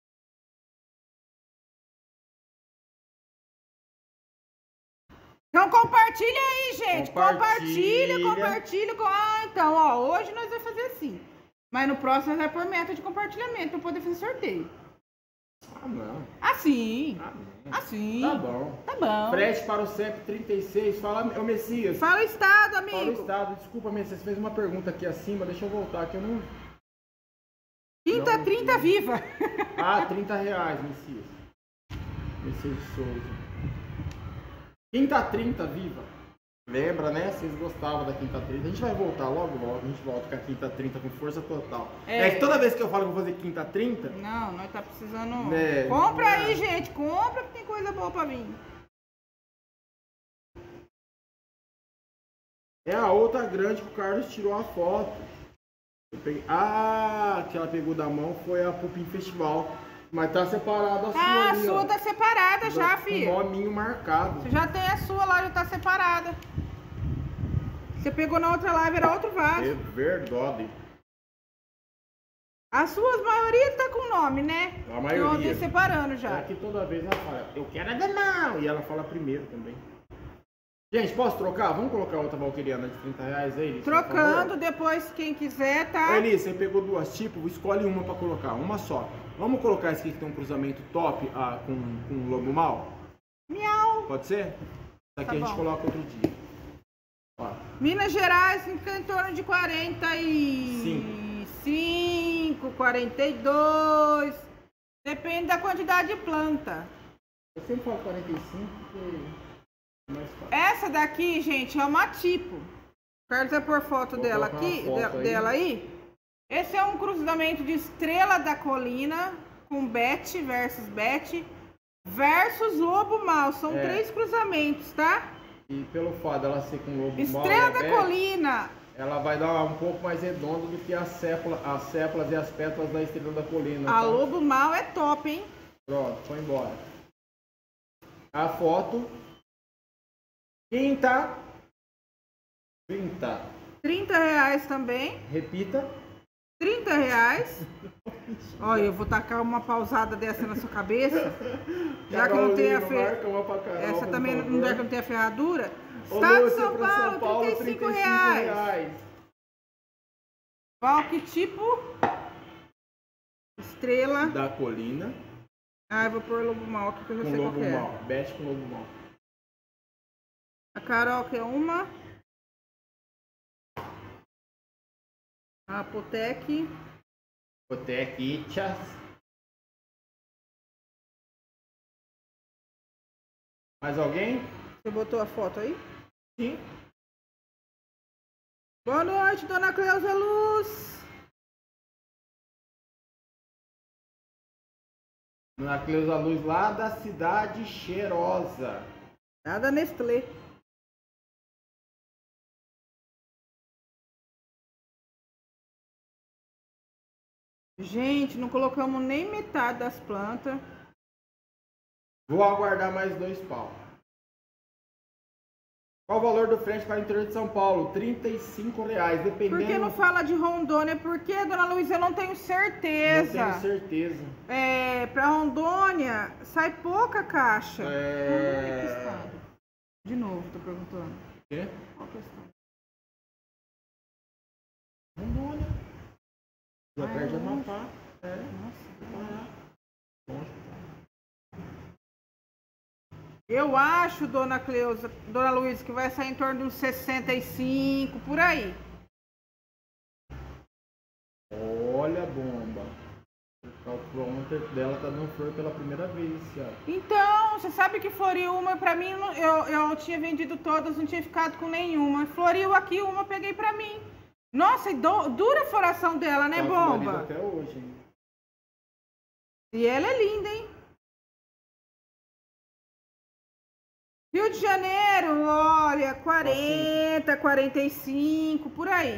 Então compartilha aí, gente. Compartilha. Então, ó, hoje nós vamos fazer assim. Mas no próximo nós vamos pôr meta de compartilhamento para poder fazer sorteio. Ah, não. Assim. não. Assim. Tá bom. Tá bom. Frete para o CEP 36. Fala, ô Messias. Fala o estado, amigo. Fala o estado. Desculpa, Messias. Você fez uma pergunta aqui acima. Deixa eu voltar que eu não... Quinta 30 viva. Ah, R$30, Messias. Messias de Souza. Quinta 30 viva. Lembra, né? Vocês gostavam da Quinta 30. A gente vai voltar logo. A gente volta com a Quinta 30 com força total. É que toda vez que eu falo que vou fazer Quinta 30... Não, nós tá precisando... Compra aí, gente. Compra que tem coisa boa pra vir. É a outra grande que o Carlos tirou a foto. Que ela pegou da mão foi a Pupim Festival. Mas tá separada a sua ali, a sua tá separada já, filho. Com o nominho marcado. Você já tem a sua lá, já tá separada. Você pegou na outra live, era outro vaso. É verdade. As suas maioria tá com nome, né? A maioria. Eu andei separando já. É que toda vez ela fala, eu quero a da mão. E ela fala primeiro também. Gente, posso trocar? Vamos colocar outra Valquiriana de R$30 aí, Elis, trocando, depois quem quiser, tá? Elis, você pegou duas tipos, escolhe uma pra colocar, uma só. Vamos colocar esse aqui que tem um cruzamento top com o lobo mal? Miau. Pode ser? Isso aqui a gente coloca outro dia. Ó. Minas Gerais fica em torno de 45, 42. Depende da quantidade de planta. Eu sempre falo 45 porque... Essa daqui, gente, é uma tipo. Carlos vai pôr foto dela aqui, dela aí. Esse é um cruzamento de Estrela da Colina com Beth versus Beth. versus lobo mau. São 3 cruzamentos, tá? E pelo fato dela ser com lobo mau, Estrela da colina. ela vai dar um pouco mais redondo do que as sépalas e as pétalas da estrela da colina. A tá? lobo mau é top, hein? Pronto, foi embora. A foto. Quinta. 30 reais também. Repita. 30 reais. Olha, eu vou tacar uma pausada dessa na sua cabeça. Já que não tem a essa também não dá que não tem a ferradura. Estado de São Paulo, 35 reais. Qual que tipo? Estrela da colina. Ah, eu vou pôr lobo mau aqui que eu já sei qual que é. Bete com lobo mau. A Carol que é uma. A Potec. Potec. Mais alguém? Você botou a foto aí? Sim. Boa noite, dona Cleusa Luz. Dona Cleusa Luz lá da cidade cheirosa. Nada Nestlé. Gente, não colocamos nem metade das plantas. Vou aguardar mais 2 pau. Qual o valor do frete para o interior de São Paulo? R$35, dependendo... Por que não fala de Rondônia? Porque, dona Luísa, eu não tenho certeza. Não tenho certeza. Para Rondônia, sai pouca caixa. Rondônia, que estado? De novo, tô perguntando. O quê? Qual que é o estado? Rondônia. Já perde a Amapá. Nossa. Eu acho, dona Cleusa, dona Luísa, que vai sair em torno de uns 65, por aí. Olha a bomba. O calculômetro dela tá dando flor pela primeira vez, já. Então, você sabe que Floriúma, pra mim, eu tinha vendido todas, não tinha ficado com nenhuma. Floriu aqui, uma eu peguei pra mim. Nossa, e dura a floração dela, né, bomba? Até hoje, hein? E ela é linda, hein? Rio de Janeiro, olha, 40, 45, por aí.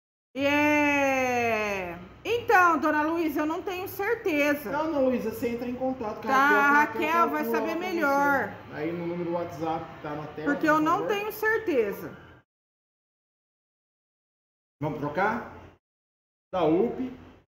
Então, dona Luísa, eu não tenho certeza. Não, Luísa, você entra em contato com a Raquel vai saber melhor. Aí no número do WhatsApp que tá na tela. Porque eu não tenho certeza. Vamos trocar? Da UP.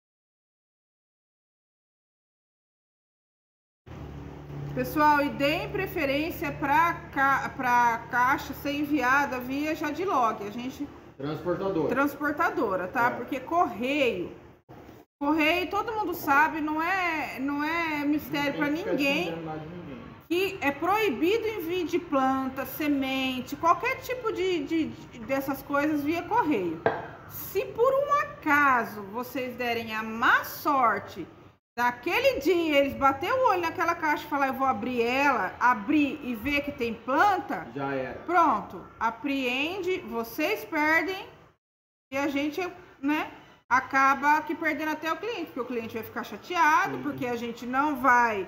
Pessoal, e deem preferência para caixa ser enviada via Jadlog. A gente transportadora, tá? Porque correio, todo mundo sabe, não é mistério para ninguém que é proibido envio de planta, semente, qualquer tipo dessas coisas via correio. Se por um acaso vocês derem a má sorte, naquele dia eles bater o olho naquela caixa e falar, eu vou abrir e ver que tem planta, já era. Pronto, apreende, vocês perdem e a gente, né, acaba aqui perdendo até o cliente, porque o cliente vai ficar chateado, porque a gente não vai...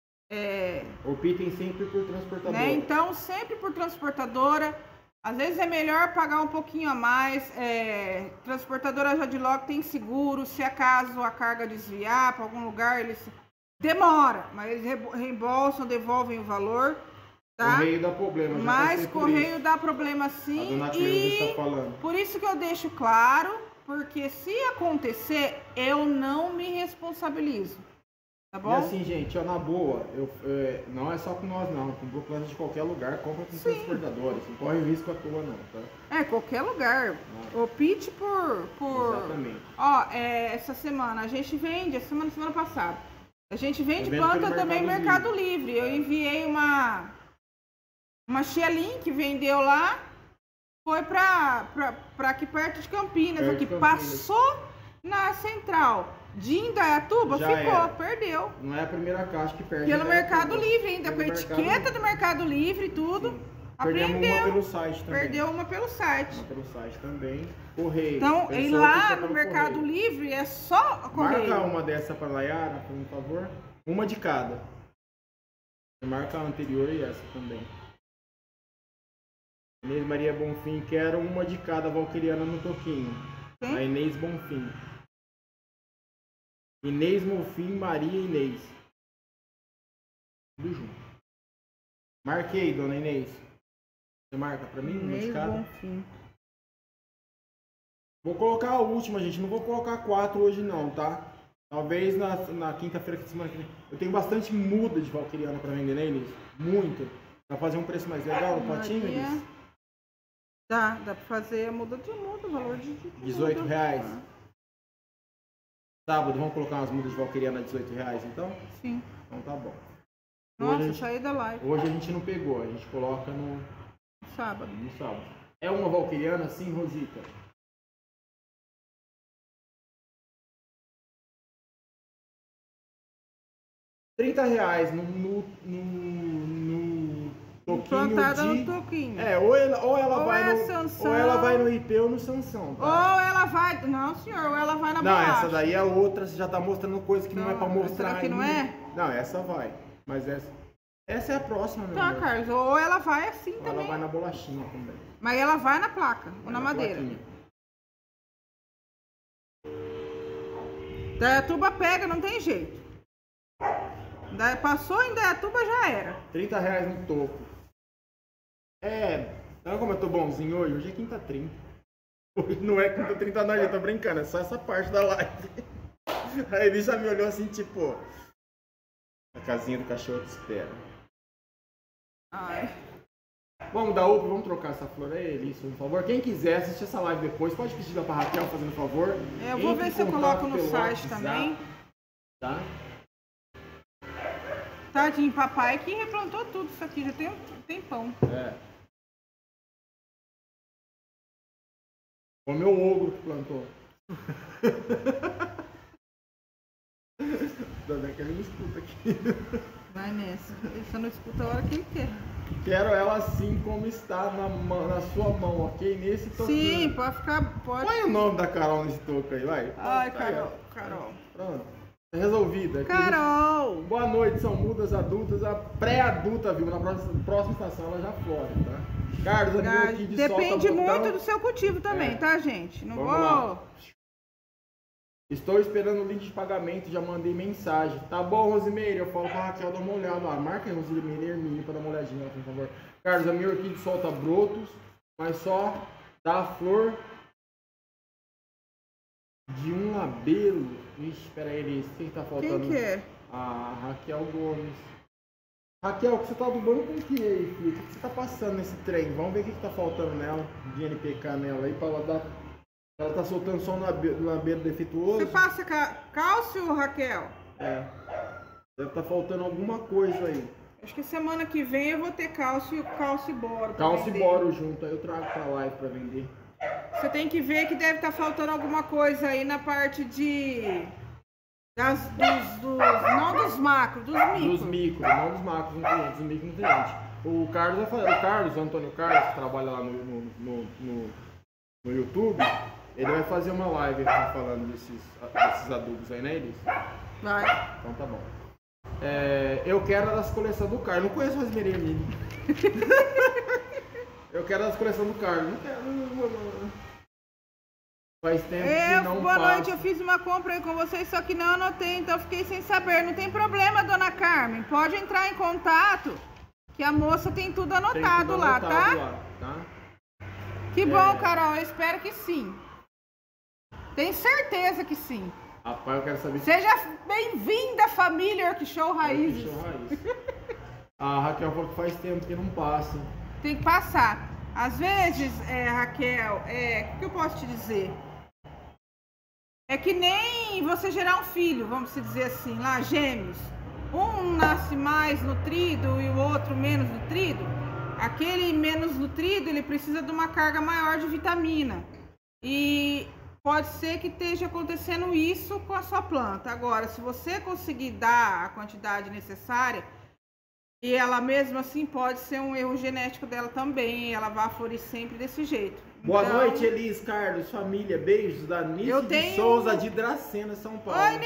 Optem sempre por transportadora. Né? Então, sempre por transportadora. Às vezes é melhor pagar um pouquinho a mais. Transportadora Jadlog tem seguro. Se acaso a carga desviar para algum lugar, eles demora, mas eles reembolsam, devolvem o valor. Tá? Correio dá problema. Mas correio dá problema sim. A dona Cleusa está falando. Por isso que eu deixo claro, porque se acontecer, eu não me responsabilizo. Tá bom? E assim, gente, ó, na boa, não é só com nós não, comprou planta de qualquer lugar, compra com transportadores, não corre risco à toa não, tá? Qualquer lugar. Opte por... Exatamente. Ó, essa semana a gente vende, semana passada, a gente vende planta também no Mercado Livre. Eu enviei uma Xelim que vendeu lá, foi pra aqui perto de Campinas, aqui passou na central. De Indaiatuba perdeu. Não é a primeira caixa que perde. Pelo Mercado Livre ainda, com a etiqueta do Mercado Livre e tudo. Perdemos uma pelo site também. Perdeu uma pelo site. Uma pelo site também. Correio. Então, e lá no Mercado Livre é só correio. Marca uma dessa para Layara, por favor. Uma de cada. Marca a anterior e essa também. Inês Maria Bonfim, quero uma de cada valquiriana no toquinho. Quem? A Inês Bonfim. Inês Bonfim, Maria Inês. Tudo junto. Marquei, dona Inês. Você marca pra mim? Uma de cada? Bonfim. Vou colocar a última, gente. Não vou colocar 4 hoje não, tá? Talvez na quinta-feira que semana que vem. Eu tenho bastante muda de valquiriana pra vender, né, Inês? Muito. Pra fazer um preço mais legal no potinho, Inês? Dá pra fazer a muda, o valor de R$18. Sábado, vamos colocar umas mudas de valquiriana a R$18, então? Sim. Então tá bom. Nossa, eu saí da live. Hoje a gente não pegou, a gente coloca no sábado. No sábado. É uma valquiriana, sim, Rosita? R$30 no toquinho plantada de... no toquinho. É, ou ela vai no IP ou no Sansão, tá? Ou ela vai... Não, senhor, ou ela vai na Não, bolacha. essa daí é outra, você já tá mostrando coisa que não é pra mostrar. Será que não é? Não, essa vai. Mas essa é a próxima, meu Tá, amor. Carlos, ou ela vai assim Ou também. ela vai na bolachinha também. Mas ela vai na placa, ou na madeira. Plaquinha. Dayatuba pega, não tem jeito. Passou em Dayatuba, já era. R$30 no topo. Sabe como eu tô bonzinho hoje? Hoje é quinta 30. Hoje não é quinta 30 não, eu tô brincando, é só essa parte da live. Aí ele já me olhou assim, tipo... A casinha do cachorro te espera. Ai. Vamos dar outro, vamos trocar essa flor aí, Elissa, por favor. Quem quiser assistir essa live depois, pode pedir pra Raquel fazendo favor. Eu vou ver se eu coloco no site também. Tá? Tadinho, papai que replantou tudo isso aqui, já tem um tempão. Foi o meu ogro que plantou. Ainda bem que ele não escuta aqui. Vai nessa. Ele só não escuta a hora que ele quer. Quero ela assim como está na sua mão, ok? Nesse toquinho. Sim, pode ficar... Pode... Põe o nome da Carol nesse toco aí, vai. Ai, Carol. Carol. Pronto. Tá resolvida. Carol! Boa noite, são mudas adultas, a pré-adulta, viu? Na próxima estação ela já flora, tá? Carlos, amigo aqui de depende solta muito botão. do seu cultivo também, tá, gente? Não Vamos vou... lá. Estou esperando o link de pagamento, já mandei mensagem. Tá bom, Rosimeire, eu falo pra Raquel dar uma olhada lá. Marca aí, Rosimeire e Hermínio pra dar uma olhadinha lá, por favor. Carlos, a minha orquídea solta brotos, mas só dá flor de um labelo. Ixi, pera aí, Elis, o que tá faltando? Quem que é? A Raquel Gomes. Raquel, que você tá adubando com o que aí, filho? O que você tá passando nesse trem? Vamos ver o que tá faltando nela, de NPK nela aí, pra ela dar... Ela tá soltando só um labeiro defeituoso. Você passa cálcio, Raquel? Deve tá faltando alguma coisa aí. Acho que semana que vem eu vou ter cálcio e boro. Cálcio e boro junto, aí eu trago pra live pra vender. Você tem que ver que deve estar faltando alguma coisa aí na parte de... não dos macros, dos micros. Dos micros, não dos macros nutrientes, dos micros nutrientes. O Antônio Carlos, que trabalha lá no YouTube, ele vai fazer uma live falando desses adubos aí, né, Elis? Vai. Então tá bom. Eu quero das coleções do Carlos. Não conheço o Rosimeire Hermínio. Eu quero das coleções do Carlos. Não quero. Faz tempo que não boa passa. noite, eu fiz uma compra aí com vocês, só que não anotei, então fiquei sem saber. Não tem problema, dona Carmen. Pode entrar em contato, que a moça tem tudo anotado, lá, tá? Que bom, Carol. Eu espero que sim. Tenho certeza que sim. Rapaz, eu quero saber... Seja bem-vinda, família Orquishow Raízes. A Raquel falou que faz tempo que não passa. Tem que passar. Às vezes, Raquel, o que eu posso te dizer? É que nem você gerar um filho, vamos dizer assim, lá, gêmeos. Um nasce mais nutrido e o outro menos nutrido. Aquele menos nutrido, ele precisa de uma carga maior de vitamina. E pode ser que esteja acontecendo isso com a sua planta. Agora, se você conseguir dar a quantidade necessária, e ela mesmo assim pode ser um erro genético dela também, ela vai florir sempre desse jeito. Boa noite, Elis, Carlos, família, beijos da Nice de Souza de Dracena, São Paulo. Oi, Nice!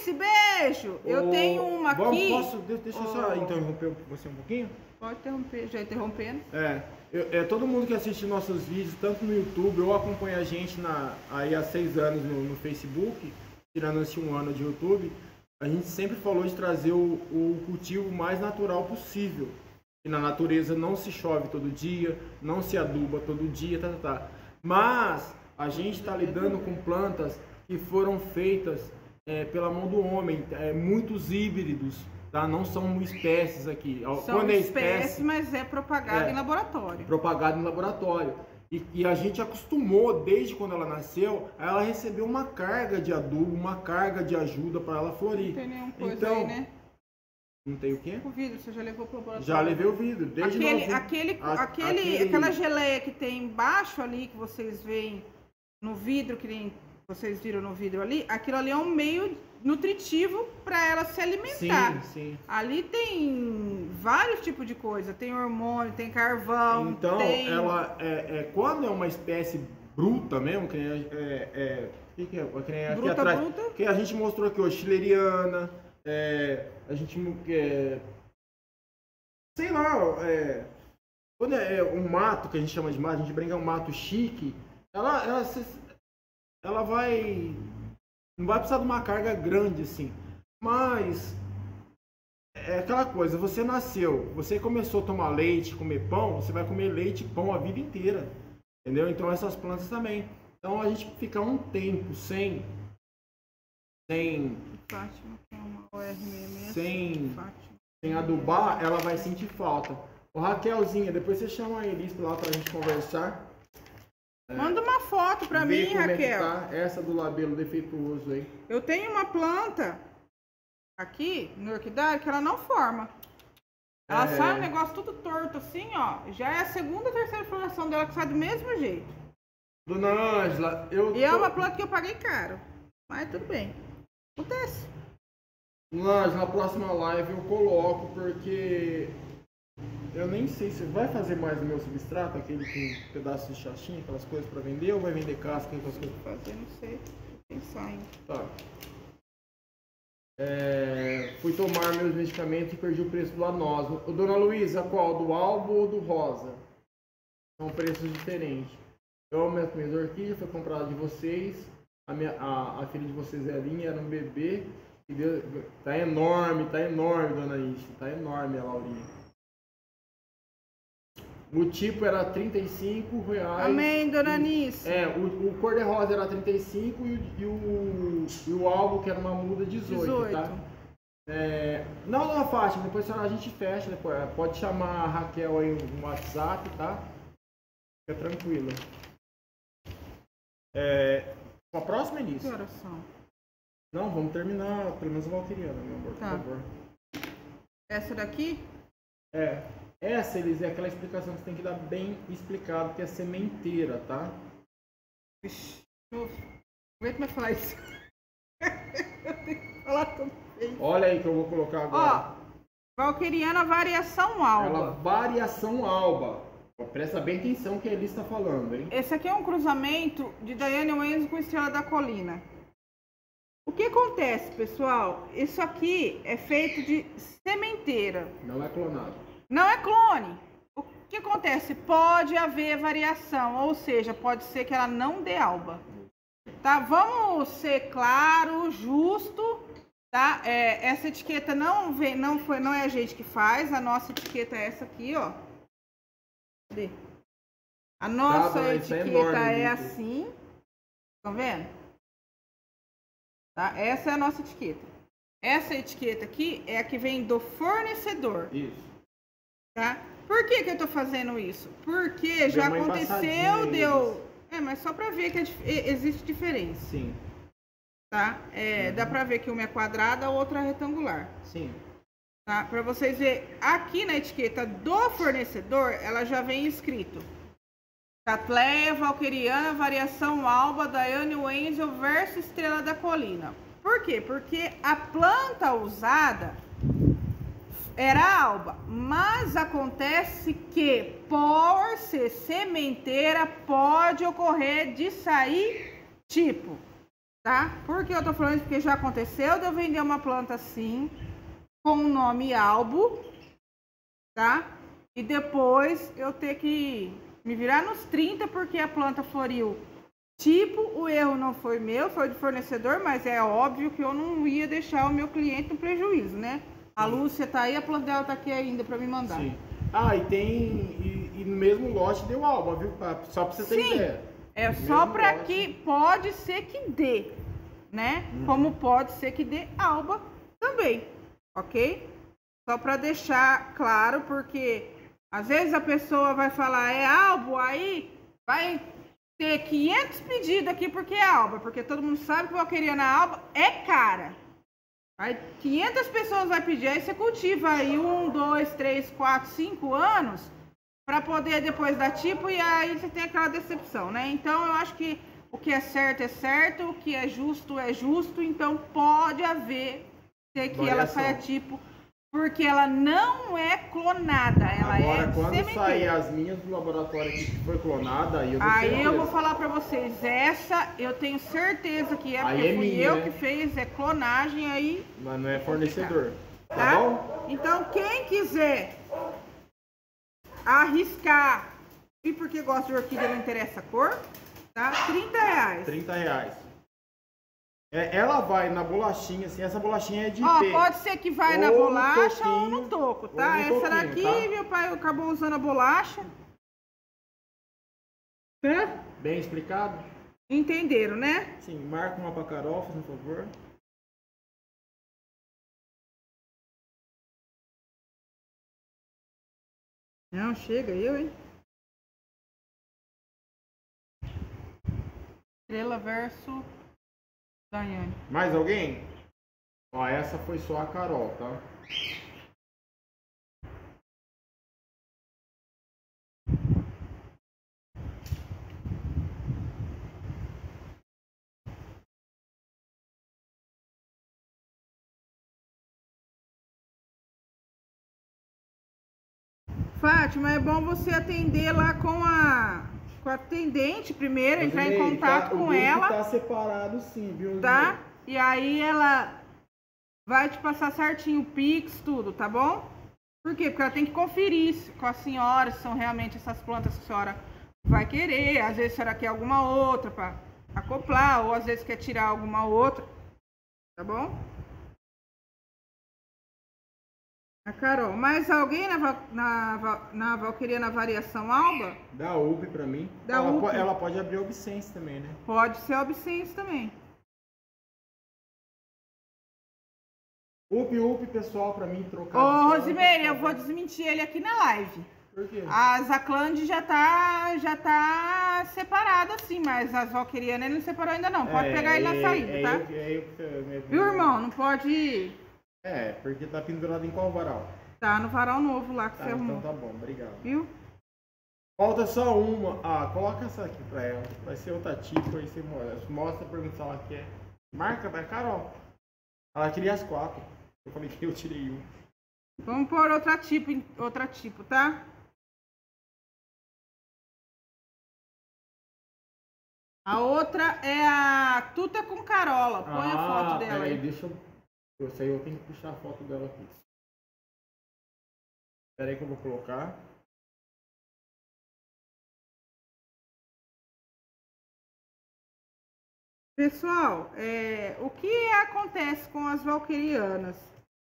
Alice, beijo! Eu tenho uma aqui. Deixa eu só interromper você um pouquinho? Pode interromper, já interrompendo. Todo mundo que assiste nossos vídeos, tanto no YouTube ou acompanha a gente aí há 6 anos no Facebook, tirando esse 1 ano de YouTube, a gente sempre falou de trazer o cultivo mais natural possível. E na natureza não se chove todo dia, não se aduba todo dia, Mas a gente está lidando com plantas que foram feitas pela mão do homem, muitos híbridos, tá? Não são espécies aqui. São Quando espécies, mas é propagado em laboratório. Propagado em laboratório. E a gente acostumou, desde quando ela nasceu, a ela receber uma carga de adubo, uma carga de ajuda para ela florir. Não tem nenhuma coisa então, aí, né? Não tem o quê? O vidro, você já levou pro laboratório? Já levei o vidro, desde aquela geleia que tem embaixo ali, que vocês veem no vidro, que nem vocês viram no vidro ali, aquilo ali é um meio nutritivo para ela se alimentar. Sim. Ali tem vários tipos de coisa, tem hormônio, tem carvão. Então, ela quando é uma espécie bruta mesmo, que nem bruta, atrás, bruta. que a gente mostrou aqui, schilleriana, a gente sei lá, quando é um mato que a gente chama de mato, a gente brinca um mato chique, ela vai, não vai precisar de uma carga grande assim, mas é aquela coisa, você nasceu, você começou a tomar leite, comer pão, você vai comer leite e pão a vida inteira, entendeu? Então essas plantas também. Então a gente fica um tempo sem Fátima, que é uma OR66. Sem adubar, ela vai sentir falta. Ô Raquelzinha, depois você chama a Elis lá pra gente conversar. Manda uma foto pra mim, Raquel. Tá essa do labelo defeituoso aí. Eu tenho uma planta aqui no orquidário que ela não forma. Ela sai um negócio tudo torto assim, ó. Já é a segunda ou terceira floração dela que sai do mesmo jeito. Dona Ângela, é uma planta que eu paguei caro. Mas tudo bem. Acontece. Mas na próxima live eu coloco, porque eu nem sei se vai fazer mais o meu substrato, aquele com pedaço de chachinha, aquelas coisas para vender, ou vai vender casca, aquelas coisas? Fazer, não sei. Pensar ainda. Tá. Fui tomar meus medicamentos e perdi o preço do Anosmo. Dona Luísa, qual? Do albo ou do rosa? São preços diferentes. Eu amo minhas orquídeas, foi comprada de vocês. A filha de vocês, Elinha, era um bebê. Tá enorme, dona Ishi. Tá enorme a Laurinha. O tipo era R$35. Amém, dona Anice. O cor-de-rosa era 35 e o albo, que era uma muda, 18. Tá? Não, Fátima, depois a gente fecha. Depois, pode chamar a Raquel aí no WhatsApp, tá? Fica tranquila. A próxima, Elis? Que horas são? Não, vamos terminar pelo menos a valquiriana, meu amor, por favor. Essa daqui? Essa, Elis, é aquela explicação que você tem que dar bem explicado, que é sementeira, tá? Vixe, não aguento mais falar isso. Eu tenho que falar tudo bem. Olha aí que eu vou colocar agora. Ó, valquiriana variação alba. Variação alba. Presta bem atenção que a Elis está falando, hein? Esse aqui é um cruzamento de Diane Wenzel com Estrela da Colina. O que acontece, pessoal? Isso aqui é feito de sementeira. Não é clonado. Não é clone. O que acontece? Pode haver variação, ou seja, pode ser que ela não dê alba. Tá? Vamos ser claro, justo, tá? Essa etiqueta não é a gente que faz, a nossa etiqueta é essa aqui, ó. Cadê? A nossa etiqueta é assim. Estão vendo? Tá? Essa é a nossa etiqueta. Essa etiqueta aqui é a que vem do fornecedor. Isso. Tá? Por que eu tô fazendo isso? Porque já aconteceu, mas só para ver que existe diferença. Sim. Tá? Dá para ver que uma é quadrada, a outra é retangular. Sim. Tá? Para vocês verem, aqui na etiqueta do fornecedor, ela já vem escrito Catleia, valquiriana, variação alba, Diane Wenzel versus Estrela da Colina. Por quê? Porque a planta usada era alba, mas acontece que por ser sementeira pode ocorrer de sair tipo. tá? Por que eu tô falando isso? Porque já aconteceu de eu vender uma planta assim, com o nome Albo, tá? E depois eu ter que me virar nos 30 porque a planta floriu. Tipo, o erro não foi meu, foi do fornecedor, mas é óbvio que eu não ia deixar o meu cliente no prejuízo, né? A Lúcia tá aí, a planta dela tá aqui ainda para me mandar. Sim. Ah, e tem. E no mesmo lote deu alba, viu? Só pra você ter Sim, ideia. é só para que pode ser que dê, né? Como pode ser que dê alba também, ok? Só para deixar claro, porque às vezes a pessoa vai falar é albo, aí vai ter 500 pedidos aqui porque é alba, porque todo mundo sabe que valqueriana alba é cara. Aí 500 pessoas vai pedir, aí você cultiva aí 1, 2, 3, 4, 5 anos para poder depois dar tipo e aí você tem aquela decepção, né? Então eu acho que o que é certo, o que é justo, então pode haver ser que ela saia tipo, porque ela não é clonada, ela agora, é quando sementeira. sair as minhas do laboratório aqui que foi clonada, aí eu vou falar pra vocês, essa eu tenho certeza que é, porque fui minha, eu né? que fez, é clonagem aí. Mas não é fornecedor, tá bom? Então quem quiser arriscar, e porque gosta de orquídea, não interessa a cor, tá? R$30. R$30. Ela vai na bolachinha, assim, essa bolachinha é de Ó, IP. pode ser que vai na bolacha ou no toco, tá? Essa daqui, tá? Meu pai acabou usando a bolacha. Tá? Bem explicado? Entenderam, né? Sim, marca uma pra Carol, por favor. Não, chega eu, hein? Estrela versus Daiane. Mais alguém? Ó, essa foi só a Carol, tá? Fátima, é bom você atender lá com a atendente primeiro, entrar em contato com ela. Tá separado sim, viu? Tá? E aí ela vai te passar certinho o Pix, tudo, tá bom? Por quê? Porque ela tem que conferir com a senhora se são realmente essas plantas que a senhora vai querer. Às vezes a senhora quer alguma outra para acoplar, ou às vezes quer tirar alguma outra, tá bom? A Carol, mais alguém na valqueriana variação alba? Dá UP pra mim. Ela pode abrir obsense também, né? Pode ser obsense também. UP, pessoal, pra mim trocar. Ô, Rosimeire, eu vou desmentir ele aqui na live. Por quê? A Zaclande já tá separada assim, mas as valquerianas ele não separou ainda não. Pode pegar ele na saída, tá? Viu, irmão? Não pode... porque tá pendurado em qual varal? Tá no varal novo lá que você arrumou. Então tá bom, obrigado. Viu? Falta só uma. Ah, coloca essa aqui pra ela. Vai ser outra tipo, aí você mostra, pergunta se ela quer. Marca pra Carol. Ela queria as 4. Eu falei que eu tirei um. Vamos pôr outra tipo, tá? A outra é a Tuta com Carola. Põe a foto dela aí. Deixa eu sei, eu tenho que puxar a foto dela aqui. Espera aí que eu vou colocar. Pessoal, o que acontece com as valquerianas?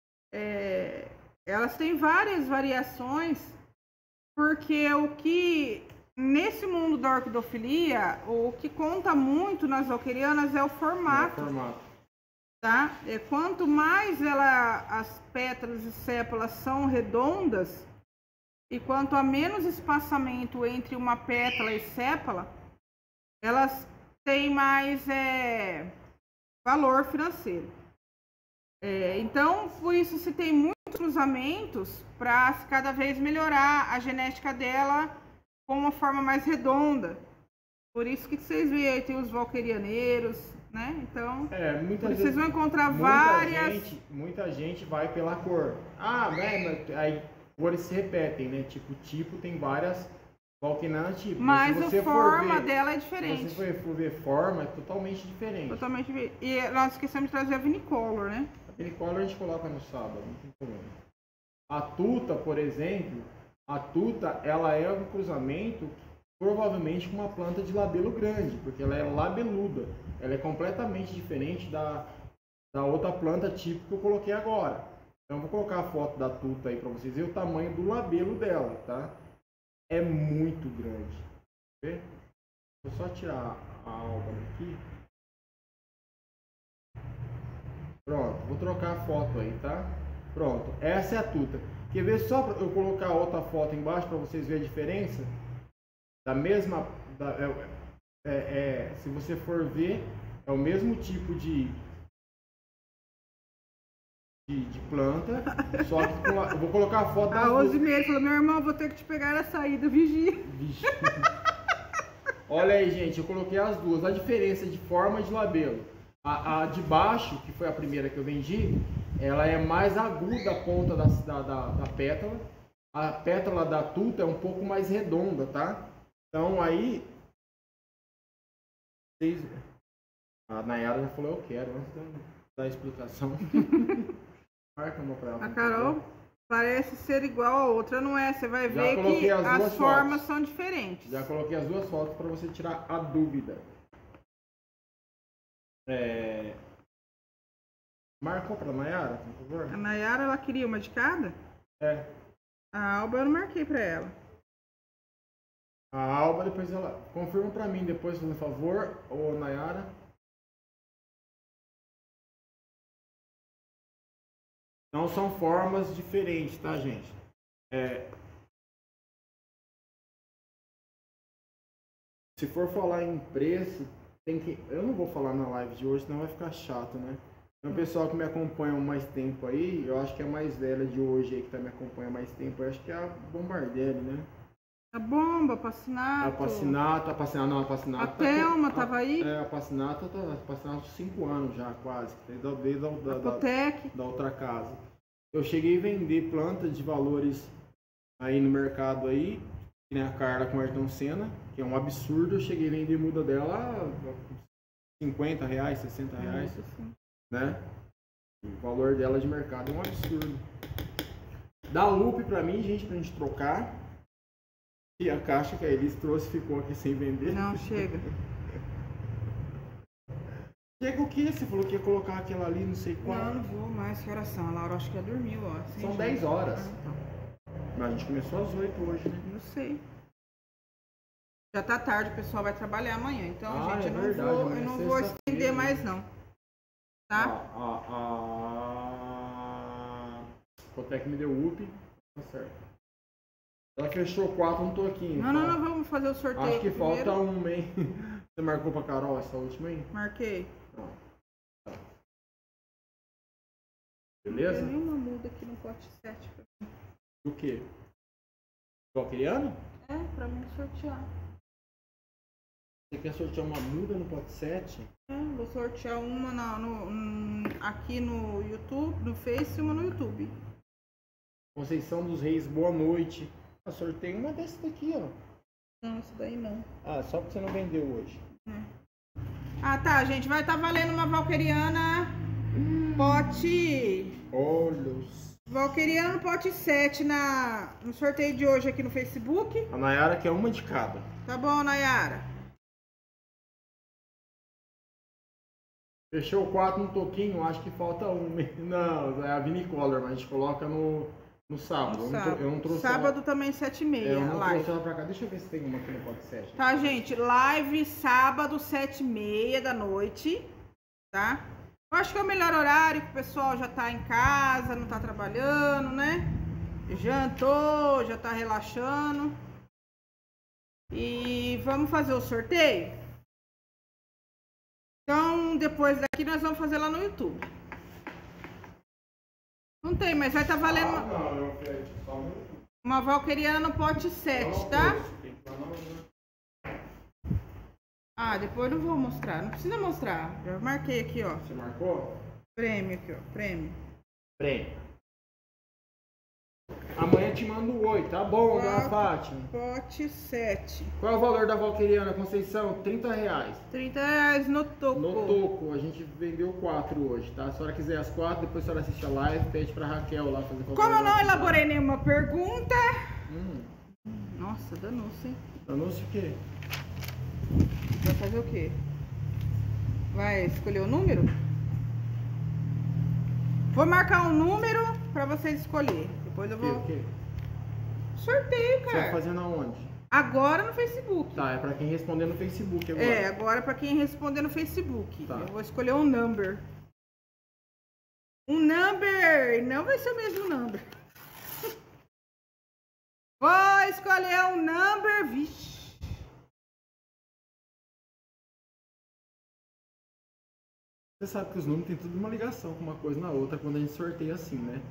Elas têm várias variações, porque o que nesse mundo da orquidofilia, o que conta muito nas valquerianas é o formato. Tá? Quanto mais as pétalas e sépalas são redondas, e quanto a menos espaçamento entre uma pétala e sépala, elas têm mais valor financeiro. Então, por isso se tem muitos cruzamentos para cada vez melhorar a genética dela com uma forma mais redonda. Por isso que vocês veem aí, tem os valquerianeiros, né? Então, vocês vão encontrar várias... Muita gente vai pela cor. Aí cores se repetem, né? Tipo tem várias Valquinana tipo. Mas se você a forma for ver, dela é diferente. Se você for ver forma, é totalmente diferente. Totalmente diferente. E nós esquecemos de trazer a Vinicolor, né? A Vinicolor a gente coloca no sábado, não tem problema. A tuta, por exemplo, ela é um cruzamento provavelmente com uma planta de labelo grande, porque ela é labeluda. Ela é completamente diferente da outra planta tipo que eu coloquei agora. Então eu vou colocar a foto da tuta aí para vocês verem o tamanho do labelo dela, tá? É muito grande. Vê? Vou só tirar a alga aqui. Pronto, vou trocar a foto aí, tá? Pronto, essa é a tuta. Quer ver só pra eu colocar outra foto embaixo para vocês verem a diferença? Da mesma... se você for ver, é o mesmo tipo de planta, só que eu vou colocar a foto... A Rosimeire falou, meu irmão, vou ter que te pegar na saída, vigia. Olha aí, gente, eu coloquei as duas. A diferença de forma de labelo. A de baixo, que foi a primeira que eu vendi, ela é mais aguda a ponta da pétala. A pétala da tuta é um pouco mais redonda, tá? Então aí... A Nayara já falou, eu quero, antes da explicação. Marca uma pra ela. A Carol parece ser igual a outra, não é? Você vai ver que as formas são diferentes. Já coloquei as duas fotos para você tirar a dúvida. Marcou para a Nayara, por favor? A Nayara, ela queria uma de cada? É. A Alba eu não marquei para ela. A Alba, depois ela... Confirma para mim depois, por favor, ô Nayara. Não são formas diferentes, tá, gente? Se for falar em preço, tem que... Eu não vou falar na live de hoje, senão vai ficar chato, né? Então, o pessoal que me acompanha há mais tempo aí, eu acho que a mais velha de hoje aí, que tá me acompanhando há mais tempo, eu acho que é a Bombardelli, né? A Bomba, a Passinato. A Passinato. A Thelma tava aí? A Passinato há 5 anos já, quase. Desde da outra casa. Eu cheguei a vender plantas de valores aí no mercado aí, que nem a Carla com o Ayrton Senna, que é um absurdo. Eu cheguei a vender muda dela a R$50, R$60, né? O valor dela de mercado é um absurdo. Da UP pra mim, gente, pra gente trocar. E a caixa que a Elis trouxe ficou aqui sem vender. Não, chega. Chega o quê? Você falou que ia colocar aquela ali, não sei qual. Não vou mais. Que horas são? A Laura acho que já dormiu, ó. São 10 horas. Então. Mas a gente começou às 8 hoje, né? Não sei. Já tá tarde, o pessoal vai trabalhar amanhã. Então, gente, eu não vou estender mais, não. Tá? A Cotec me deu UP. Tá certo. Ela fechou 4 no toquinho. Não, vamos fazer o sorteio. Acho que falta um, hein? Você marcou pra Carol essa última aí? Marquei. Tá. Beleza? Não tem nenhuma muda aqui no pote 7. Do quê? Valquiriano? É, pra mim sortear. Você quer sortear uma muda no pote 7? Vou sortear uma aqui no YouTube, no Face e uma no YouTube. Conceição dos Reis, boa noite. Eu sorteio uma dessa daqui, ó. Não, isso daí não. Só porque você não vendeu hoje. Tá, gente. Vai estar valendo uma Valquiriana pote... Olhos. Valquiriana no pote 7 no sorteio de hoje aqui no Facebook. A Nayara quer uma de cada. Tá bom, Nayara. Fechou 4 no toquinho, acho que falta um. Não, é a Vinicolor, mas a gente coloca no sábado. Eu não trouxe sábado ela... também 7h30. Eu não live. trouxe ela pra cá. Deixa eu ver se tem uma aqui no pote 7. Tá, gente. Live sábado 7h30 da noite. Tá? Eu acho que é o melhor horário, que o pessoal já tá em casa, não tá trabalhando, né? Jantou, já tá relaxando. E vamos fazer o sorteio? Então, depois daqui nós vamos fazer lá no YouTube. Não tem, mas vai estar valendo uma Valquiriana no pote 7, tá? Depois não vou mostrar. Não precisa mostrar. Já marquei aqui, ó. Você marcou? Prêmio aqui, ó. Prêmio. Amanhã Amanhã eu te mando o 8, tá bom, dona Fátima? Pote 7. Qual é o valor da Valqueriana Conceição? R$30. R$30 no toco. No toco, a gente vendeu 4 hoje, tá? Se a senhora quiser as 4, depois a senhora assiste a live, pede pra Raquel lá fazer Como eu não elaborei nenhuma pergunta... Hum. Nossa, danou-se, hein? Danou-se o quê? Vai fazer o quê? Vai escolher o número? Vou marcar um número pra vocês escolher. Depois eu vou... O quê? Sorteio, Você cara. vai fazendo aonde? Agora no Facebook. Tá, é pra quem responder no Facebook agora. É, agora pra quem responder no Facebook. Tá. Eu vou escolher um number. Um number! Não vai ser o mesmo number. Vou escolher um number. Vixe. Você sabe que os números têm tudo uma ligação com uma coisa na outra quando a gente sorteia assim, né?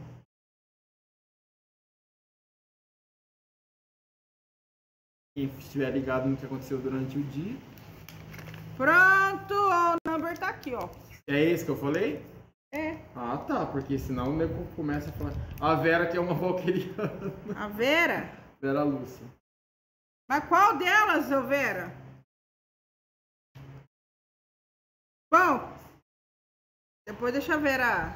Quem estiver ligado no que aconteceu durante o dia. Pronto, ó, o number tá aqui, ó. É esse que eu falei? É. Ah, tá, porque senão o nego começa a falar. A Vera que é uma valqueriana. A Vera? Vera Lúcia. Mas qual delas, ô Vera? Bom, depois deixa eu ver a...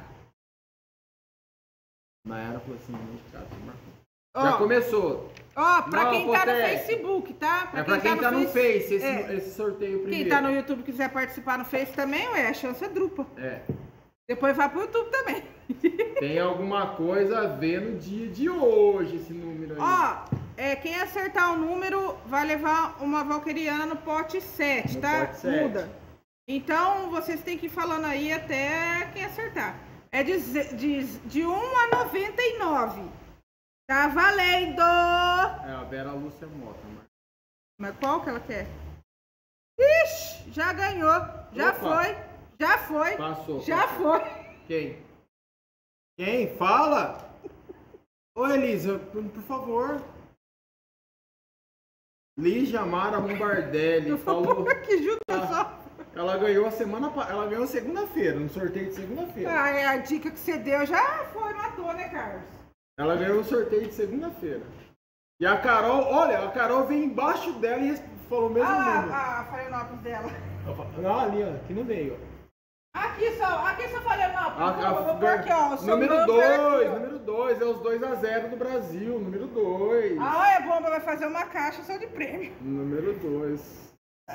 Nayara falou assim, notificado, marcou. Ó, Já começou. ó, pra Não, quem tá no Potec. Facebook, tá? É pra quem tá no Face, esse sorteio Quem primeiro. tá no YouTube e quiser participar no Face também, ué, a chance é dupla. É. Depois vai pro YouTube também. Tem alguma coisa a ver no dia de hoje, esse número aí. Ó, quem acertar o número vai levar uma valqueriana no pote 7, No tá? pote 7. Muda. Então, vocês têm que ir falando aí até quem acertar. É de 1 a 99. Tá valendo! É a Vera Lúcia Mota, mas... Mas qual que ela quer? Ixi, já ganhou. Já Opa. foi. Já foi. Passou. Já passou. foi. Quem? Quem? Fala! Ô Elisa, por favor. Lígia Mara Bombardelli falou. Que junta só. Ela ganhou ela ganhou segunda-feira, no sorteio de segunda-feira. Ah, é a dica que você deu já foi, matou, né, Carlos? Ela ganhou o sorteio de segunda-feira. E a Carol, olha, a Carol veio embaixo dela e falou o mesmo número. A Florianópolis dela. Não, ali, ó, aqui no meio. Aqui só Florianópolis. Ó. Vou pôr aqui, ó. o seu Número number 2, aqui, ó. número 2, é os 2-0 do Brasil, número 2. Ah, é bomba, vai fazer uma caixa só de prêmio. Número 2.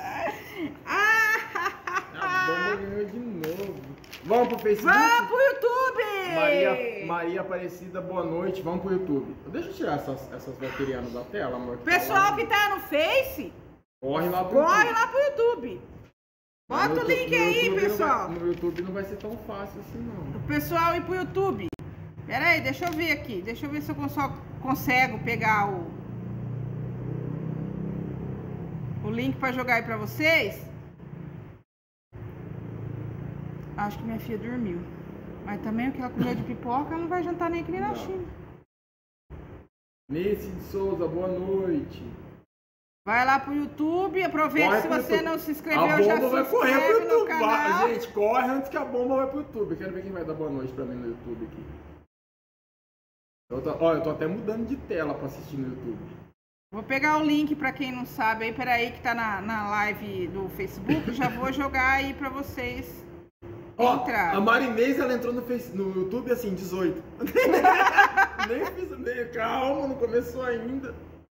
A bomba ganhou de novo. Vamos pro Facebook? Vamos pro YouTube! Maria Aparecida, boa noite. Vamos pro YouTube. Deixa eu tirar essas valquerianas da tela, amor. Pessoal que tá no Face, Corre lá pro corre YouTube. lá pro YouTube. Bota No o link no aí, YouTube pessoal. No YouTube não vai ser tão fácil assim, não. O pessoal ir pro YouTube. Pera aí, deixa eu ver aqui. Deixa eu ver se eu consigo pegar o link pra jogar aí pra vocês. Acho que minha filha dormiu. Mas também o que ela comeu de pipoca, ela não vai jantar nem aqui nem na Não. China. Nice de Souza, boa noite. Vai lá pro YouTube, aproveita. Corre Se pro você YouTube. não se A inscreveu, já bomba se vai correr pro inscreve no YouTube. canal. Gente, corre antes que a bomba vai pro YouTube. Quero ver quem vai dar boa noite pra mim no YouTube aqui. Eu tô até mudando de tela pra assistir no YouTube. Vou pegar o link pra quem não sabe aí, peraí que tá na live do Facebook, já vou jogar aí pra vocês entrar. A Marinês, ela entrou no YouTube assim, 18. nem fiz, calma, não começou ainda.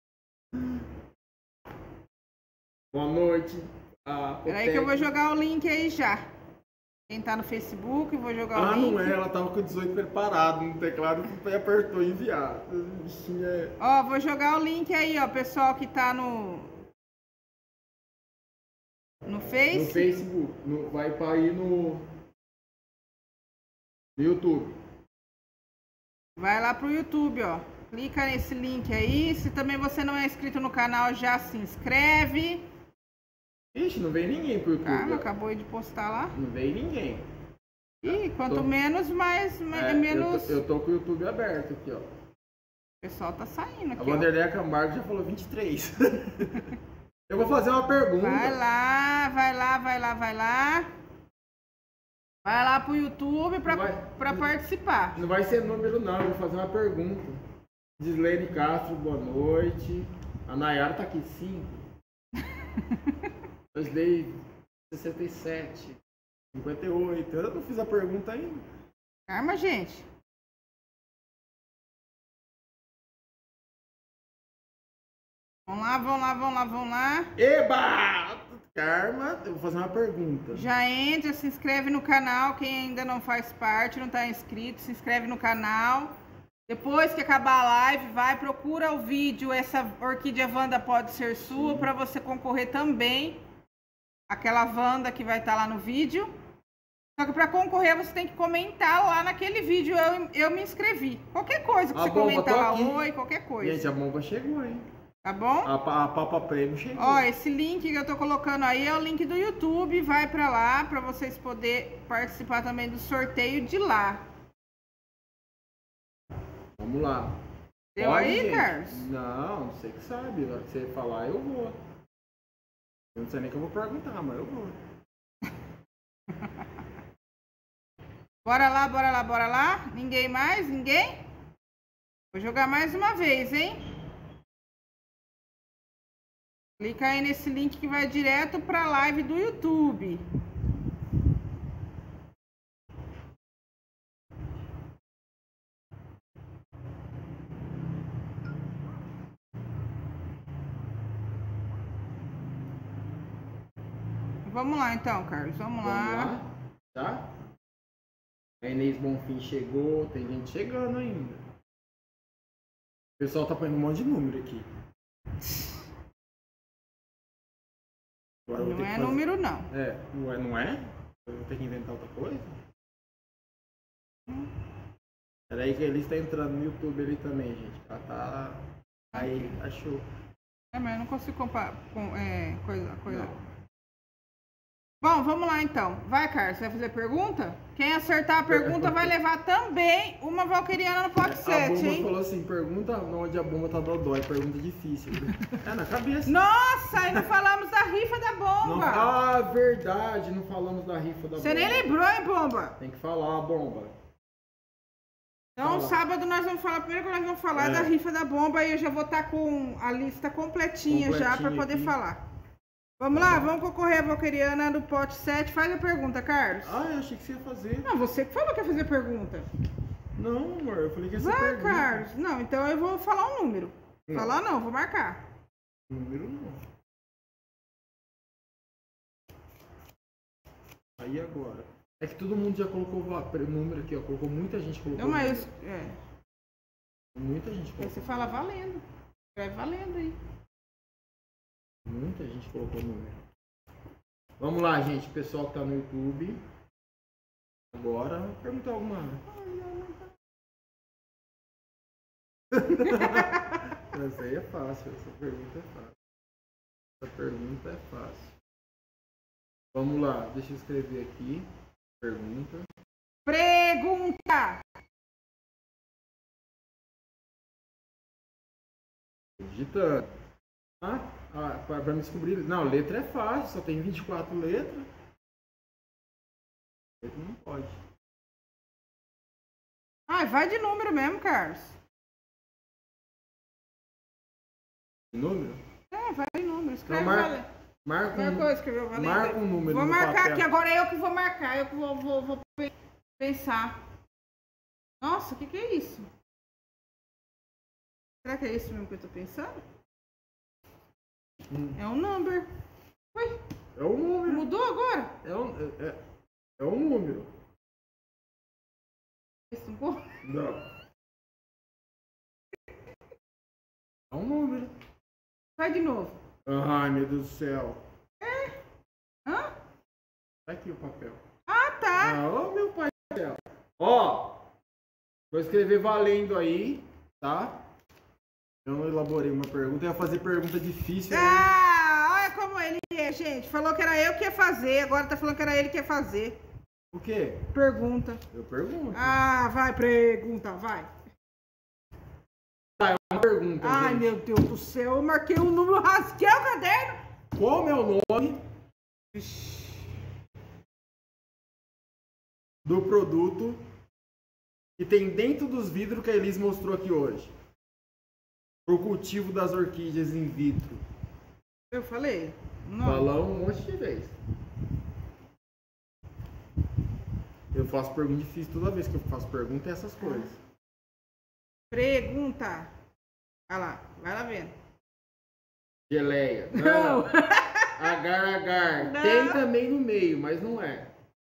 Boa noite. Peraí que eu vou jogar o link aí já. Quem tá no Facebook, eu vou jogar o link. Não é, ela tava com o 18 preparado no teclado e apertou enviar. Ó, vou jogar o link aí, ó, pessoal que tá no Face. No Facebook, vai para ir no YouTube. Vai lá pro YouTube, ó. Clica nesse link aí. Se também você não é inscrito no canal, já se inscreve. Ixi, não veio ninguém pro YouTube. Calma, acabou de postar lá. Não veio ninguém. Ih, quanto menos, menos. Eu tô com o YouTube aberto aqui, ó. O pessoal tá saindo aqui, A Vanderlei Camargo já falou 23. Eu vou fazer uma pergunta. Vai lá. Vai lá pro YouTube pra participar. Não vai ser número não, eu vou fazer uma pergunta. Gislene Castro, boa noite. A Nayara tá aqui, 5. Wesley, 67. 58. Eu não fiz a pergunta ainda. Calma, gente. Vamos lá, vamos lá, vamos lá, vamos lá. Eba! Karma, eu vou fazer uma pergunta. Já entra, se inscreve no canal. Quem ainda não faz parte, não está inscrito, se inscreve no canal. Depois que acabar a live, vai, procura o vídeo. Essa orquídea Wanda pode ser sua, para você concorrer também. Aquela Wanda que vai estar lá no vídeo. Só que para concorrer, você tem que comentar lá naquele vídeo. Eu me inscrevi. Qualquer coisa que você comentar lá, oi, qualquer coisa. Gente, a bomba chegou, hein? Tá bom? A Papa Prêmio chegou. Ó, esse link que eu tô colocando aí é o link do YouTube. Vai pra lá pra vocês poderem participar também do sorteio de lá. Vamos lá. Deu Pode, aí, gente? Carlos? Não, você que sabe. Na hora que você falar, eu vou. Eu não sei nem o que eu vou perguntar, mas eu vou. Bora lá, bora lá, bora lá. Ninguém mais? Ninguém? Vou jogar mais uma vez, hein? Clica aí nesse link que vai direto para a live do YouTube. Vamos lá então, Carlos. Vamos lá. Tá? A Inês Bonfim chegou. Tem gente chegando ainda. O pessoal tá pondo um monte de número aqui. Não é número, não. É, não é? Eu vou ter que inventar outra coisa? Peraí que ele está entrando no YouTube ali também, gente. Ela tá... Aí, achou. É, mas eu não consigo comparar com coisa. Não. Bom, vamos lá então. Vai, Carlos, você vai fazer pergunta? Quem acertar a pergunta vai levar também uma valquiriana no pote 7, A bomba hein? falou assim, pergunta onde a bomba tá dodói, pergunta difícil. É, na cabeça. Nossa, ainda falamos da rifa da bomba. Não, ah, verdade, não falamos da rifa da bomba. Você nem lembrou, hein, bomba? Tem que falar a bomba. Então, Fala. sábado nós vamos falar, primeiro que nós vamos falar da rifa da bomba e eu já vou estar com a lista completinha já para poder aqui. Falar. Vamos lá, vamos concorrer a valquiriana do pote 7. Faz a pergunta, Carlos. Ah, eu achei que você ia fazer. Não, você que falou que ia fazer pergunta. Não, amor, eu falei que ia ser Vai, pergunta. Carlos. Não, então eu vou falar um número. Não. Falar não, vou marcar. Número não. Aí agora. É que todo mundo já colocou o número aqui, ó. Colocou muita gente colocou. Não, mas Muita gente aí colocou. você fala valendo. Escreve valendo aí. Muita gente colocou número. Vamos lá, gente. Pessoal que tá no YouTube. Agora, perguntar alguma. Essa aí é fácil. Essa pergunta é fácil. Essa pergunta é fácil. Vamos lá. Deixa eu escrever aqui. Pergunta. Pergunta! Digitando. Para me descobrir. Não, letra é fácil, só tem 24 letras. Letra não pode. Ah, vai de número mesmo, Carlos. De número? É, vai de número. Escreve Então, valendo. Marca um número. Vou no marcar papel. aqui, agora é eu que vou marcar. Eu que vou pensar. Nossa, o que é isso? Será que é isso mesmo que eu tô pensando? É um number. Ui, É um número. mudou agora? É um número. Isso não pode? Não. É um número. Vai de novo. Ai, meu Deus do céu. Hã? Tá aqui o papel. Ah, tá. Ah, ô meu pai do céu. Ó, vou escrever valendo aí, tá? Eu não elaborei uma pergunta, eu ia fazer pergunta difícil. Ah, olha como ele é, gente. Falou que era eu que ia fazer, agora tá falando que era ele que ia fazer. O quê? Pergunta. Eu pergunto. Ah, vai, pergunta, vai. Tá, é uma pergunta, Ai, gente. meu Deus do céu, eu marquei um número, rasguei o caderno. Qual é o nome do produto que tem dentro dos vidros que a Elis mostrou aqui hoje? Pro cultivo das orquídeas in vitro. Eu falei? Não. Falamos um monte de vezes. Eu faço pergunta difícil toda vez que eu faço pergunta é essas coisas. Pergunta. Olha lá, vai lá vendo. Geleia. Não. Agar-agar. Não. Tem também no meio, mas não é.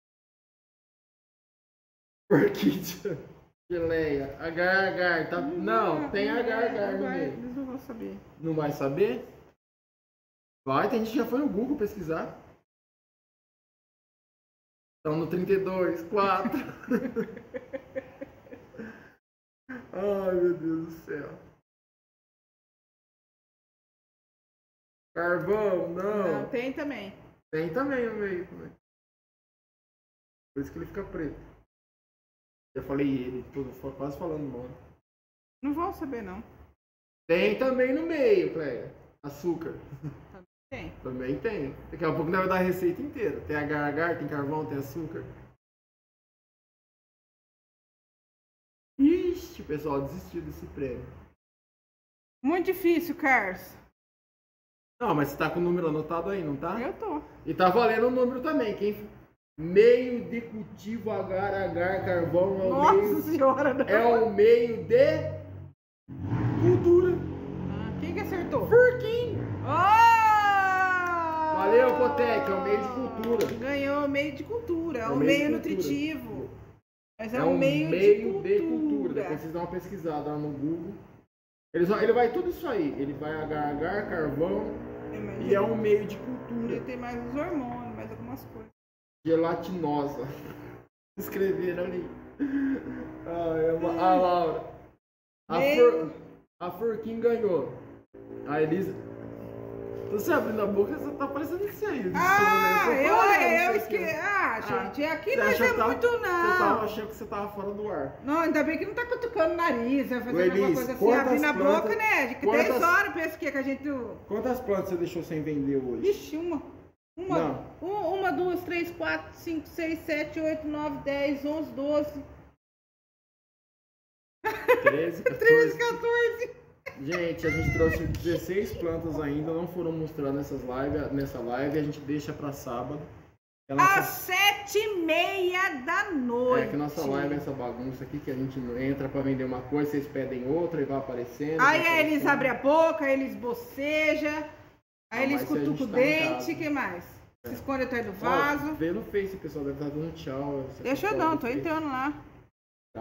Orquídea. Geleia. Agar-agar. Tá... Não, tem agar-agar no meio. Eles não vão saber. Não vai saber? Vai, tem gente que já foi no Google pesquisar. Estão no 32, 4. Ai, meu Deus do céu. Carvão, não. Não, tem também. Tem também no meio. Também. Por isso que ele fica preto. Já falei ele, tô quase falando o nome. Não vão saber, não. Tem também no meio, Cleia. Açúcar. Tem. Também tem. Daqui a pouco deve dar a receita inteira. Tem agar-agar, tem carvão, tem açúcar. Ixi, o pessoal desistiu desse prêmio. Muito difícil, Carlos. Não, mas você tá com o número anotado aí, não tá? Eu tô. E tá valendo o número também. Meio de cultivo agar-agar, carvão é o Nossa meio... senhora, não. É o meio de cultura. Quem que acertou? Furquinho. Oh! Valeu, Cotec, é o meio de cultura. Ganhou o meio de cultura. É o meio meio de nutritivo. Mas é um um meio de cultura. Depois vocês dão uma pesquisada lá no Google. Ele vai tudo isso aí. Ele vai agar-agar, carvão e é um meio de cultura. Ele tem mais os hormônios, mais algumas coisas. Gelatinosa. Escreveram ali. A Laura. A Furquim ganhou. A Elisa. Você abrindo a boca, você tá parecendo isso aí. Eu esqueci. Gente, aqui não é muito, não. Você tava achando que você tava fora do ar. Não, ainda bem que não tá cutucando o nariz, vai fazer Elis, alguma coisa assim, abrindo a boca, né? De 10 horas, pensa que a gente... Quantas plantas você deixou sem vender hoje? Ixi, uma, 2, 3, 4, 5, 6, 7, 8, 9, 10, 11, 12... 13, 14. 13, 14... Gente, a gente trouxe 16 plantas ainda, não foram mostradas nessa live, a gente deixa pra sábado. Às 7h30 da noite. É que nossa live é essa bagunça aqui, que a gente entra pra vender uma coisa, vocês pedem outra e vai aparecendo. Aí eles abrem a boca, aí eles bocejam, aí eles cutucam o dente, o que mais? Se esconde atrás do vaso. Vê no Face, pessoal, deve estar dando tchau. Deixa eu não, tô entrando lá. Tá?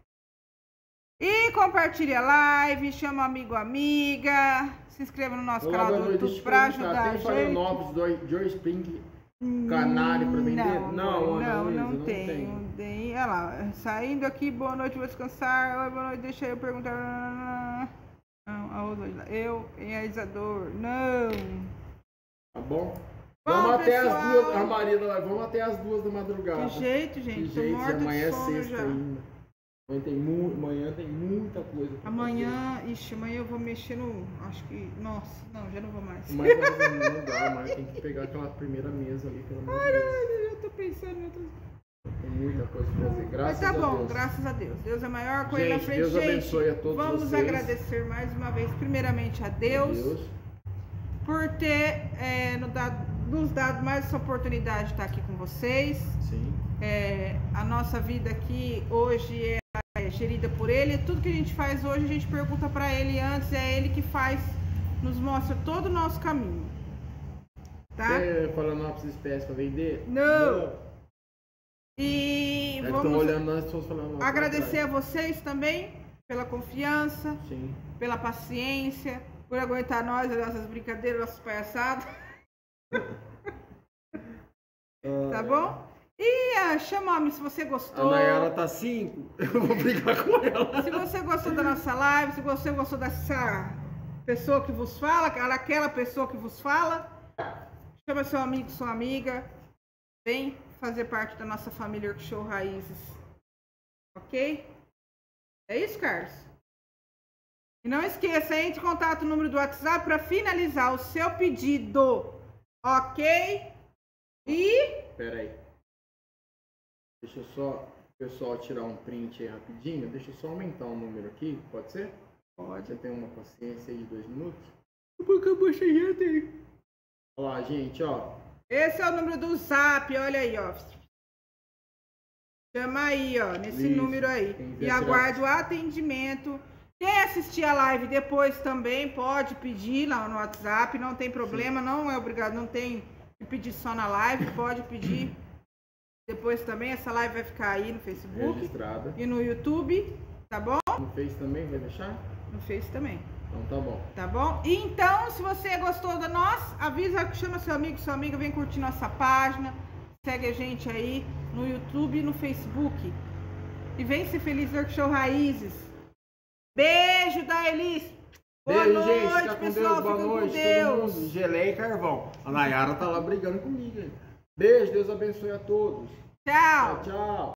E compartilha a live, chama amigo, amiga, se inscreva no nosso canal do YouTube pra ajudar a gente. Tem Florianópolis, Joy Spring, Canário pra vender? Não tem. Olha lá, saindo aqui, boa noite, vou descansar. Oi, boa noite, deixa eu perguntar. Não, a outra, eu, realizador, não. Tá bom? Bom, vamos até pessoal. as 2, a Marina, vamos até as 2 da madrugada. Que jeito, gente, que jeito, tô morta amanhã de sono é sexta já. ainda. Amanhã tem muita coisa. Amanhã eu vou mexer no. Acho que. Nossa, não, já não vou mais. Amanhã não dá, mas tem que pegar aquela primeira mesa ali, pelo amor de Deus. Eu já tô pensando em outras. Tem muita coisa pra fazer, graças a Deus. Mas tá bom, graçs a Deus. Deus é a maior coisa na frente. Deus abençoe a todos vamos vocês. agradecer mais uma vez, primeiramente a Deus. Por ter nos dado mais essa oportunidade de estar aqui com vocês. Sim. A nossa vida aqui hoje é gerida por Ele. Tudo que a gente faz hoje, a gente pergunta para Ele antes. É Ele que nos mostra todo o nosso caminho. Tá? Você Florianópolis espécie para vender? Não. E vamos olhando, nós estamos falando agradecer a vocês também pela confiança, sim, pela paciência, por aguentar nós, as nossas brincadeiras, nossas palhaçadas. Tá bom? E chama-me se você gostou. A Nayara tá 5, eu vou brigar com ela. Se você gostou da nossa live, se você gostou dessa pessoa que vos fala, aquela pessoa que vos fala, chama seu amigo, sua amiga, vem fazer parte da nossa família Workshow Raízes. Ok? É isso, Carlos? E não esqueça, entre em contato o número do WhatsApp para finalizar o seu pedido. Ok? E... Pera aí. Deixa eu só, pessoal, tirar um print aí rapidinho. Deixa eu só aumentar o número aqui, pode ser? Pode. Você tem uma paciência aí de 2 minutos? Porque eu baixei já tem. Olha lá, gente, ó. Esse é o número do Zap, olha aí, ó. Chama aí, ó, nesse Isso, número aí. E aguarde o atendimento. Quem assistir a live depois também pode pedir lá no WhatsApp, não tem problema, não é obrigado, não tem que pedir só na live, pode pedir depois também. Essa live vai ficar aí no Facebook Registrada. E no YouTube, tá bom? No Face também, vai deixar? No Face também. Então tá bom. Tá bom? E então, se você gostou da nós, avisa, chama seu amigo, sua amiga, vem curtir nossa página, segue a gente aí no YouTube e no Facebook. E vem ser feliz do Work Show Raízes. Beijo da Elis. Boa Beijo, noite, gente. Fica com pessoal. Deus. Boa Fica noite, com Deus. todo mundo. Geleia e carvão. A Nayara tá lá brigando comigo, hein? Beijo, Deus abençoe a todos. Tchau. Tchau, tchau.